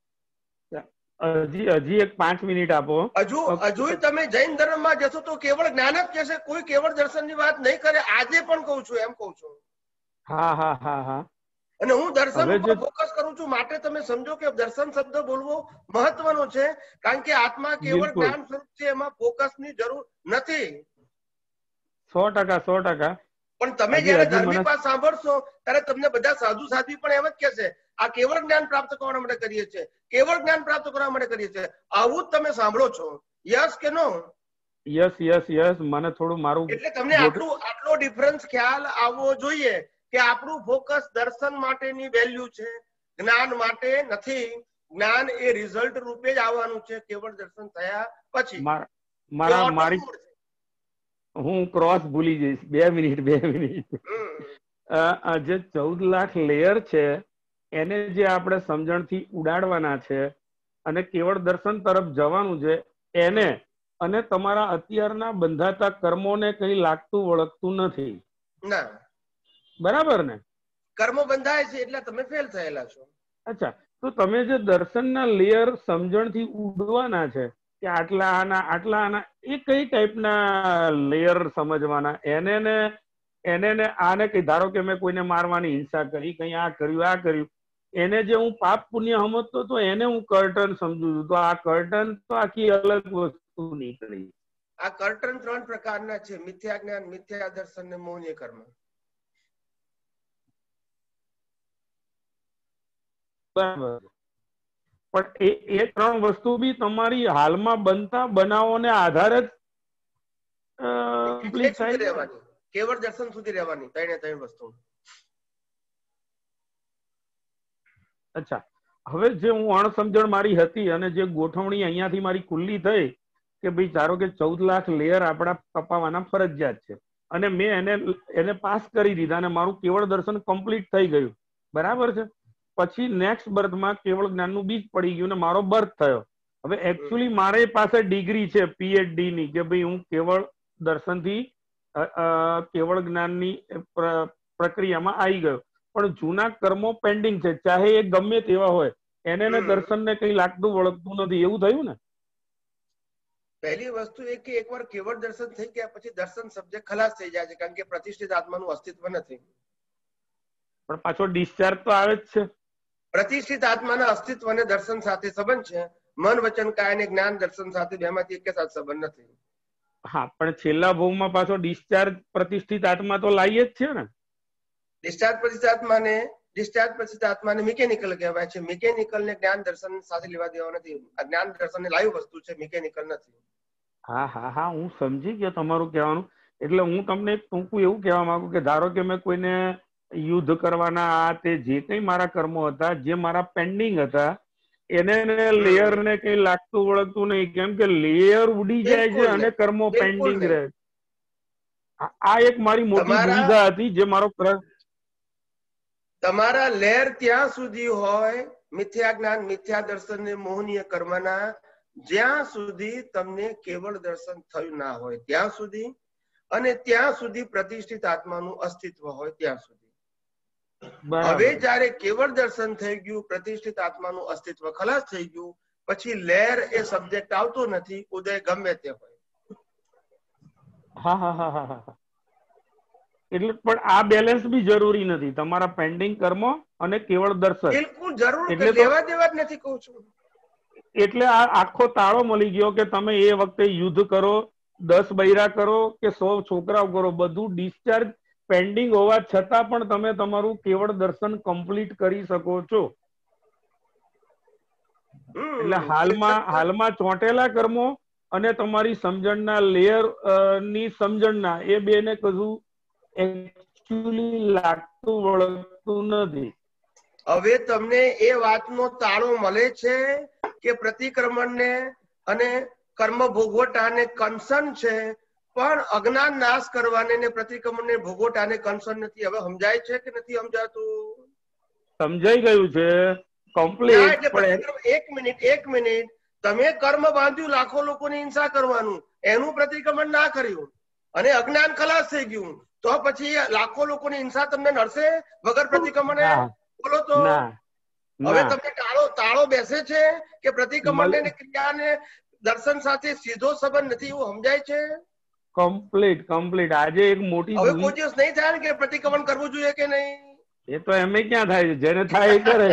હજી હજી એક પાંચ મિનિટ આપો. હજુ હજુ તમે જૈન ધર્મમાં જશો તો કેવળ જ્ઞાન જ કહેશે, કોઈ કેવળ દર્શન ની વાત નહીં કરે. આજે પણ કહું છું, એમ કહું છું. હા હા હા હા અને હું દર્શન ઉપર ફોકસ કરું છું, માટે તમે સમજો કે દર્શન શબ્દ બોલવો મહત્વનો છે, કારણ કે આત્મા કેવળ જ્ઞાન સ્વરૂપ છે, એમાં ફોકસ ની જરૂર નથી. સો ટકા સો ટકા પણ તમે જયારે ધર્મી પાસ સાંભળશો ત્યારે તમને બધા સાધુ સાધ્વી પણ એમ જ કહેશે આ કેવળ જ્ઞાન પ્રાપ્ત કરવા માટે કરીએ છીએ, કેવળ જ્ઞાન પ્રાપ્ત કરવા માટે કરીએ છીએ. આવું જ તમે સાંભળો છો, યસ કે નો? યસ યસ યસ મને થોડું મારું એટલે તમને આટલું આટલો ડિફરન્સ ખ્યાલ આવવો જોઈએ કે આપણું ફોકસ દર્શન માટેની વેલ્યુ છે, જ્ઞાન માટે નથી. જ્ઞાન એ રિઝલ્ટ રૂપે જ આવવાનું છે કેવળ દર્શન થયા પછી. મારા મારી હું ક્રોસ ભૂલી જઈશ. બે મિનિટ બે મિનિટ જે ચૌદ લાખ લેયર છે એને જે આપણે સમજણથી ઉડાડવાના છે અને કેવળ દર્શન તરફ જવાનું છે, એને અને તમારા અત્યારના બંધાતા કર્મોને કઈ લાગતું વળગતું નથી. ના, બરાબર ને? કર્મો બંધાય છે એટલે તમે ફેલ થયેલા છો. અચ્છા, તો તમે જે દર્શનના લેયર સમજણથી ઉડવાના છે કે આટલા આના આટલા આના, એ કઈ ટાઈપના લેયર સમજવાના? એને ને એને ને આને કઈ, ધારો કે મેં કોઈને મારવાની હિંસા કરી, કઈ આ કર્યું આ કર્યું, એને જે હું પાપ પુણ્ય સમજતો તો એને હું કર્ટન સમજુ છું. તો આ કર્ટન તો આખી અલગ વસ્તુ નીકળી. આ કર્ટન ત્રણ પ્રકારના છે: મિથ્યા જ્ઞાન, મિથ્યા દર્શન ને મૌન્ય કર્મ. બરાબર. પણ એ એ ત્રણ વસ્તુ બી તમારી હાલમાં બનતા બનાવોને આધારે જ રહેવાની, કેવળ દર્શન સુધી રહેવાની, ત્રણે ત્રણ વસ્તુ. અચ્છા, હવે જે હું અણસમજણ મારી હતી અને જે ગોઠવણી અહીંયાથી મારી ખુલ્લી થઈ કે ભાઈ ધારો કે ચૌદ લાખ લેયર આપણા કપાવાના ફરજિયાત છે અને મેં એને એને પાસ કરી દીધા અને મારું કેવળ દર્શન કમ્પ્લીટ થઈ ગયું, બરાબર છે. પછી નેક્સ્ટ બર્થમાં કેવળ જ્ઞાનનું બીજ પડી ગયું ને મારો બર્થ થયો. હવે એકચ્યુઅલી મારી પાસે ડિગ્રી છે પીએચડી ની કે ભાઈ હું કેવળ દર્શનથી કેવળ જ્ઞાનની પ્રક્રિયામાં આવી ગયો, પણ જૂના કર્મો પેન્ડિંગ છે, ચાહે એ ગમે તેવા હોય, એને દર્શન ને કઈ લાગતું વળગતું નથી. એવું થયું ને? પહેલી વસ્તુ એ કે એકવાર કેવળ દર્શન થઈ ગયા પછી દર્શન શબ્દ ખલાસ થઈ જાય છે, કારણ કે પ્રતિષ્ઠિત આત્માનું અસ્તિત્વ નથી. પણ પાછો ડિસ્ચાર્જ તો આવે જ છે. પ્રતિષ્ઠિત આત્માના અસ્તિત્વ અને દર્શન સાથે સંબંધ છે. મન વચન કાય અને જ્ઞાન દર્શન સાથે બેમાંથી એક સાથે સંબંધ નથી. હા, પણ છેલ્લા ભાવમાં પાછો ડિસ્ચાર્જ પ્રતિષ્ઠિત આત્મા તો લાવીએ જ છે ને. ડિસ્ચાર્જ પ્રતિષ્ઠિત આત્માને ડિસ્ચાર્જ પ્રતિષ્ઠિત આત્માને મિકેનિકલ કહેવાય છે. મિકેનિકલ ને જ્ઞાન દર્શન સાથે લેવા દેવા નથી. આ જ્ઞાન દર્શન ને લાઈવ વસ્તુ છે, મિકેનિકલ નથી. હા હા હા હું સમજી ગયો તમારું કહેવાનું. એટલે હું તમને એક ટૂંકું એવું કહેવા માંગુ કે ધારો કે મેં કોઈને યુદ્ધ કરવાના આ તે જે કઈ મારા કર્મો હતા, જે મારા પેન્ડિંગ હતા, એને લેયર ને કઈ લાગતું વળગતું નહીં, કેમ કે લેયર ઉડી જાય છે અને કર્મો પેન્ડિંગ રહે. આ એક મારી મોટી દુવિધા હતી જે મારો તમારા લેયર ત્યાં સુધી હોય મિથ્યા જ્ઞાન મિથ્યા દર્શન ને મોહનીય કર્મના, જ્યાં સુધી તમને કેવળ દર્શન થયું ના હોય ત્યાં સુધી, અને ત્યાં સુધી પ્રતિષ્ઠિત આત્માનું અસ્તિત્વ હોય ત્યાં સુધી. હવે જયારે કેવળ દર્શન થઈ ગયું, પ્રતિષ્ઠિત આત્માનું અસ્તિત્વ ખલાસ થઈ ગયું, પછી લેર એ સબ્જેક્ટ આવતો નથી, ઉદય ગમે તે હોય. હા હા હા હા હા એટલે પણ આ બેલેન્સ બી જરૂરી નથી, તમારા પેન્ડિંગ કર્મો અને કેવળ દર્શન. બિલકુલ જરૂર લેવા દેવા જ નથી કહું છું. એટલે આ આખો તાળો મળી ગયો કે તમે એ વખતે યુદ્ધ કરો, દસ બૈરા કરો કે સો છોકરાઓ કરો, બધું ડિસ્ચાર્જ પેન્ડિંગ હોવા છતાં પણ તમે તમારું કેવળ દર્શન કમ્પ્લીટ કરી શકો છો. એટલે હાલમાં હાલમાં ચોંટેલા કર્મો અને તમારી સમજણના લેયર ની સમજણના એ બે ને કશું એકચ્યુઅલી લાગતું વળગતું નથી. હવે તમને એ વાતનો તાળો મળે છે કે પ્રતિક્રમણ ને અને કર્મ ભોગવટાને કન્સર્ન છે, પણ અજ્ઞાન નાશ કરવાને ને પ્રતિક્રમણ ને ભોગવટાને કન્સર્ન નથી. હવે સમજાય છે કે નથી સમજાતું? સમજાઈ ગયું છે કમ્પ્લીટ. એક મિનિટ એક મિનિટ તમે કર્મ બાંધ્યું લાખો લોકોની હિંસા કરવાનું, એનું પ્રતિક્રમણ ના કર્યું અને અજ્ઞાન ખલાસ થઈ ગયું, તો પછી લાખો લોકોની હિંસા તમને નડશે વગર પ્રતિક્રમણે? બોલો તો. હવે તમને તાળો તાળો બેસે છે કે પ્રતિક્રમણ ને ક્રિયાને દર્શન સાથે સીધો સંબંધ નથી, એવું સમજાય છે? Complete complete. આજે એક મોટી હવે કોઈ દિવસ નહીં થાય ને કે પ્રતિક્રમણ કરવું જોઈએ કે નહીં? એ તો એમ ક્યાં થાય છે, જેને થાય એ કરે.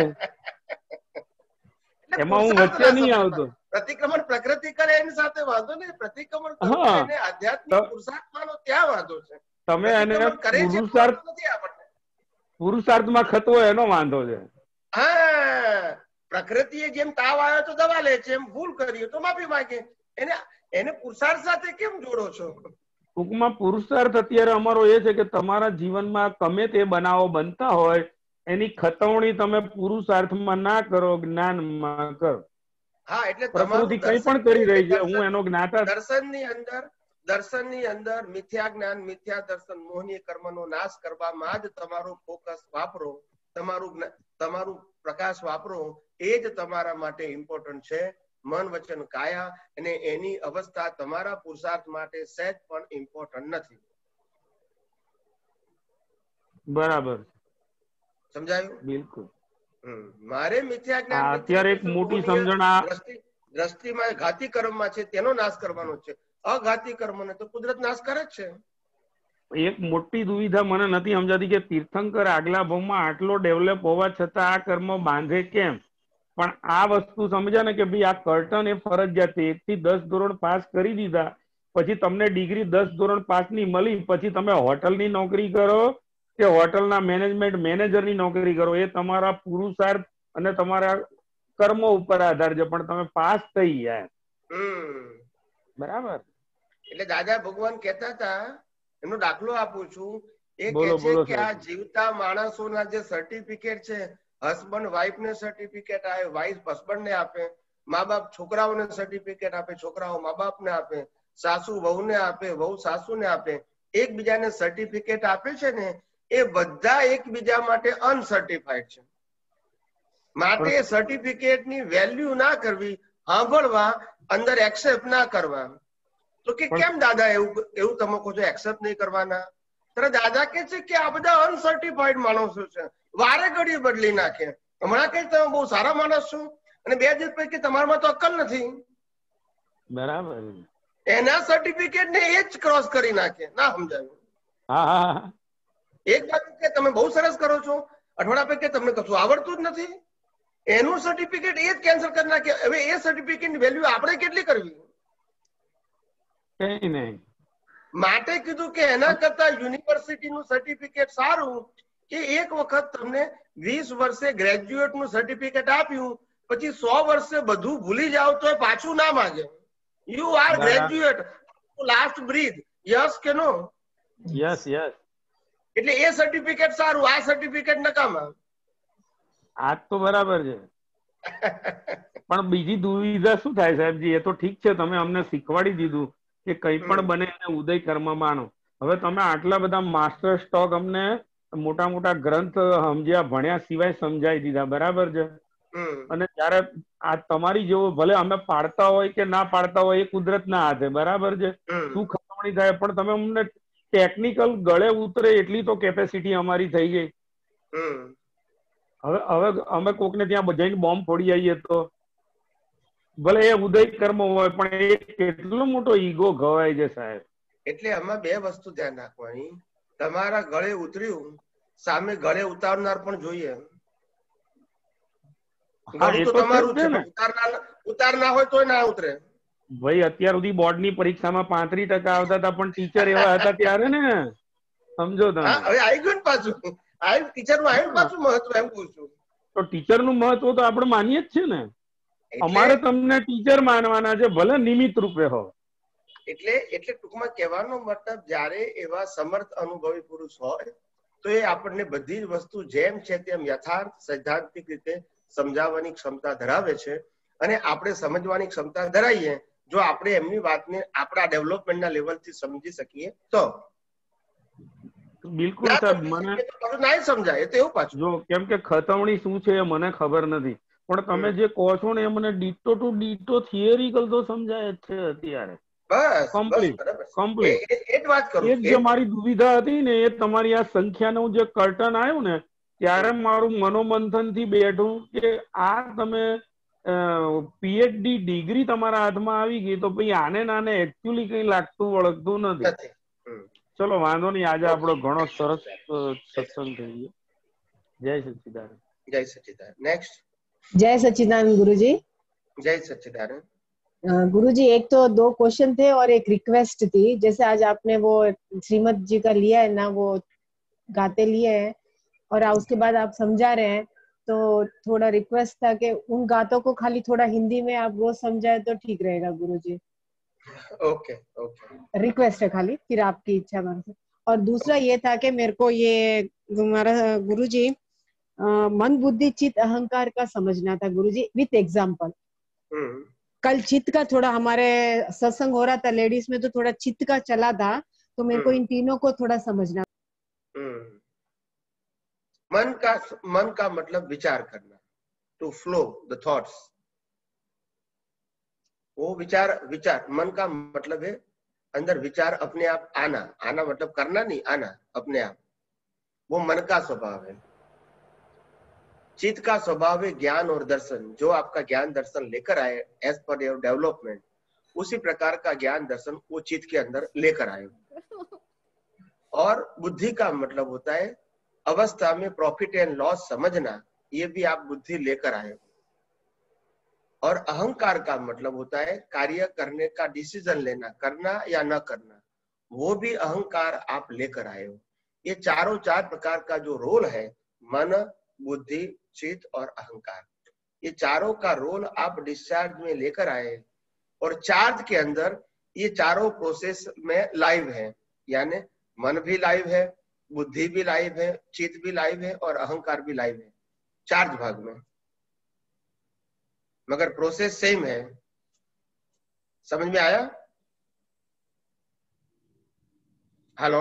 એમાં હું વચ્ચે નહીં આવતો. પ્રતિક્રમણ પ્રકૃતિ કરે એની સાથે વાંધો નહીં, પ્રતિક્રમણ કરવું એને આધ્યાત્મિક પુરુષાર્થમાં ત્યાં વાંધો છે. તમે એને પુરુષાર્થ પુરુષાર્થમાં ખતવો એનો વાંધો છે. હા, પ્રકૃતિએ જેમ તાવ આવ્યો તો દવા લે છે, એમ ભૂલ કરી તો માફી માંગે. એને એને પુરુષાર્થ સાથે કેમ જોડો છો? ટૂંકમાં પુરુષાર્થ અત્યારે અમારો એ છે કે તમારા જીવનમાં ગમે તે બનાવો બનતા હોય એની ખતવણી તમે પુરુષાર્થમાં ના કરો, જ્ઞાનમાં કરો. હા, એટલે પ્રકૃતિ કઈ પણ કરી રહી છે, હું એનો જ્ઞાતા. દર્શનની અંદર દર્શનની અંદર મિથ્યા જ્ઞાન મિથ્યા દર્શન મોહની કર્મનો નાશ કરવામાં જ તમારું ફોકસ વાપરો, તમારું તમારું પ્રકાશ વાપરો, એ જ તમારા માટે ઇમ્પોર્ટન્ટ છે. મન વચન કાયા અને એની અવસ્થા તમારા પુરુષાર્થ માટે સહેજ પણ ઇમ્પોર્ટન્ટ નથી. બરાબર, સમજાયું? બિલકુલ. મારે મિથ્યા જ્ઞાન અત્યારે એક મોટી સમજણ આ દ્રષ્ટિમાં ઘાતી કર્મમાં છે તેનો નાશ કરવાનો છે. અઘાતી કર્મને તો કુદરત નાશ કરે જ છે. એક મોટી દુવિધા મને નથી સમજાતી કે તીર્થંકર આગલા ભાવમાં આટલો ડેવલપ હોવા છતાં આ કર્મ બાંધે કેમ? પણ આ વસ્તુ સમજ્યા ને કે ભાઈ આ કર્ટન એ ફરજિયાત છે. એક થી દસ ધોરણ પાસ કરી દીધા પછી તમને ડિગ્રી દસ ધોરણ પાસ ની મળી, પછી તમે હોટલની નોકરી કરો કે હોટલના મેનેજમેન્ટ મેનેજરની નોકરી કરો, એ તમારા પુરુષાર્થ અને તમારા કર્મો ઉપર આધાર છે, પણ તમે પાસ થઈ ગયા. બરાબર. એટલે દાદા ભગવાન કહેતા હતા, એનો દાખલો આપું છું. એ કહે છે કે આ જીવતા માણસોના જે સર્ટિફિકેટ છે, હસબન્ડ વાઇફ ને સર્ટિફિકેટ આવે, વાઇફ હસબન્ડ ને આપે, મા બાપ છોકરાઓને સર્ટિફિકેટ આપે, છોકરાઓ મા બાપ ને આપે, સાસુ વહુ ને આપે, વહુ સાસુ ને આપે. એકબીજાને સર્ટિફિકેટ આપે છે ને, એ બધા એકબીજા માટે અનસર્ટિફાઈડ છે. માટે સર્ટિફિકેટ ની વેલ્યુ ના કરવી, સાંભળવા, અંદર એક્સેપ્ટ ના કરવા. તો કે કેમ દાદા એવું એવું તમે કહો છો એક્સેપ્ટ નહીં કરવાના? ત્યારે દાદા કે છે કે આ બધા અનસર્ટિફાઈડ માણસો છે, વારે ઘડી બદલી નાખે. હમણાં કઈ તમે બહુ સારા માણસ છો અને બે દિવસ પછી તમારામાં તો અક્કલ નથી. બરાબર. એના સર્ટિફિકેટ ને એ જ ક્રોસ કરી નાખે. ના સમજાયું? હા. એક બાજુ કે તમે બહુ સરસ કરો છો, અઠવાડિયા પછી તમને કશું આવડતું જ નથી. એનું સર્ટિફિકેટ એ જ કેન્સલ કરી નાખે. હવે એ સર્ટિફિકેટ ની વેલ્યુ આપણે કેટલી કરવી? કઈ નહીં. માટે કીધું કે એના કરતા યુનિવર્સિટી નું સર્ટિફિકેટ સારું, કે એક વખત તમને વીસ વર્ષે ગ્રેજ્યુએટ નું સર્ટિફિકેટ આપ્યું, પછી સો વર્ષે બધું ભૂલી જાવ તો પાછું ના માંગે. You are graduate last breath. Yes કે નો? Yes yes. એટલે એ સર્ટિફિકેટ સારું, આ સર્ટિફિકેટ નકામા. આ તો બરાબર છે, પણ બીજી દુવિધા શું થાય સાહેબજી? એ તો ઠીક છે, તમે અમને શીખવાડી દીધું કે કઈ પણ બને એને ઉદય કર્મ માનો. હવે તમે આટલા બધા માસ્ટર સ્ટોક અમને મોટા મોટા ગ્રંથ સમજ્યા ભણ્યા સિવાય સમજાવી દીધા, બરાબર છે? અને જયારે આ તમારી જેવો ભલે અમે પાડતા હોય કે ના પાડતા હોય એ કુદરત ના હાથે, બરાબર છે? શું ખબર થાય, પણ તમે અમને ટેકનિકલ ગળે ઉતરે એટલી તો કેપેસિટી અમારી થઈ ગઈ. હવે હવે અમે કોકને ત્યાં જઈને બોમ્બ ફોડી આવીએ તો ભલે એ ઉદય કર્મ હોય, પણ એ કેટલો મોટો ઈગો ઘવાય છે સાહેબ. એટલે આમાં બે વસ્તુ ધ્યાન રાખવાની. તમારા ગળે ઉતર્યું, સામે ગળે ઉતારનાર પણ જોઈએ. ઉતારના હોય તો ના ઉતરે. ભાઈ અત્યાર સુધી બોર્ડ ની પરીક્ષામાં પાંત્રીસ ટકા આવતા હતા, પણ ટીચર એવા હતા ત્યારે ને, સમજો તમે. હવે આવી ગયું ને પાછું, ટીચર નું આવ્યું પાછું મહત્વ. એમ પૂછું તો ટીચર નું મહત્વ તો આપણે માનીએ જ છે ને. અમારે તમને ટીચર માનવાના છે, ભલે નિમિત્ત રૂપે હો. એટલે એટલે ટૂંકમાં કહેવાનો મતલબ, જયારે એવા સમર્થ અનુભવી પુરુષ હોય તો એ આપણને બધી જ વસ્તુ જેમ છે તેમ યથાર્થ સૈદ્ધાંતિક રીતે સમજાવવાની ક્ષમતા ધરાવે છે. અને આપણે સમજવાની ક્ષમતા ધરાવીએ જો આપણે એમની વાતને આપણા ડેવલપમેન્ટના લેવલથી સમજી શકીએ તો. બિલકુલ સાહેબ, મને ના સમજાય તો એવું પાછું. જો કેમ કે ખતવણી શું છે એ મને ખબર નથી, પણ તમે જે કહો છો ને એ મને ડીટો ટુ ડીટો થિયરિકલ તો સમજાય જ છે અત્યારે. બસ કમ્પ્લીટ કમ્પ્લીટ. એ જ વાત કરું. એ જે મારી દુવિધા હતી ને એ તમારી આ સંખ્યાનું જે કર્ટન આવ્યું ને ત્યારે મારું મનોમંથન થી બેઠું કે આ તમે પીએચડી ડિગ્રી તમારા હાથમાં આવી ગઈ તો ભાઈ આને નાને એકચ્યુઅલી કઈ લાગતું વળગતું નથી. ચલો વાંધો નહીં, આજે આપણો ઘણો સરસ સત્સંગ થઈ ગયો. જય સચ્ચિદાનંદ. જય સચ્ચિદાનંદ. નેક્સ્ટ. जय सच्चिदानंद गुरुजी. जय सच्चिदानंद. गुरुजी एक तो दो क्वेश्चन थे और एक रिक्वेस्ट थी. जैसे आज आपने वो श्रीमद जी का लिया है ना, वो गाते लिए हैं और उसके बाद आप समझा रहे हैं, तो थोड़ा रिक्वेस्ट था कि उन गातों को खाली थोड़ा हिंदी में आप वो समझाए तो ठीक रहेगा गुरुजी. Okay okay. रिक्वेस्ट है खाली, फिर आपकी इच्छा बन से. और दूसरा ये था कि मेरे को ये हमारा गुरुजी मन बुद्धि चित्त अहंकार का समझना था गुरुजी, विथ एग्जाम्पल. कल चित्त का थोड़ा हमारे सत्संग हो रहा था लेडीज में, तो थोड़ा चित्त का चला था, तो मेरे को इन तीनों को थोड़ा समझना. मन का मन का मतलब विचार करना, टू फ्लो द थॉट्स. वो विचार विचार मन का मतलब है अंदर विचार अपने आप आना. आना मतलब करना नहीं, आना अपने आप. वो मन का स्वभाव है. चित्त का स्वभाव है ज्ञान और दर्शन. जो आपका ज्ञान दर्शन लेकर आए एज पर योर डेवलपमेंट, उसी प्रकार का ज्ञान दर्शन वो चित्त के अंदर लेकर आए. और बुद्धि का मतलब होता है अवस्था में प्रॉफिट एंड लॉस समझना, ये भी आप बुद्धि लेकर आए हो. और अहंकार का मतलब होता है कार्य करने का डिसीजन लेना, करना या न करना, वो भी अहंकार आप लेकर आए हो. ये चारों चार प्रकार का जो रोल है, मन, बुद्धि, चित्त और अहंकार, ये चारों का रोल आप डिस्चार्ज में लेकर आए. और चार्ज के अंदर ये चारों प्रोसेस में लाइव है, यानी मन भी लाइव है, बुद्धि भी लाइव है, चित्त भी लाइव है और अहंकार भी लाइव है, चार्ज भाग में. मगर प्रोसेस सेम है. समझ में आया? हेलो.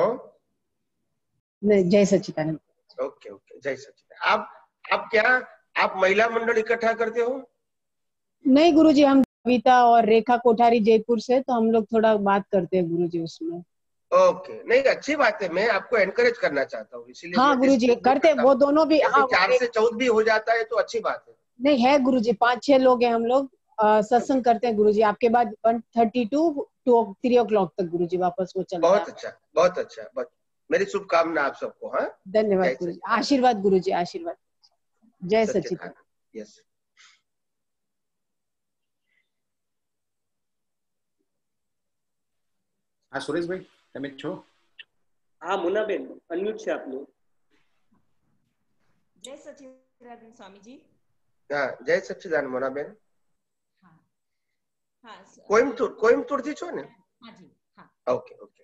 जय सच्चिदानंद. Okay okay. जय सच्चिदानंद. आप आप क्या आप महिला मंडल इकट्ठा करते हो? नहीं गुरुजी, हम कविता और रेखा कोठारी जयपुर से, तो हम लोग थोड़ा बात करते हैं गुरुजी उसमें. ओके. नहीं, अच्छी बात है. मैं आपको एनकरेज करना चाहता हूँ, इसीलिए. हाँ गुरुजी करते, वो दोनों भी. हाँ, चार से चौदह भी हो जाता है तो अच्छी बात है. नहीं है गुरुजी, पाँच छह लोग हैं हम लोग, सत्संग करते हैं गुरुजी. आपके बाद one thirty two two three o'clock तक गुरुजी वापस वो चलता है. बहुत अच्छा, बहुत अच्छा. बहुत मेरी शुभकामना आप सबको. हाँ, धन्यवाद गुरुजी. आशीर्वाद गुरुजी, आशीर्वाद. जय सच्चिदानंद. यस. હા સુરેશભાઈ તમે છો? હા મુનાબેન અનમ્યુટ છે આપનું. જય સચિદાનંદ સ્વામીજી. હા જય સચિદાનંદ મોનાબેન. હા હા કોઈમ્બતુર કોઈમ્બતુર થી છો ને? હાજી હા. Okay okay.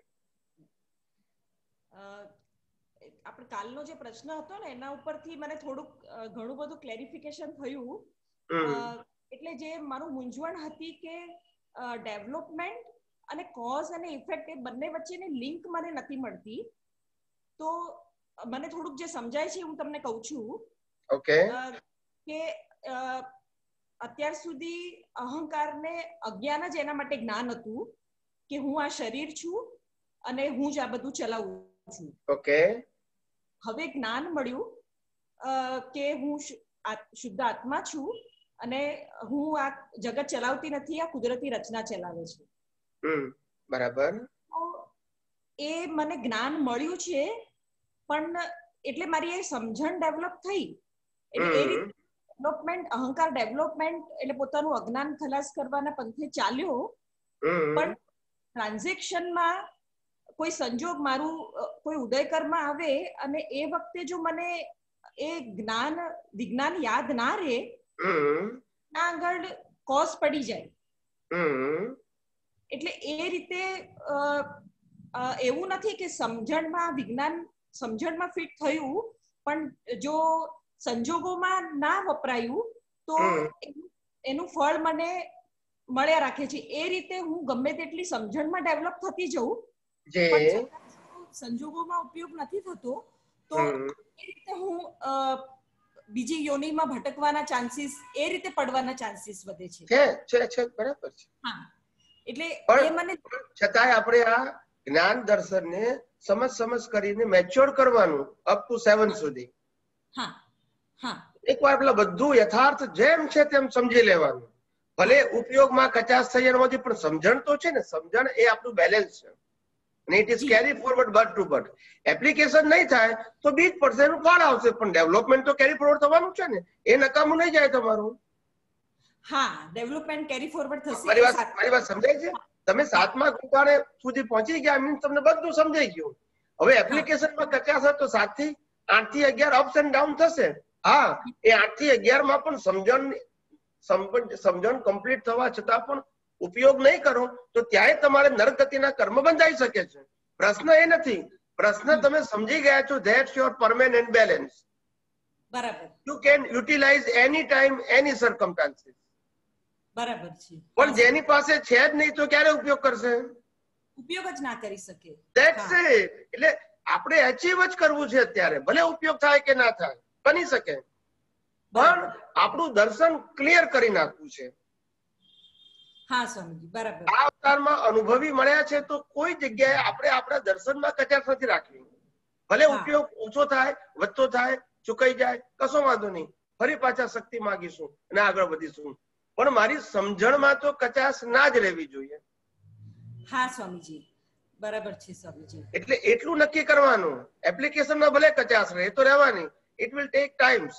આપણે કાલનો જે પ્રશ્ન હતો ને એના ઉપરથી મને થોડુંક ઘણું બધું ક્લેરિફિકેશન થયું. એટલે જે મારું મૂંઝવણ હતી કે ડેવલપમેન્ટ અને કોઝ અને ઇફેક્ટ એ બંને વચ્ચેની લિંક મને નથી મળતી. તો મને થોડુંક જે સમજાય છે હું તમને કહું છું. ઓકે. કે અત્યાર સુધી અહંકારને અજ્ઞાન જ એના માટે જ્ઞાન હતું કે હું આ શરીર છું અને હું જ આ બધું ચલાવું છું. ઓકે. હવે જ્ઞાન મળ્યું કે હું શુદ્ધ આત્મા છું અને હું આ જગત ચલાવતી નથી, આ કુદરતી રચના ચલાવે છે. હમ બરાબર. એ મને જ્ઞાન મળ્યું છે, પણ એટલે મારી એ સમજણ ડેવલપ થઈ. એટલે એ રીતે ડેવલપમેન્ટ અહંકાર ડેવલપમેન્ટ એટલે પોતાનું અજ્ઞાન ખલાસ કરવાના પંથે ચાલ્યો. પણ ટ્રાન્ઝેક્શનમાં કોઈ સંજોગ મારું કોઈ ઉદયકરમાં આવે અને એ વખતે જો મને એ જ્ઞાન વિજ્ઞાન યાદ ના રહે, ના આગળ કોઝ પડી જાય. એટલે એ રીતે એવું નથી કે સમજણમાં વિજ્ઞાન સમજણમાં ફિટ થયું, પણ જો સંજોગોમાં ના વપરાયું તો એનું ફળ મને મળ્યા રાખે છે. એ રીતે હું ગમે તેટલી સમજણમાં ડેવલપ થતી જઉં, પણ સંજોગોમાં ઉપયોગ નથી થતો, તો એ રીતે હું બીજી યોનિમાં ભટકવાના ચાન્સીસ, એ રીતે પડવાના ચાન્સીસ વધે છે. છે છે બરાબર છે. હા, એટલે એ મને છતાંય આપણે આ જ્ઞાન દર્શનને સમજ સમજ કરીને મેચ્યોર કરવાનું અપ ટુ સેવન સુધી. હા હા. એકવાર પેલા બધું યથાર્થ જેમ છે તેમ સમજી લેવાનું. ભલે ઉપયોગમાં કચાશ થઈ એમાંથી, પણ સમજણ તો છે ને, સમજણ એ આપણું બેલેન્સ છે. અને it is carry forward but to but. Application નહીં થાય તો બીજ પડશે, એનું ફળ આવશે, પણ ડેવલપમેન્ટ તો કેરી ફોરવર્ડ થવાનું છે ને, એ નકામું નહીં જાય તમારું. હા, ડેવલપમેન્ટ કેરી ફોરવર્ડ થશે. મારી વાત મારી વાત સમજાય છે? તમે સાતમા ગુંઠાણે સુધી પહોંચી ગયા, મીન્સ તમને બધું સમજાઈ ગયું. હવે એપ્લિકેશનમાં કચાશ હોય તો સાત થી આઠ થી અગિયાર અપ્સ એન્ડ ડાઉન થશે. હા, એ આઠ થી અગિયાર માં પણ સમજણ સમજણ કમ્પ્લીટ થવા છતાં પણ ઉપયોગ નહીં કરો તો ત્યાંય તમારે નરગતિના કર્મ બંધાઈ શકે છે. પ્રશ્ન એ નથી. પ્રશ્ન તમે સમજી ગયા છો, ધેટ્સ યોર પરમેનન્ટ બેલેન્સ. બરાબર. You can utilise any time any circumstances. બરાબર છે. પણ જેની પાસે છે જ નહીં તો ક્યારે ઉપયોગ કરશે? ઉપયોગ જ ના કરી શકે. That's it. એટલે આપણે અચીવ જ કરવું છે અત્યારે, ભલે ઉપયોગ થાય કે ના થાય, બની શકે, પણ આપણું દર્શન ક્લિયર કરી નાખવું છે. હા સ્વામીજી, બરાબર. આ અવતારમાં અનુભવી મળ્યા છે તો કોઈ જગ્યાએ આપણે આપણા દર્શનમાં કચાશ નથી રાખવી. ભલે ઉપયોગ ઓછો થાય, વધતો થાય, ચૂકાઈ જાય, કશો વાંધો નહીં, ફરી પાછા શક્તિ માંગીશું અને આગળ વધીશું, પણ મારી સમજણમાં તો કચાશ ના જ રહેવી જોઈએ. હા સ્વામીજી, બરાબર છે સ્વામીજી. એટલે એટલું નક્કી કરવાનું. એપ્લિકેશનમાં ભલે કચાશ રહે તો રહેવાની, ઇટ વિલ ટેક ટાઈમ્સ.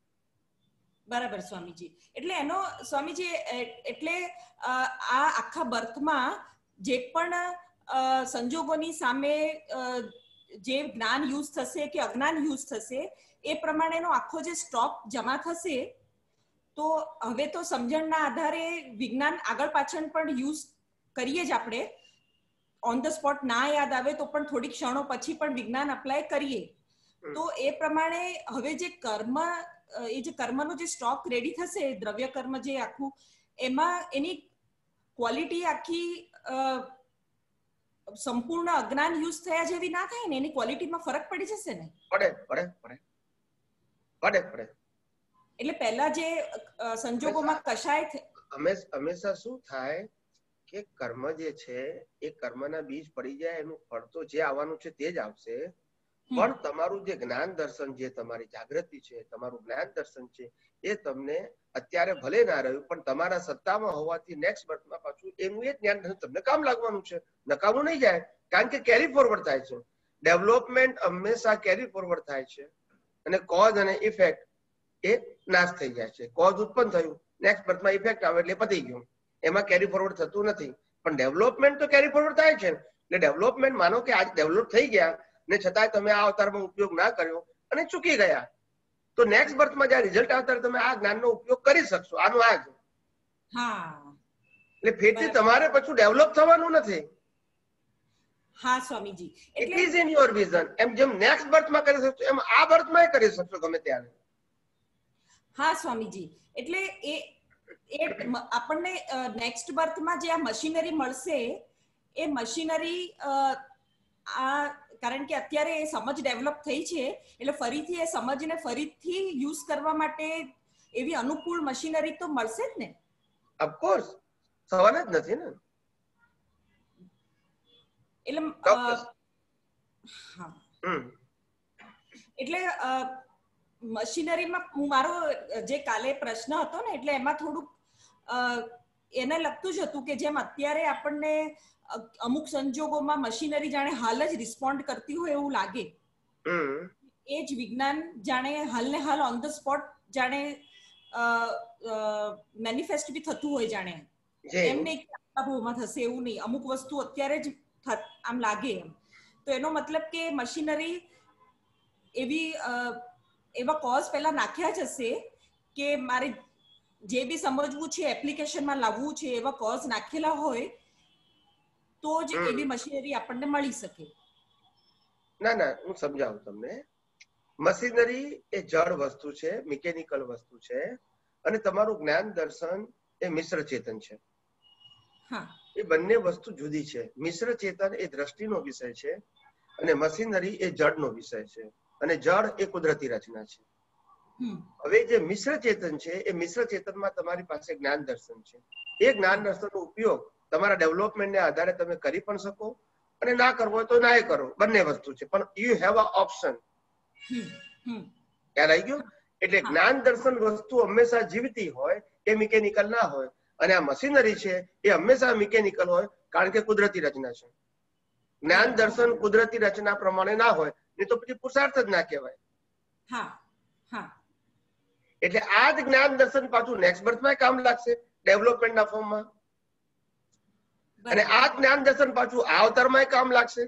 બરાબર સ્વામીજી. એટલે એનો સ્વામીજી એટલે આ આખા બર્થમાં જે પણ સંજોગોની સામે જે જ્ઞાન યુઝ થશે કે અજ્ઞાન યુઝ થશે, એ પ્રમાણેનો આખો જે સ્ટોક જમા થશે, તો હવે તો સમજણના આધારે વિજ્ઞાન આગળ પાછળ પણ યુઝ કરીએ જ. આપણે ઓન ધ સ્પોટ ના યાદ આવે તો પણ થોડી ક્ષણો પછી પણ વિજ્ઞાન અપ્લાય કરીએ, તો એ પ્રમાણે હવે જે કર્મ એ જે કર્મનો જે સ્ટોક રેડી થશે, દ્રવ્ય કર્મ જે આખું, એમાં એની ક્વોલિટી આખી સંપૂર્ણ અજ્ઞાન યુઝ થયા જેવી ના થાય ને, એની ક્વોલિટીમાં ફરક પડી જશે ને? પડે પડે પડે પડે પડે. એટલે પહેલા જે સંજોગોમાં કશાય હંમેશા શું થાય કે કર્મ જે છે એ કર્મના બીજ પડી જાય, એનું ફળ તો જે આવવાનું છે તે જ આવશે. પણ તમારું જે જ્ઞાન દર્શન, જે તમારી જાગૃતિ છે, તમારું જ્ઞાન દર્શન છે, એ તમને અત્યારે ભલે ના રહ્યું પણ તમારા સત્તામાં હોવાથી નેક્સ્ટ બર્થમાં પાછું એનું એ જ્ઞાન તમને કામ લાગવાનું છે, નકામું નહીં જાય, કારણ કે કેરી ફોરવર્ડ થાય છે. ડેવલપમેન્ટ હંમેશા કેરી ફોરવર્ડ થાય છે અને કોઝ અને ઇફેક્ટ એ નાશ થઈ જાય છે. કોઝ ઉત્પન્ન થયું, નેક્સ્ટ બર્થમાં ઇફેક્ટ આવે એટલે પતી ગયું, એમાં કેરી ફોરવર્ડ થતું નથી. પણ ડેવલપમેન્ટ તો કેરી ફોરવર્ડ થાય છે. એટલે ડેવલપમેન્ટ માનો કે આજ ડેવલપ થઈ ગયા ને છતાંય તમે આ અવતારમાં ઉપયોગ ના કર્યો અને ચૂકી ગયા, તો નેક્સ્ટ બર્થમાં જ્યાં રિઝલ્ટ આવતા તમે આ જ્ઞાનનો ઉપયોગ કરી શકશો. આનું આ જ એટલે ફેરથી તમારે પછી ડેવલપ થવાનું નથી. હા સ્વામીજી, it is in your vision. એમ જેમ નેક્સ્ટ બર્થમાં કરી શકશો એમ આ બર્થમાં કરી શકશો ગમે ત્યારે. હા સ્વામીજી, એટલે એ એ આપણને નેક્સ્ટ બર્થમાં જે આ મશીનરી મળશે એ મશીનરી આ કારણ કે અત્યારે એ સમજ ડેવલપ થઈ છે એટલે ફરીથી એ સમજને ફરીથી યુઝ કરવા માટે એવી અનુકૂળ મશીનરી તો મળશે જ ને. ઓફકોર્સ, સવાલ જ નથી ને. એટલે એટલે મશીનરીમાં હું મારો જે કાલે પ્રશ્ન હતો ને એટલે એમાં થોડુંક એને લગતું જ હતું કે જેમ અત્યારે આપણને અમુક સંજોગોમાં મશીનરી જાણે હાલ જ રિસ્પોન્ડ કરતી હોય એવું લાગે, એ જ વિજ્ઞાન જાણે હાલને હાલ ઓન ધ સ્પોટ જાણે મેનિફેસ્ટ બી થતું હોય, જાણે એમ નહીં ભાવમાં થશે એવું નહીં, અમુક વસ્તુ અત્યારે જ આમ લાગે એમ. તો એનો મતલબ કે મશીનરી એવી એવા કોઝ પહેલા નાખ્યા જ હશે કે મારે જે બી સમજવું છે એપ્લિકેશનમાં લાવવું છે એવા કોઝ નાખેલા હોય તો જ એવી મશીનરી આપણને મળી શકે. ના ના, હું સમજાવું તમને. મશીનરી એ જળ વસ્તુ છે, મિકેનિકલ વસ્તુ છે, અને તમારું જ્ઞાન દર્શન એ મિશ્ર ચેતન છે. એ બંને વસ્તુ જુદી છે. મિશ્ર ચેતન એ દ્રષ્ટિનો વિષય છે અને મશીનરી એ જળનો વિષય છે, અને જળ એ કુદરતી રચના છે. હવે જે મિશ્ર ચેતન છે એ મિશ્ર ચેતનમાં તમારી પાસે જ્ઞાન દર્શન છે. એ જ્ઞાન દર્શનનો ઉપયોગ તમારા ડેવલપમેન્ટને આધારે તમે કરી પણ શકો અને ના કરવો હોય તો ના કરો, બંને વસ્તુ છે, પણ યુ હેવ અ ઓપ્શન. ખ્યાલ આવી ગયો? એટલે જ્ઞાન દર્શન વસ્તુ હંમેશા જીવતી હોય, એ મિકેનિકલ ના હોય, અને આ મશીનરી છે એ હંમેશા મિકેનિકલ હોય કારણ કે કુદરતી રચના છે. જ્ઞાન દર્શન કુદરતી રચના પ્રમાણે ના હોય નહીં તો પછી પુરુષાર્થ જ ના કહેવાય. એટલે આ જ જ્ઞાન દર્શન પાછું નેક્સ્ટ બર્થમાં કામ લાગશે ડેવલપમેન્ટના ફોર્મમાં, અને આ જ્ઞાન દર્શન પાછું આ અવતારમાં કામ લાગશે.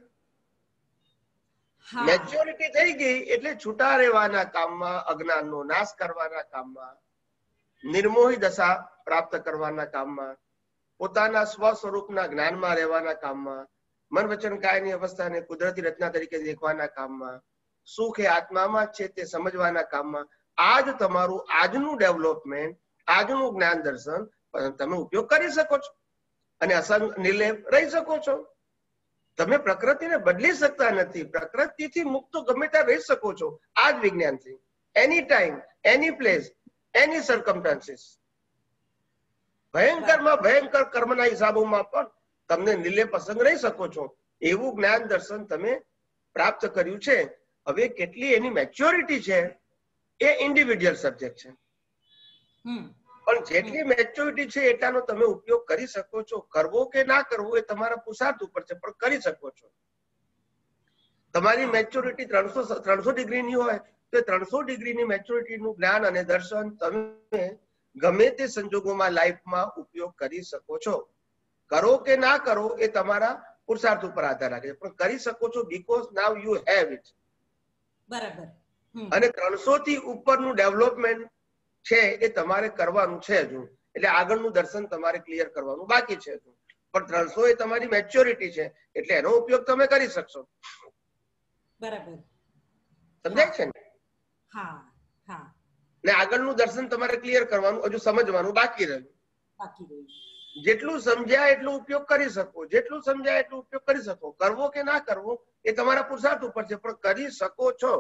મેચ્યોરિટી થઈ ગઈ એટલે છૂટા રહેવાના કામમાં, અજ્ઞાનનો નાશ કરવાના કામમાં, નિર્મોહી દશા પ્રાપ્ત કરવાના કામમાં, પોતાના સ્વ સ્વરૂપના જ્ઞાનમાં રહેવાના કામમાં, મન વચન કાયની અવસ્થાને કુદરતી રચના તરીકે દેખવાના કામમાં, સુખ એ આત્મામાં છે તે સમજવાના કામમાં, આજ તમારું આજનું ડેવલપમેન્ટ, આજનું જ્ઞાન દર્શન તમે ઉપયોગ કરી શકો છો અને અસંગ નિર્લેપ રહી શકો છો. તમે પ્રકૃતિને બદલી શકતા નથી, પ્રકૃતિથી મુક્ત ગમે ત્યાં રહી શકો છો આ જ વિજ્ઞાનથી. Any time, any place, any circumstances. ભયંકરમાં ભયંકર કર્મના હિસાબોમાં પણ તમને નિર્લેપ અસંગ રહી શકો છો. એવું જ્ઞાન દર્શન તમે પ્રાપ્ત કર્યું છે. હવે કેટલી એની મેચ્યોરિટી છે એ ઇન્ડિવિડ્યુઅલ સબ્જેક્ટ છે, પણ જેટલી મેચ્યોરિટી છે એટલાનો તમે ઉપયોગ કરી શકો છો. કરવો કે ના કરવો એ તમારા પુરુષાર્થ ઉપર છે, પણ કરી શકો છો. તમારી મેચ્યોરિટી ત્રણસો ત્રણસો ડિગ્રીની હોય તો ત્રણસો ડિગ્રીની મેચ્યોરિટીનું જ્ઞાન અને દર્શન તમે ગમે તે સંજોગોમાં લાઈફમાં ઉપયોગ કરી શકો છો. કરો કે ના કરો એ તમારા પુરુષાર્થ ઉપર આધાર રાખે છે, પણ કરી શકો છો because now you have it. બરાબર. અને ત્રણસો થી ઉપરનું ડેવલપમેન્ટ છે એ તમારે કરવાનું છે હજુ, એટલે આગળનું દર્શન તમારે ક્લિયર કરવાનું બાકી છે હજુ, પણ ત્રણસો એ તમારી મેચ્યોરિટી છે એટલે એનો ઉપયોગ તમે કરી શકશો. બરાબર. સમજાય છે ને? હા હા. ને આગળનું દર્શન તમારે ક્લિયર કરવાનું હજુ સમજવાનું બાકી રહ્યું. બાકી રહ્યું. જેટલું સમજ્યા એટલું ઉપયોગ કરી શકો, જેટલું સમજ્યા એટલું ઉપયોગ કરી શકો. કરવો કે ના કરવો એ તમારા પુરુષાર્થ ઉપર છે, પણ કરી શકો છો.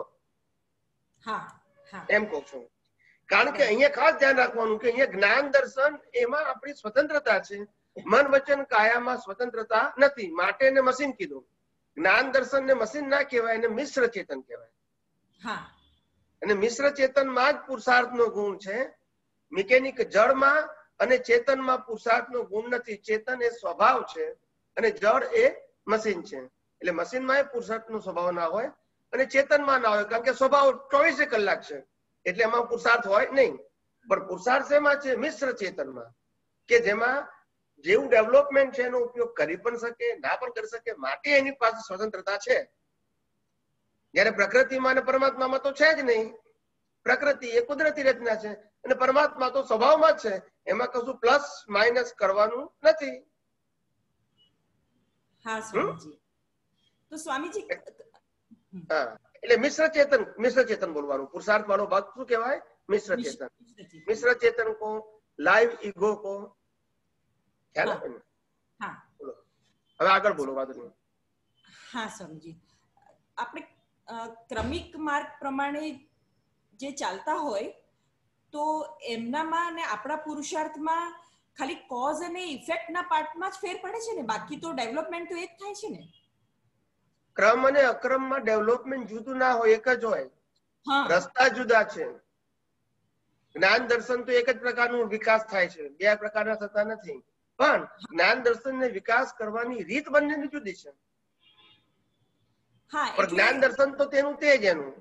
એમ કહું છું. કારણ કે અહીંયા ખાસ ધ્યાન રાખવાનું કે અહીંયા જ્ઞાન દર્શન એમાં આપણી સ્વતંત્રતા છે, મન વચન કાયામાં સ્વતંત્રતા નથી, માટે એને મશીન કીધું. જ્ઞાન દર્શન ને મશીન ના કહેવાય, એને મિશ્ર ચેતન કહેવાય. અને મિશ્ર ચેતનમાં જ પુરુષાર્થનો ગુણ છે. મિકેનિક જળમાં અને ચેતનમાં પુરુષાર્થનો ગુણ નથી. ચેતન એ સ્વભાવ છે અને જળ એ મશીન છે. એટલે મશીનમાં એ પુરુષાર્થનો સ્વભાવ ના હોય અને ચેતનમાં ના હોય, કારણ કે સ્વભાવ ચોવીસે કલાક છે એટલે એમાં પુરુષાર્થ હોય નહીં. પણ પુરુષાર્થ શેમાં છે? મિશ્ર ચેતનમાં, કે જેમાં જેવું ડેવલપમેન્ટ છે એનો ઉપયોગ કરી પણ શકે, ના પણ કરી શકે, માટે એની પાસે સ્વતંત્રતા છે. જયારે પ્રકૃતિમાં અને પરમાત્મામાં તો છે જ નહીં. પ્રકૃતિ એ કુદરતી રચના છે અને પરમાત્મા તો સ્વભાવમાં જ છે, એમાં કશું પ્લસ માઇનસ કરવાનું નથી. હા સ્વામીજી. તો સ્વામીજી હા, એટલે મિશ્ર ચેતન, મિશ્ર ચેતન બોલવાનું. પુરુષાર્થ વાળો ભાગ શું કહેવાય? મિશ્ર ચેતન. મિશ્ર ચેતન કો, લાઈવ ઈગો કો, ખ્યાલ આવે ને? હા. બોલો, હવે આગળ બોલો. વાત નહીં. હા સ્વામીજી, આપણે ક્રમિક માર્ગ પ્રમાણે જે ચાલતા હોય તો એમનામાં અને આપણા પુરુષાર્થમાં ખાલી કોઝ અને ઇફેક્ટના પાર્ટમાં જ ફેર પડે છે ને, બાકી તો ડેવલપમેન્ટ તો એ જ થાય છે ને. ક્રમ અને અક્રમમાં ડેવલપમેન્ટ જુદું ના હોય, એક જ હોય. રસ્તા જુદા છે. જ્ઞાન દર્શન તો એક જ પ્રકારનો વિકાસ થાય છે, બે પ્રકારના થતા નથી. પણ જ્ઞાન દર્શન ને વિકાસ કરવાની રીત બંનેની જુદી છે. પણ જ્ઞાન દર્શન તો તેનું તે જ એનું.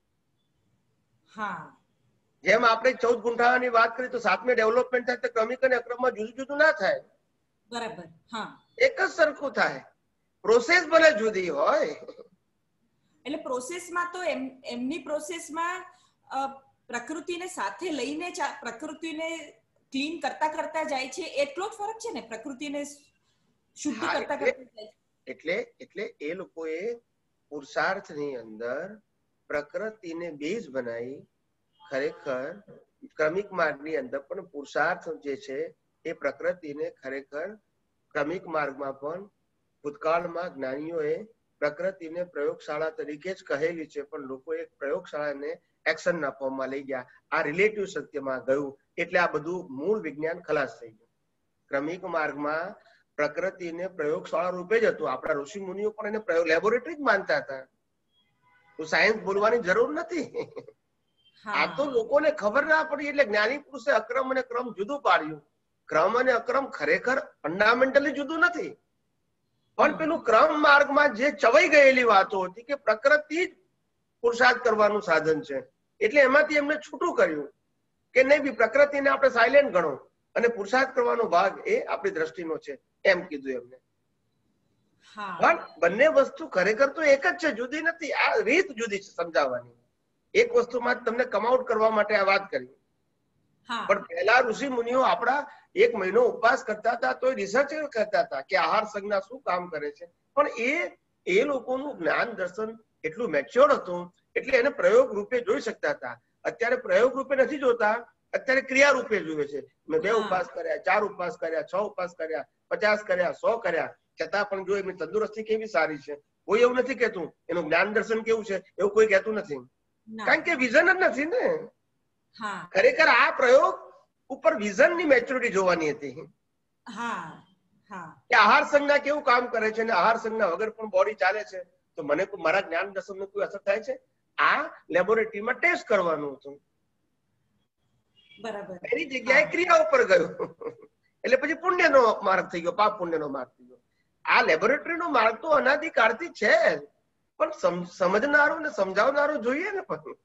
જેમ આપણે ચૌદ ગુંઠાની વાત કરી તો સાતમે ડેવલપમેન્ટ થાય તો ક્રમિક અને અક્રમમાં જુદું જુદું ના થાય. બરાબર. હા, એક જ સરખું થાય. પ્રોસેસ ભલે જુદી હોય. એટલે પ્રોસેસમાં તો એમ એમની પ્રોસેસમાં પ્રકૃતિને સાથે લઈને પ્રકૃતિને ક્લીન કરતા કરતા જાય છે, એટલો જ ફરક છે ને. પ્રકૃતિને શુદ્ધ કરતા કરતા જાય છે. એટલે એટલે એ લોકોએ પુરુષાર્થની અંદર પ્રકૃતિને બેઝ બનાવી. ખરેખર ક્રમિક માર્ગની અંદર પણ પુરુષાર્થ જે છે એ પ્રકૃતિને ખરેખર ક્રમિક માર્ગમાં પણ ભૂતકાળમાં જ્ઞાનીઓએ પ્રકૃતિને પ્રયોગશાળા તરીકે જ કહેલી છે, પણ લોકોએ પ્રયોગશાળાને એક્શનના ફોર્મમાં લઈ ગયા. આ રિલેટિવ સત્યમાં ગયું એટલે આ બધું મૂળ વિજ્ઞાન ખલાસ થઈ ગયું. ક્રમિક માર્ગમાં પ્રકૃતિને પ્રયોગશાળા રૂપે જ હતું. આપણા ઋષિ મુનિઓ પણ એને પ્રયોગ લેબોરેટરી જ માનતા હતા. તો સાયન્સ બોલવાની જરૂર નથી. આ તો લોકોને ખબર ના પડી એટલે જ્ઞાની પુરુષે અક્રમ અને ક્રમ જુદું પાડ્યું. ક્રમ અને અક્રમ ખરેખર ફંડામેન્ટલી જુદું નથી, પણ પેલું ક્રમ માર્ગમાં જે ચવાઈ ગયેલી વાતો હતી કે પ્રકૃતિ જ પુરુષાર્થ કરવાનું સાધન છે, એટલે એમાંથી એમને છૂટું કર્યું કે નહીં બી પ્રકૃતિને આપણે સાયલેન્ટ ગણો અને પુરુષાર્થ કરવાનો ભાગ એ આપણી દ્રષ્ટિનો છે, એમ કીધું એમને. પણ બંને વસ્તુ ખરેખર તો એક જ છે, જુદી નથી. આ રીત જુદી છે સમજાવવાની. એક વસ્તુમાં તમને કમઆઉટ કરવા માટે આ વાત કરી. પણ પહેલા ઋષિ મુનિઓ આપણા એક મહિનો ઉપવાસ કરતા હતા તો રિસર્ચ કરતા હતા કે આહાર સંજ્ઞા શું કામ કરે છે. પણ એ એ લોકોનું જ્ઞાન દર્શન એટલું મેચ્યોર હતું એટલે એને પ્રયોગ રૂપે જોઈ શકતા હતા. અત્યારે પ્રયોગ રૂપે નથી જોતા, અત્યારે ક્રિયા રૂપે જોવે છે. મેં બે ઉપવાસ કર્યા, ચાર ઉપવાસ કર્યા, છ ઉપવાસ કર્યા, પચાસ કર્યા, સો કર્યા, છતાં પણ જો એમની તંદુરસ્તી કેવી સારી છે. કોઈ એવું નથી કહેતું એનું જ્ઞાન દર્શન કેવું છે, એવું કોઈ કહેતું નથી. કારણ કે વિઝન જ નથી ને. ખરેખર આ પ્રયોગ ઉપર વિઝન ની મેચ્યોરિટી જોવાની હતી કે આહાર સંજ્ઞા કેવું કામ કરે છે અને આહાર સંજ્ઞા વગર પણ બોડી ચાલે છે, તો મને મારા જ્ઞાન દર્શન ને કોઈ અસર થાય છે. આ લેબોરેટરીમાં ટેસ્ટ કરવાનું હતું. એની જગ્યાએ ક્રિયા ઉપર ગયું એટલે પછી પુણ્ય નો માર્ગ થઈ ગયો, પાપ પુણ્ય નો માર્ગ થઈ ગયો. આ લેબોરેટરી નો માર્ગ તો અનાદિકાળથી છે, પણ સમજનારું ને સમજાવનારું જોઈએ ને. પણ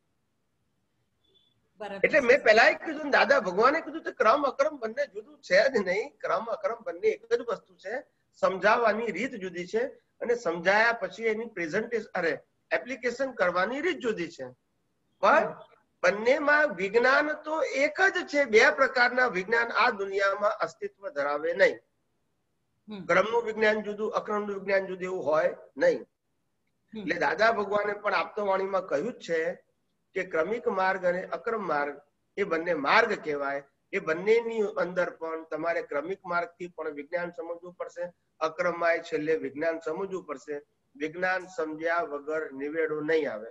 એટલે મેં પેલા કીધું, દાદા ભગવાને કીધું કે ક્રમ અક્રમ બંને જુદું છે જ નહીં. ક્રમ અક્રમ બંને એક જ વસ્તુ છે. સમજાવવાની રીત જુદી છે અને સમજાયા પછી એની પ્રેઝન્ટેશન અરે એપ્લિકેશન કરવાની રીત જુદી છે. પણ બંનેમાં વિજ્ઞાન તો એક જ છે. બે પ્રકારના વિજ્ઞાન આ દુનિયામાં અસ્તિત્વ ધરાવે નહીં. ક્રમનું વિજ્ઞાન જુદું, અક્રમનું વિજ્ઞાન જુદું એવું હોય નહીં. એટલે દાદા ભગવાને પણ આપતવાણીમાં કહ્યું જ છે કે ક્રમિક માર્ગ અને અક્રમ માર્ગ એ બંને માર્ગ કહેવાય. એ બંનેની અંદર પણ તમારે ક્રમિક માર્ગથી પણ વિજ્ઞાન સમજવું પડશે, અક્રમમાં છેલ્લે વિજ્ઞાન સમજવું પડશે. વિજ્ઞાન સમજ્યા વગર નિવેડો નહીં આવે.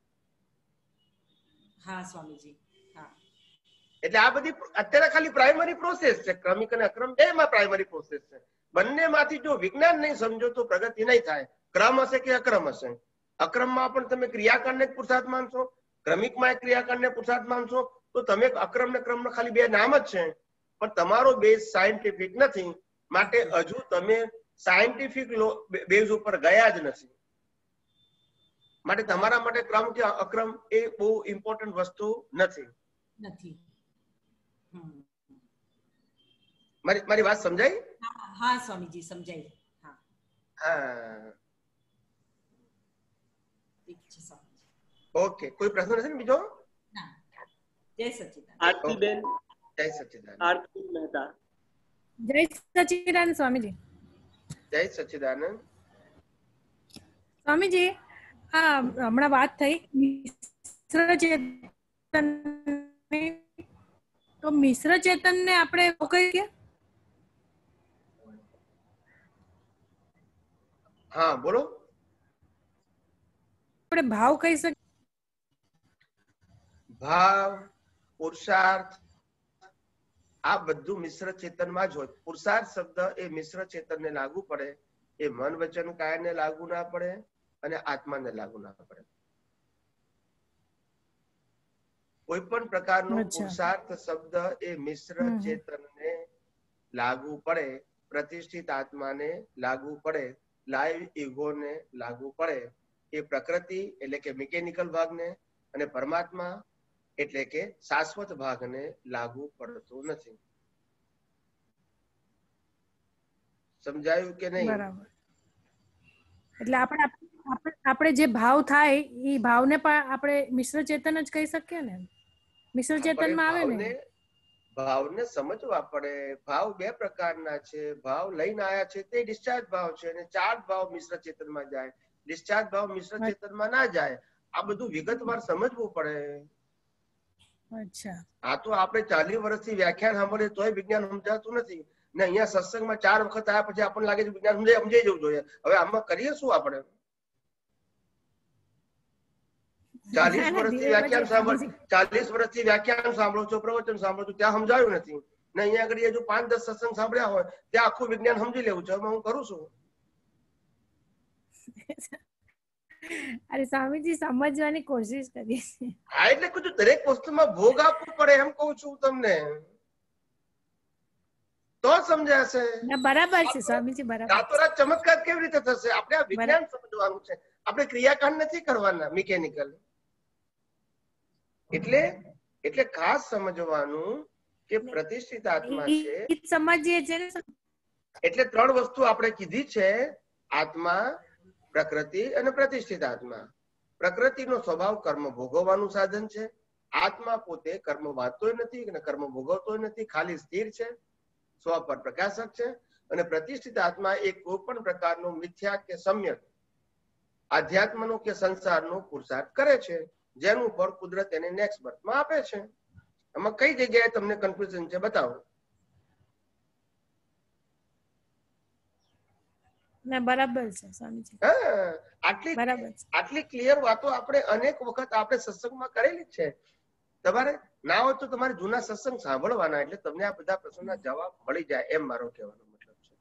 હા સ્વામીજી. એટલે આ બધી અત્યારે ખાલી પ્રાઇમરી પ્રોસેસ છે. ક્રમિક અને અક્રમ બે માં પ્રાઇમરી પ્રોસેસ છે. બંનેમાંથી જો વિજ્ઞાન નહીં સમજો તો પ્રગતિ નહીં થાય. ક્રમ હશે કે અક્રમ હશે. અક્રમમાં પણ તમે ક્રિયાકાંડને જ પુરુષાર્થ માનશો, ક્રમિકમાં ક્રિયાકાંડને પુરુષાર્થ માનશો, તો તમે અક્રમ ને ક્રમ ખાલી બે નામ જ છે, પણ તમારો બેઝ સાયન્ટિફિક નથી. માટે હજુ તમે સાયન્ટિફિક બેઝ ઉપર ગયા જ નથી. માટે તમારા માટે ક્રમ કે અક્રમ એ બહુ ઇમ્પોર્ટન્ટ વસ્તુ નથી. નથી. મારી મારી વાત સમજાઈ? હા સ્વામીજી સમજાય. હા હા ઠીક છે સ્વામીજી. ઓકે, કોઈ પ્રશ્ન નથી ને બીજો? ના. જય સચ્ચિદાનંદ. આરતીબેન. જય સચ્ચિદાનંદ. આરતી મહેતા. જય સચ્ચિદાનંદ સ્વામીજી. જય સચ્ચિદાનંદ. સ્વામીજી, આ હમણાં વાત થઈ મિશ્ર ચેતન, તો મિશ્ર ચેતન ને આપણે કહીએ? હા બોલો. આપણે ભાવ કહી શકીએ? ભાવ, પુરુષાર્થ, આ બધું મિશ્ર ચેતનમાં જ હોય. પુરુષાર્થ શબ્દ એ મિશ્ર ચેતનને લાગુ પડે, એ મન વચન કાયને લાગુ ના પડે અને આત્માને લાગુ ના પડે. કોઈ પણ પ્રકારનો પુરુષાર્થ શબ્દ એ મિશ્ર ચેતનને લાગુ પડે, પ્રતિષ્ઠિત આત્માને લાગુ પડે, લાઈવ ઈગોને લાગુ પડે. એ પ્રકૃતિ એટલે કે મિકેનિકલ ભાગને અને પરમાત્મા એટલે કે શાશ્વત ભાગને લાગુ પડતું નથી. સમજાયું કે નહીં? બરાબર. એટલે આપણે આપણે જે ભાવ થાય એ ભાવને પણ આપણે મિશ્ર ચેતન જ કહી શકીએ ને? મિશ્ર ચેતનમાં આવે ને? ભાવને સમજવા પડે. ભાવ બે પ્રકારના છે. ભાવ લઈને આયા છે તે ડિસ્ચાર્જ ભાવ છે અને ચાર્જ ભાવ મિશ્ર ચેતનમાં જાય. ડિસ્ચાર્જ ભાવ મિશ્ર ચેતનમાં ના જાય. આ બધું વિગતવાર સમજવું પડે. અચ્છા. આ તો આપણે ચાલીસ વર્ષથી વ્યાખ્યાન સાંભળીએ તોય વિજ્ઞાન સમજાતું નથી ને અહીંયા સત્સંગમાં ચાર વખત આવ્યા પછી આપણને લાગે છે વિજ્ઞાન સમજાય સમજાઈ જવું જોઈએ. હવે આમાં કરીએ શું આપણે? ચાલીસ વર્ષથી વ્યાખ્યાન સાંભળ ચાલીસ વર્ષથી વ્યાખ્યાન સાંભળો છો, પ્રવચન સાંભળો છો, ત્યાં સમજાયું નથી ને અહીંયા આગળ હજુ પાંચ દસ સત્સંગ સાંભળ્યા હોય ત્યાં આખું વિજ્ઞાન સમજી લેવું છે. હું કરું છું. અરે સ્વામીજી સમજવાની કોશિશ કરીએ છીએ. હા એટલે કુછ દરેક વસ્તુમાં ભોગ આપવું પડે એમ કહું છું તમને, તો સમજાશે. બરાબર છે સ્વામીજી, બરાબર. રાતોરાત ચમત્કાર કેવી રીતે થશે? આપણે આ વિજ્ઞાન સમજવાનું છે. આપણે ક્રિયાકાંડ નથી કરવાના મિકેનિકલ. એટલે એટલે ખાસ સમજવાનું કે પ્રતિષ્ઠિત આત્મા છે. સમજીએ છે એટલે ત્રણ વસ્તુ આપણે કીધી છે: આત્મા, પ્રકૃતિ અને પ્રતિષ્ઠિત આત્મા. પ્રકૃતિનો સ્વભાવ કર્મ ભોગવવાનું સાધન છે. આત્મા પોતે કર્મ વાંચતોય નથી અને કર્મ ભોગવતોય નથી, ખાલી સ્થિર છે, સ્વ પર પ્રકાશક છે. અને પ્રતિષ્ઠિત આત્મા એક કોઈ પણ પ્રકારનો મિથ્યા કે સમ્યક આધ્યાત્મનો કે સંસારનો પુરુષાર્થ કરે છે, જેનું ફળ કુદરત એને નેક્સ્ટ બર્થમાં આપે છે. આમાં કઈ જગ્યાએ તમને કન્ફ્યુઝન છે બતાવો. બરાબર છે સ્વામીજી. હા, આટલી આટલી ક્લિયર વાતો આપણે અનેક વખત આપણે સત્સંગમાં કરેલી છે. તમારે ના હોય તો તમારે જૂના સત્સંગ સાંભળવાના, એટલે તમને આ બધા પ્રશ્નોના જવાબ મળી જાય એમ મારો કહેવાનો મતલબ છે.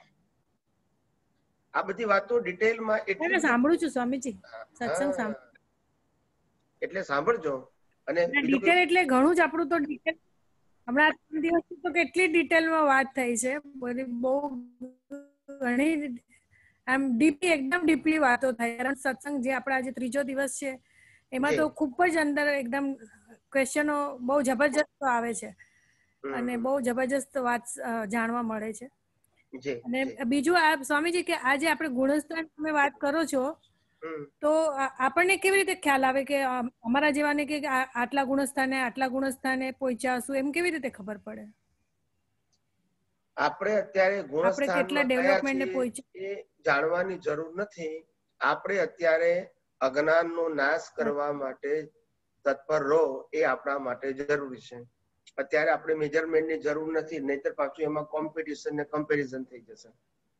આ બધી વાતો ડિટેલમાં એટલે સાંભળું છું સ્વામીજી, સત્સંગ સાંભળું એટલે સાંભળજો. અને ડિટેલ એટલે ઘણું જ આપણું તો ડિટેલ હમણાં ત્રણ દિવસથી તો કેટલી ડિટેલમાં વાત થઈ છે, બધી બહુ ઘણી આમ ડીપલી એકદમ ડીપલી વાતો થઈ. કારણ સત્સંગ જે આપણા આજે ત્રીજો દિવસ છે એમાં તો ખૂબ જ અંદર એકદમ ક્વેશ્ચનો બહુ જબરજસ્ત આવે છે અને બહુ જબરજસ્ત વાત જાણવા મળે છે. અને બીજું આ સ્વામીજી કે આજે આપણે ગુણસ્થાન તમે વાત કરો છો તો આપણને કેવી રીતે ખ્યાલ આવે કે અમારા જેવાને કે આટલા ગુણસ્થાને આટલા ગુણસ્થાને પહોંચ્યાશું એમ કેવી રીતે ખબર પડે? આપણે અત્યારે ગુણસ્થાન જાણવાની જરૂર નથી. આપણે અત્યારે અજ્ઞાનનો નાશ કરવા માટે તત્પર રહો એ આપણા માટે જરૂરી છે. અત્યારે આપણે મેજરમેન્ટની જરૂર નથી, નહીતર પાછું એમાં કોમ્પિટિશન ને કમ્પેરિઝન થઈ જશે.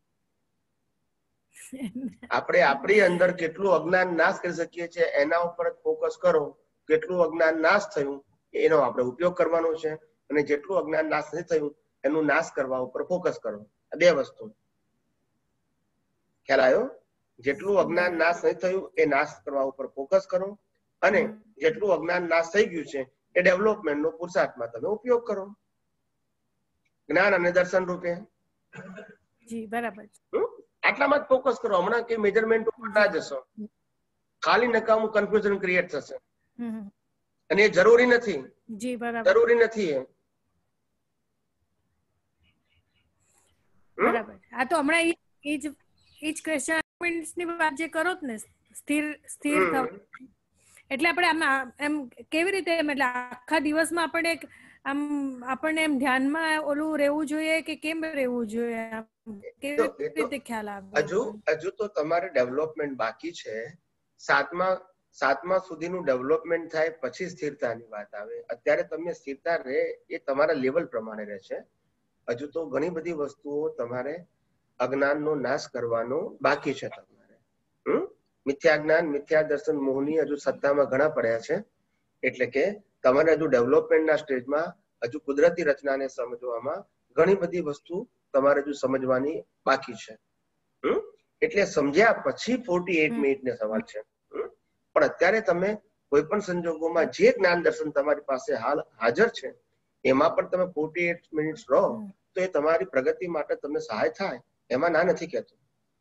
આપણે આપણી અંદર કેટલું અજ્ઞાન નાશ કરી શકીએ છીએ એના ઉપર ફોકસ કરો. કેટલું અજ્ઞાન નાશ થયું એનો આપણે ઉપયોગ કરવાનો છે, અને જેટલું અજ્ઞાન નાશ નથી થયું એનું નાશ કરવા ઉપર ફોકસ કરો. આ બે વસ્તુ ખ્યાલ આવ્યો? જેટલું અજ્ઞાન નાશ નહીં થયું એ નાશ કરવા ઉપર ફોકસ કરો, અને જેટલું અજ્ઞાન નાશ થઈ ગયું છે એ ડેવલપમેન્ટ નો પુરુષાર્થમાં તમે ઉપયોગ કરો, જ્ઞાન અને દર્શન રૂપે. જી બરાબર. આટલામાં જ ફોકસ કરો. હમણાં કે મેજરમેન્ટ ઉપર ના જશો, ખાલી નકામું કન્ફ્યુઝન ક્રિએટ થશે અને એ જરૂરી નથી. જી બરાબર, જરૂરી નથી. એ બરાબર. આ તો હમણાં એ જ એ જ ક્વેશ્ચન ની વાત જે કરો ને સ્થિર સ્થિર થવું, એટલે આપણે આમ એમ કેવી રીતે એમ એટલે આખા દિવસમાં આપણે આમ આપણને એમ ધ્યાનમાં ઓલું રહેવું જોઈએ કે કેમ રહેવું જોઈએ, કેવી રીતે ખ્યાલ આવે? હજુ હજુ તો તમારે ડેવલપમેન્ટ બાકી છે. સાતમા સાતમા સુધીનું ડેવલપમેન્ટ થાય પછી સ્થિરતાની વાત આવે. અત્યારે તમે સ્થિરતા રહે એ તમારા લેવલ પ્રમાણે રહે છે. હજુ તો ઘણી બધી વસ્તુઓ તમારે અજ્ઞાનનો નાશ કરવાનો બાકી છે. તમારે હમ મિથ્યા જ્ઞાન, મિથ્યા દર્શન, મોહની હજુ સત્તામાં ઘણા પડ્યા છે. એટલે કે તમારે હજુ ડેવલપમેન્ટના સ્ટેજમાં હજુ કુદરતી રચનાને સમજવામાં ઘણી બધી વસ્તુ તમારે હજુ સમજવાની બાકી છે. હમ એટલે સમજ્યા પછી ફોર્ટી એટ મિનિટ ને સવાલ છે. પણ અત્યારે તમે કોઈ પણ સંજોગોમાં જે જ્ઞાન દર્શન તમારી પાસે હાલ હાજર છે એમાં પણ તમે ફોર્ટી એટ મિનિટ્સ રહો તો એ તમારી પ્રગતિ માટે તમને સહાય થાય, એમાં ના નથી કહેતો.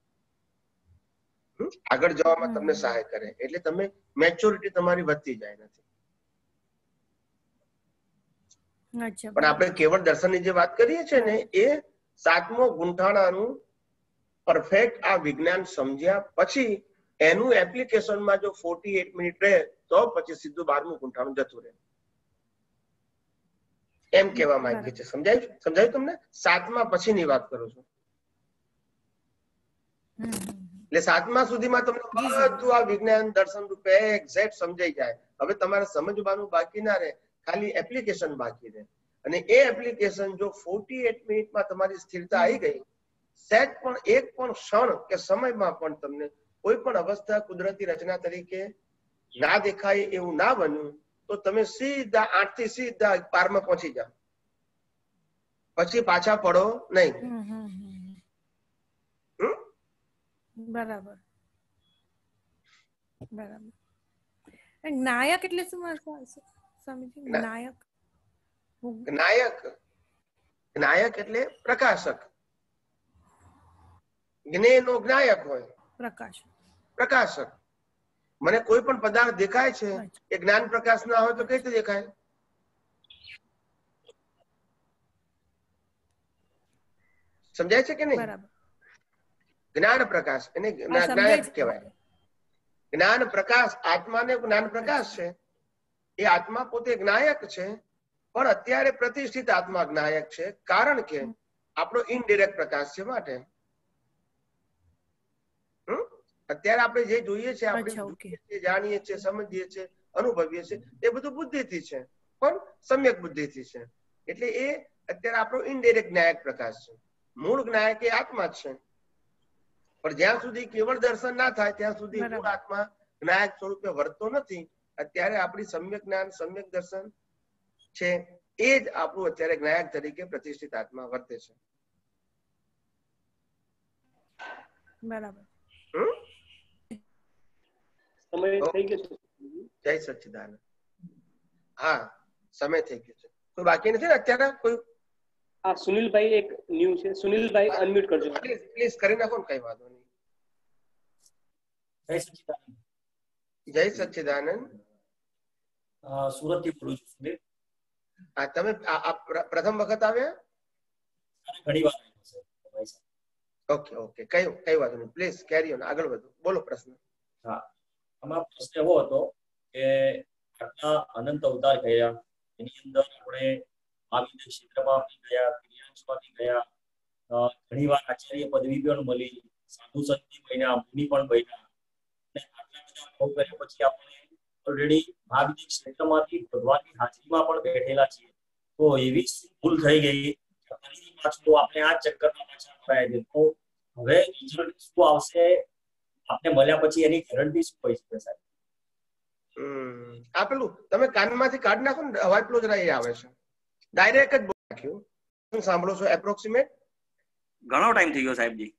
આગળ જવામાં તમને સહાય કરે એટલે તમે મેચ્યોરિટી તમારી વધતી જાય નથી. પણ આપણે કેવળ દર્શનની જે વાત કરીએ છીએ ને એ સાતમો ગુંઠાણાનું પરફેક્ટ આ વિજ્ઞાન સમજ્યા પછી એનું એપ્લિકેશનમાં જો ફોર્ટી એટ મિનિટ રહે તો પછી સીધું બારમું ગુંઠાણું જતું રહે એમ કહેવા માંગે છે. સમજાયું સમજાયું તમને? સાતમા પછીની વાત કરું છું. એટલે સાતમા સુધીમાં તમને બધું આ વિજ્ઞાન દર્શન રૂપે એક્ઝેક્ટ સમજાઈ જાય. હવે તમારે સમજવાનું બાકી ના રહે, ખાલી એપ્લિકેશન બાકી રહે. અને એ એપ્લિકેશન જો ફોર્ટી એટ મિનિટમાં તમારી સ્થિરતા આવી ગઈ, સેટ પણ એક પણ ક્ષણ કે સમયમાં પણ તમને કોઈ પણ અવસ્થા કુદરતી રચના તરીકે ના દેખાય એવું ના બન્યું તો તમે સીધા આઠ થી સીધા પારમાં પહોંચી જાઓ, પછી પાછા પડો નહીં. બરાબર બરાબર. નાયક એટલે શું સ્વામીજી? નાયક નાયક નાયક એટલે પ્રકાશક. જ્ઞેયનો જ્ઞાયક હોય પ્રકાશ પ્રકાશક. મને કોઈ પણ પદાર્થ દેખાય છે એ જ્ઞાન પ્રકાશ ના હોય તો કઈ રીતે દેખાય? સમજાય છે કે નહીં? જ્ઞાન પ્રકાશ એને જ્ઞાયક કહેવાય. જ્ઞાન પ્રકાશ આત્માને જ્ઞાન પ્રકાશ છે. એ આત્મા પોતે જ્ઞાયક છે, પણ અત્યારે પ્રતિષ્ઠિત આત્મા જ્ઞાયક છે કારણ કે આપણો ઇનડિરેક્ટ પ્રકાશ છે માટે. અત્યારે આપણે જે જોઈએ છે, આપણે જાણીએ છીએ, સમજીએ છીએ, અનુભવીએ છીએ એ બધું બુદ્ધિથી છે, પણ સમ્યક બુદ્ધિથી છે. એટલે એ અત્યારે આપણો ઇનડિરેક્ટ જ્ઞાયક પ્રકાશ છે. મૂળ જ્ઞાયક એ આત્મા જ છે. પણ જ્યાં સુધી કેવળ દર્શન ના થાય ત્યાં સુધી મૂળ આત્મા જ્ઞાયક સ્વરૂપે વર્તતો નથી. અત્યારે આપણી સમ્યક જ્ઞાન, સમ્યક દર્શન છે એ જ આપણું અત્યારે જ્ઞાયક તરીકે પ્રતિષ્ઠિત આત્મા વર્તે છે. બરાબર. સમય થઈ ગયો છે. જય સચ્ચિદાનંદ. હા, સમય થઈ ગયો છે. કોઈ બાકી નથી ને અત્યારે? કોઈ? હા, સુનિલભાઈ એક ન્યુ છે. સુનિલભાઈ અનમ્યુટ કરજો. પ્લીઝ પ્લીઝ કરી નાખો ને, કઈ વાંધો નહીં. જય સચ્ચિદાનંદ. જય સચ્ચિદાનંદ. સુરત થી બોલું છું સુનિલ. હા, તમે પ્રથમ વખત આવ્યા? ઘણી વાર આવ્યો છે. ઓકે ઓકે, કઈ કઈ વાંધો નહીં. પ્લીઝ કેરી ઓન, આગળ વધો, બોલો પ્રશ્ન. હા, અમારો પ્રશ્ન એવો હતો કે આટલા અનંત અવતાર ગયા એની અંદર આપણે આ વિદ્યા ક્ષેત્રમાં ગયા, ક્રિયાંશમાંથી ગયા, ઘણી વાર આચાર્ય પદવી પણ મળી, સાધુ સંતની બન્યા, મુનિ પણ બન્યા, અને આટલા બધા ભોગ કર્યા પછી આપણે ઓલરેડી આ વિદ્યા ક્ષેત્રમાંથી ભગવાનની હાજરીમાં પણ બેઠેલા છીએ. તો એવી ભૂલ થઈ ગઈ પાછું આપણે આ ચક્કરમાં પાછા ફરાય છે. તો હવે રિઝલ્ટ શું આવશે આપણે મળ્યા પછી એની ગેરંટી શું હોય છે સાહેબ? આ પેલું તમે કાનમાંથી કાઢ નાખો ને, અવાજ પેલો જરા એ આવે છે. ડાયરેક્ટ જ બોલી નાખ્યું. સાંભળો છો એપ્રોક્સિમેટ? ઘણો ટાઈમ થઈ ગયો સાહેબજી.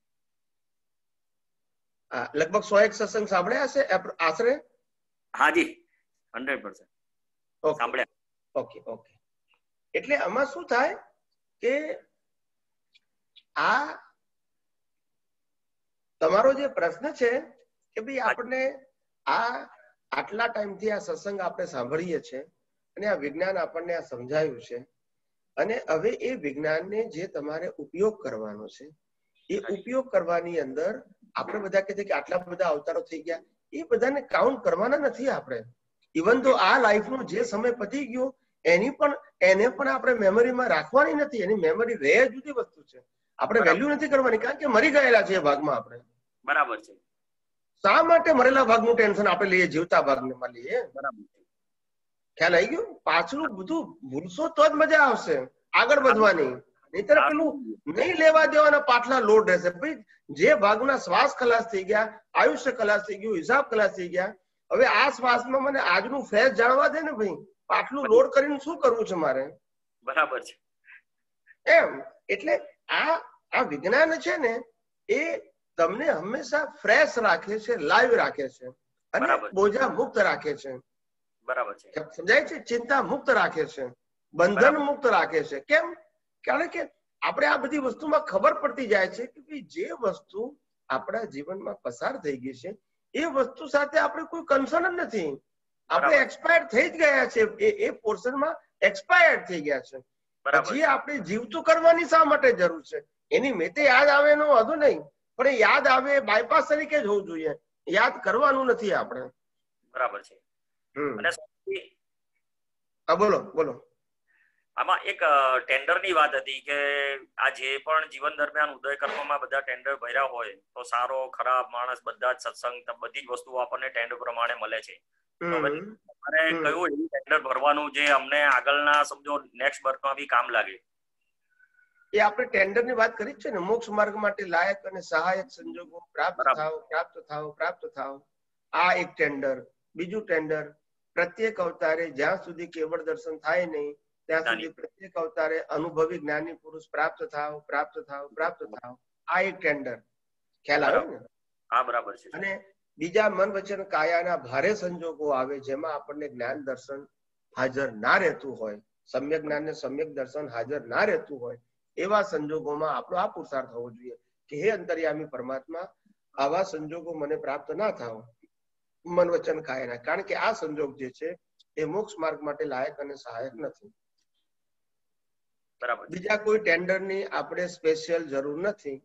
હા, લગભગ સો એક સત્સંગ સાંભળ્યા હશે આશરે? હાજી, હંડ્રેડ પર્સન્ટ સાંભળ્યા. Okay okay. એટલે આમાં શું થાય કે આ તમારો જે પ્રશ્ન છે કે ભાઈ આપણે આ આટલા ટાઈમથી આ સત્સંગ આપણે સાંભળીએ છીએ અને આ વિજ્ઞાન આપણને આ સમજાયું છે, અને હવે એ વિજ્ઞાનને જે તમારે ઉપયોગ કરવાનો છે એ ઉપયોગ કરવાની અંદર આપણે બધા કહે છે કે આટલા બધા અવતારો થઈ ગયા, એ બધાને કાઉન્ટ કરવાના નથી આપણે. ઇવન તો આ લાઈફનો જે સમય પતી ગયો એની પણ એને પણ આપણે મેમરીમાં રાખવાની નથી. એની મેમરી રહે જુદી વસ્તુ છે, આપણે વેલ્યુ નથી કરવાની, કારણ કે મરી ગયેલા છે એ ભાગમાં આપણે. બરાબર છે. શા માટે મરેલા ભાગનું ટેન્શન આપણે લઈએ, જીવતા ભાગને માં લઈએ? બરાબર. ખ્યાલ આવી ગયો? પાછલું બધું ભૂલશો તો જ મજા આવશે આગળ વધવાની, નહીતર પેલું નહીં લેવા દેવાના પાછલા લોડ રહેશે. ભાઈ જે ભાગના શ્વાસ ખલાસ થઈ ગયા, આયુષ્ય ખલાસ થઈ ગયું, હિસાબ ખલાસ થઈ ગયા, હવે આ શ્વાસમાં મને આજનું ફેઝ જાણવા દે ને ભાઈ, પાછલું લોડ કરીને શું કરવું છે મારે? બરાબર છે. એમ એટલે આ આ વિજ્ઞાન છે ને એ તમને હંમેશા ફ્રેશ રાખે છે, લાઈવ રાખે છે અને બોજા મુક્ત રાખે છે. બરાબર છે. સમજાય છે? ચિંતા મુક્ત રાખે છે, બંધન મુક્ત રાખે છે. કેમ? કારણ કે આપણે આ બધી વસ્તુમાં ખબર પડતી જાય છે કે ભાઈ જે વસ્તુ આપણા જીવનમાં પસાર થઈ ગઈ છે એ વસ્તુ સાથે આપણે કોઈ કન્સર્ન જ નથી. આપણે એક્સપાયર થઈ જ ગયા છે, એ એ પોર્શનમાં એક્સપાયર થઈ ગયા છે. પછી આપણે જીવતું કરવાની શા માટે જરૂર છે? એની મેતે યાદ આવે એનો વાંધો નહીં, પણ એ યાદ આવે બાયપાસ તરીકે જ હોવું જોઈએ, યાદ કરવાનું નથી આપણે. બરાબર છે. અને હા બોલો બોલો. આમાં એક ટેન્ડર ની વાત હતી કે આ જે પણ જીવન દરમિયાન ઉદય કર્મમાં બધા ટેન્ડર ભર્યા હોય તો સારો ખરાબ માણસ બધા જ સત્સંગ બધી જ વસ્તુઓ આપણને ટેન્ડર પ્રમાણે મળે છે. તમારે કયું એવું ટેન્ડર ભરવાનું જે અમને આગળના સમજો નેક્સ્ટ બર્થમાં બી કામ લાગે? એ આપણે ટેન્ડર ની વાત કરી છે ને, મોક્ષ માર્ગ માટે લાયક અને સહાયક સંજોગો પ્રાપ્ત થાવ પ્રાપ્ત થાવ પ્રાપ્ત થાવ, આ એક ટેન્ડર. બીજું ટેન્ડર, પ્રત્યેક અવતારે જ્યાં સુધી કેવળ દર્શન થાય નહીં ત્યાં સુધી પ્રત્યેક અવતારે અનુભવી જ્ઞાની પુરુષ પ્રાપ્ત થાવ પ્રાપ્ત થાવ પ્રાપ્ત થાવ, આ એક ટેન્ડર. ખ્યાલ આવે ને? હા બરાબર છે. અને બીજા મન વચન કાયાના ભારે સંજોગો આવે જેમાં આપણને જ્ઞાન દર્શન હાજર ના રહેતું હોય, સમ્યક જ્ઞાન ને સમ્યક દર્શન હાજર ના રહેતું હોય, એવા સંજોગોમાં આપણો આ પુરુષાર્થ હોવો જોઈએ કે હે અંતર્યામી પરમાત્મા, આવા સંજોગો મને પ્રાપ્ત ના થાવ મન વચન કાયાના, કારણ કે આ સંજોગ જે છે એ મોક્ષ માર્ગ માટે લાયક અને સહાયક નથી. બીજા કોઈ ટેન્ડર ની આપણે સ્પેશિયલ જરૂર નથી.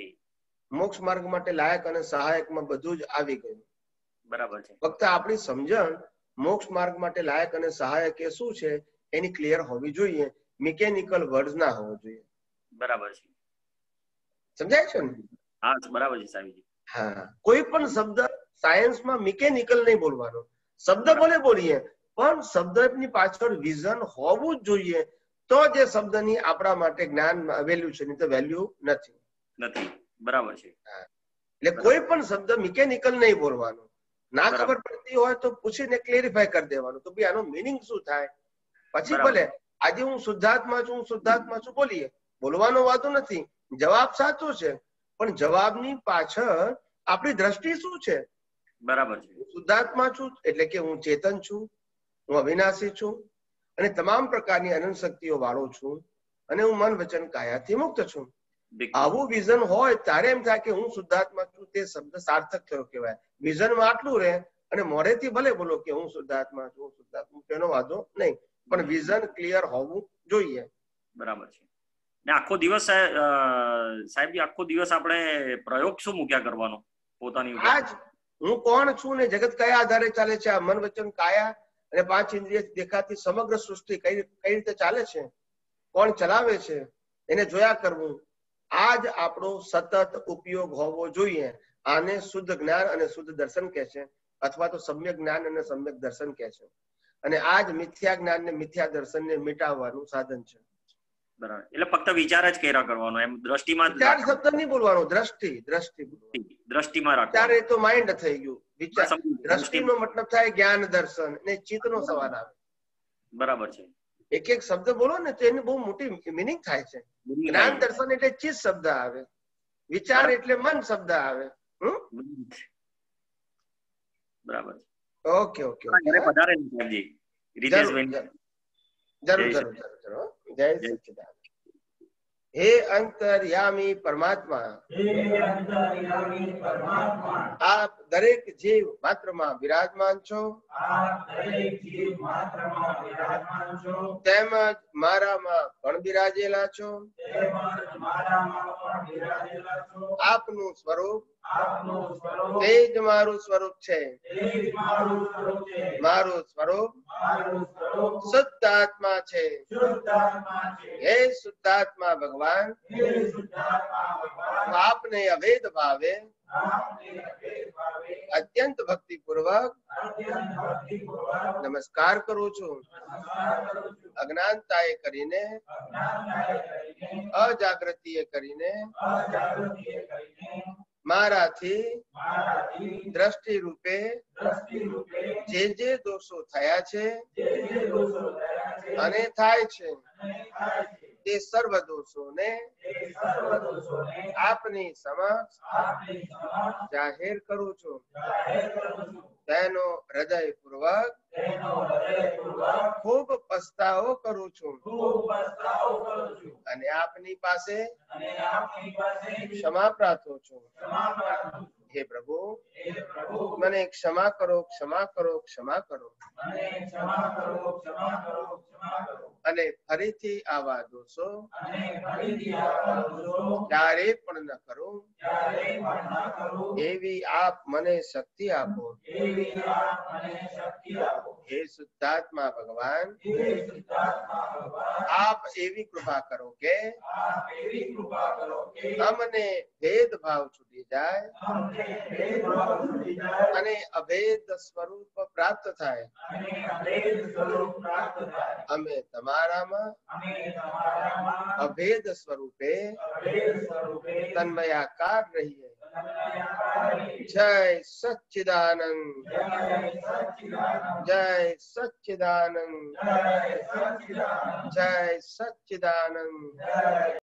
મોક્ષ માર્ગ માટે લાયક અને સહાયકમાં બધું જ આવી ગયું. બરાબર છે. ફક્ત આપણી સમજણ મોક્ષ માર્ગ માટે લાયક અને સહાયક એ શું છે એની ક્લિયર હોવી જોઈએ, મિકેનિકલ વર્ડ ના હોવો જોઈએ. બરાબર છે. સમજાય છે ને? હા બરાબર છે સાહેબજી. હા, કોઈ પણ શબ્દ સાયન્સમાં મિકેનિકલ નહીં બોલવાનો. શબ્દ ભલે બોલીએ પણ શબ્દની પાછળ વિઝન હોવું જ જોઈએ, તો જે શબ્દની આપણા માટે જ્ઞાન વેલ્યુ છે, નહીં તો વેલ્યુ નથી. નથી. બરાબર છે. એટલે કોઈ પણ શબ્દ મિકેનિકલ નહીં બોલવાનો. ના ખબર પડતી હોય તો પૂછીને ક્લેરિફાય કરી દેવાનું તો ભાઈ આનો મીનિંગ શું થાય. પછી ભલે આજે હું શુદ્ધાત્મા છું, હું શુદ્ધાત્મા છું બોલીએ, બોલવાનો વાતો નથી, જવાબ સાચો છે, પણ જવાબની પાછળ આપણી દ્રષ્ટિ શું છે? બરાબર છે. શુદ્ધાત્મા છું એટલે કે હું ચેતન છું, હું અવિનાશી છું અને તમામ પ્રકારની અનંત શક્તિઓ વાળો છું અને હું મન વચન કાયાથી મુક્ત છું. આવું વિઝન હોય ત્યારે એમ થાય કે હું શુદ્ધાત્મા છું, તે શબ્દ સાર્થક થયો કહેવાય. વિઝનમાં આટલું રહે અને મોઢેથી ભલે બોલો કે હું શુદ્ધાત્મા છું, હું શુદ્ધાત્મા, તેનો વાંધો નહીં, પણ વિઝન ક્લિયર હોવું જોઈએ. બરાબર છે. ને આખો દિવસ સાહેબજી આખો દિવસ આપણે પ્રયોગ શું મૂક્યા કરવાનો પોતાની ઉપર? આજ હું કોણ છું ને જગત કયા આધારે ચાલે છે, આ મન વચન કાયા અને પાંચ ઇન્દ્રિય દેખાતી સમગ્ર સૃષ્ટિ કઈ કઈ રીતે ચાલે છે, કોણ ચલાવે છે, એને જોયા કરવું. આ જ આપણો સતત ઉપયોગ હોવો જોઈએ. આને શુદ્ધ જ્ઞાન અને શુદ્ધ દર્શન કહે છે, અથવા તો સમ્યક જ્ઞાન અને સમ્યક દર્શન કહે છે. અને આ જ મિથ્યા જ્ઞાન ને મિથ્યા દર્શન ને મિટાવવાનું સાધન છે. બરાબર. એટલે ફક્ત વિચાર જ કર્યા કરવાનો, એમ દ્રષ્ટિમાં વિચાર શબ્દ નહીં બોલવાનો, દ્રષ્ટિ દ્રષ્ટિ દ્રષ્ટિમાં રાખો. વિચાર એ તો માઇન્ડ થઈ ગયું. વિચાર દ્રષ્ટિનો મતલબ થાય જ્ઞાન દર્શન ને ચિત્તનો સવાલ આવે. બરાબર છે. એક એક શબ્દ બોલો ને તો એની બહુ મોટી મિનિંગ થાય છે. જ્ઞાન દર્શન એટલે ચિત્ત શબ્દ આવે, વિચાર એટલે મન શબ્દ આવે. બરાબર. ઓકે ઓકે ઘરે પધારે સાહેબજી. રીતેશભાઈ જરૂર જરૂર જરૂર. જય સચ્ચિદાનંદ. હે અંતર્યામી પરમાત્મા, આપ દરેક જીવ માત્રમાં વિરાજમાન છો તેમજ મારામાં પણ બિરાજેલા છો. આપનું સ્વરૂપ તે જ મારું સ્વરૂપ છે. મારું સ્વરૂપ શુદ્ધ આત્મા છે. હે શુદ્ધાત્મા ભગવાન, આપને અભેદ ભાવે અત્યંત ભક્તિ પૂર્વક નમસ્કાર કરું છું. અજ્ઞાનતાએ કરીને અજાગૃતિએ કરીને મારાથી દ્રષ્ટિ રૂપે જે જે દોષો થયા છે અને થાય છે તે સર્વ દોષોને આપની સમક્ષ જાહેર કરું છું. તેનો હૃદયપૂર્વક ખૂબ પસ્તાવો કરું છું અને આપની પાસે ક્ષમા પ્રાર્થું છું. હે પ્રભુ, મને ક્ષમા કરો, ક્ષમા કરો, ક્ષમા કરો. અને ફરીથી આવા દોષો ક્યારે પણ ન કરું એવી આપ મને શક્તિ આપો. હે શુદ્ધાત્મા ભગવાન, આપ એવી કૃપા કરો કે અમને ભેદભાવ છૂટી જાય અને અભેદ સ્વરૂપ પ્રાપ્ત થાય. અમે તમારામાં અભેદ સ્વરૂપે તન્મયાકાર રહીએ. જય સચ્ચિદાનંદ, જય સચ્ચિદાનંદ, જય સચ્ચિદાનંદ.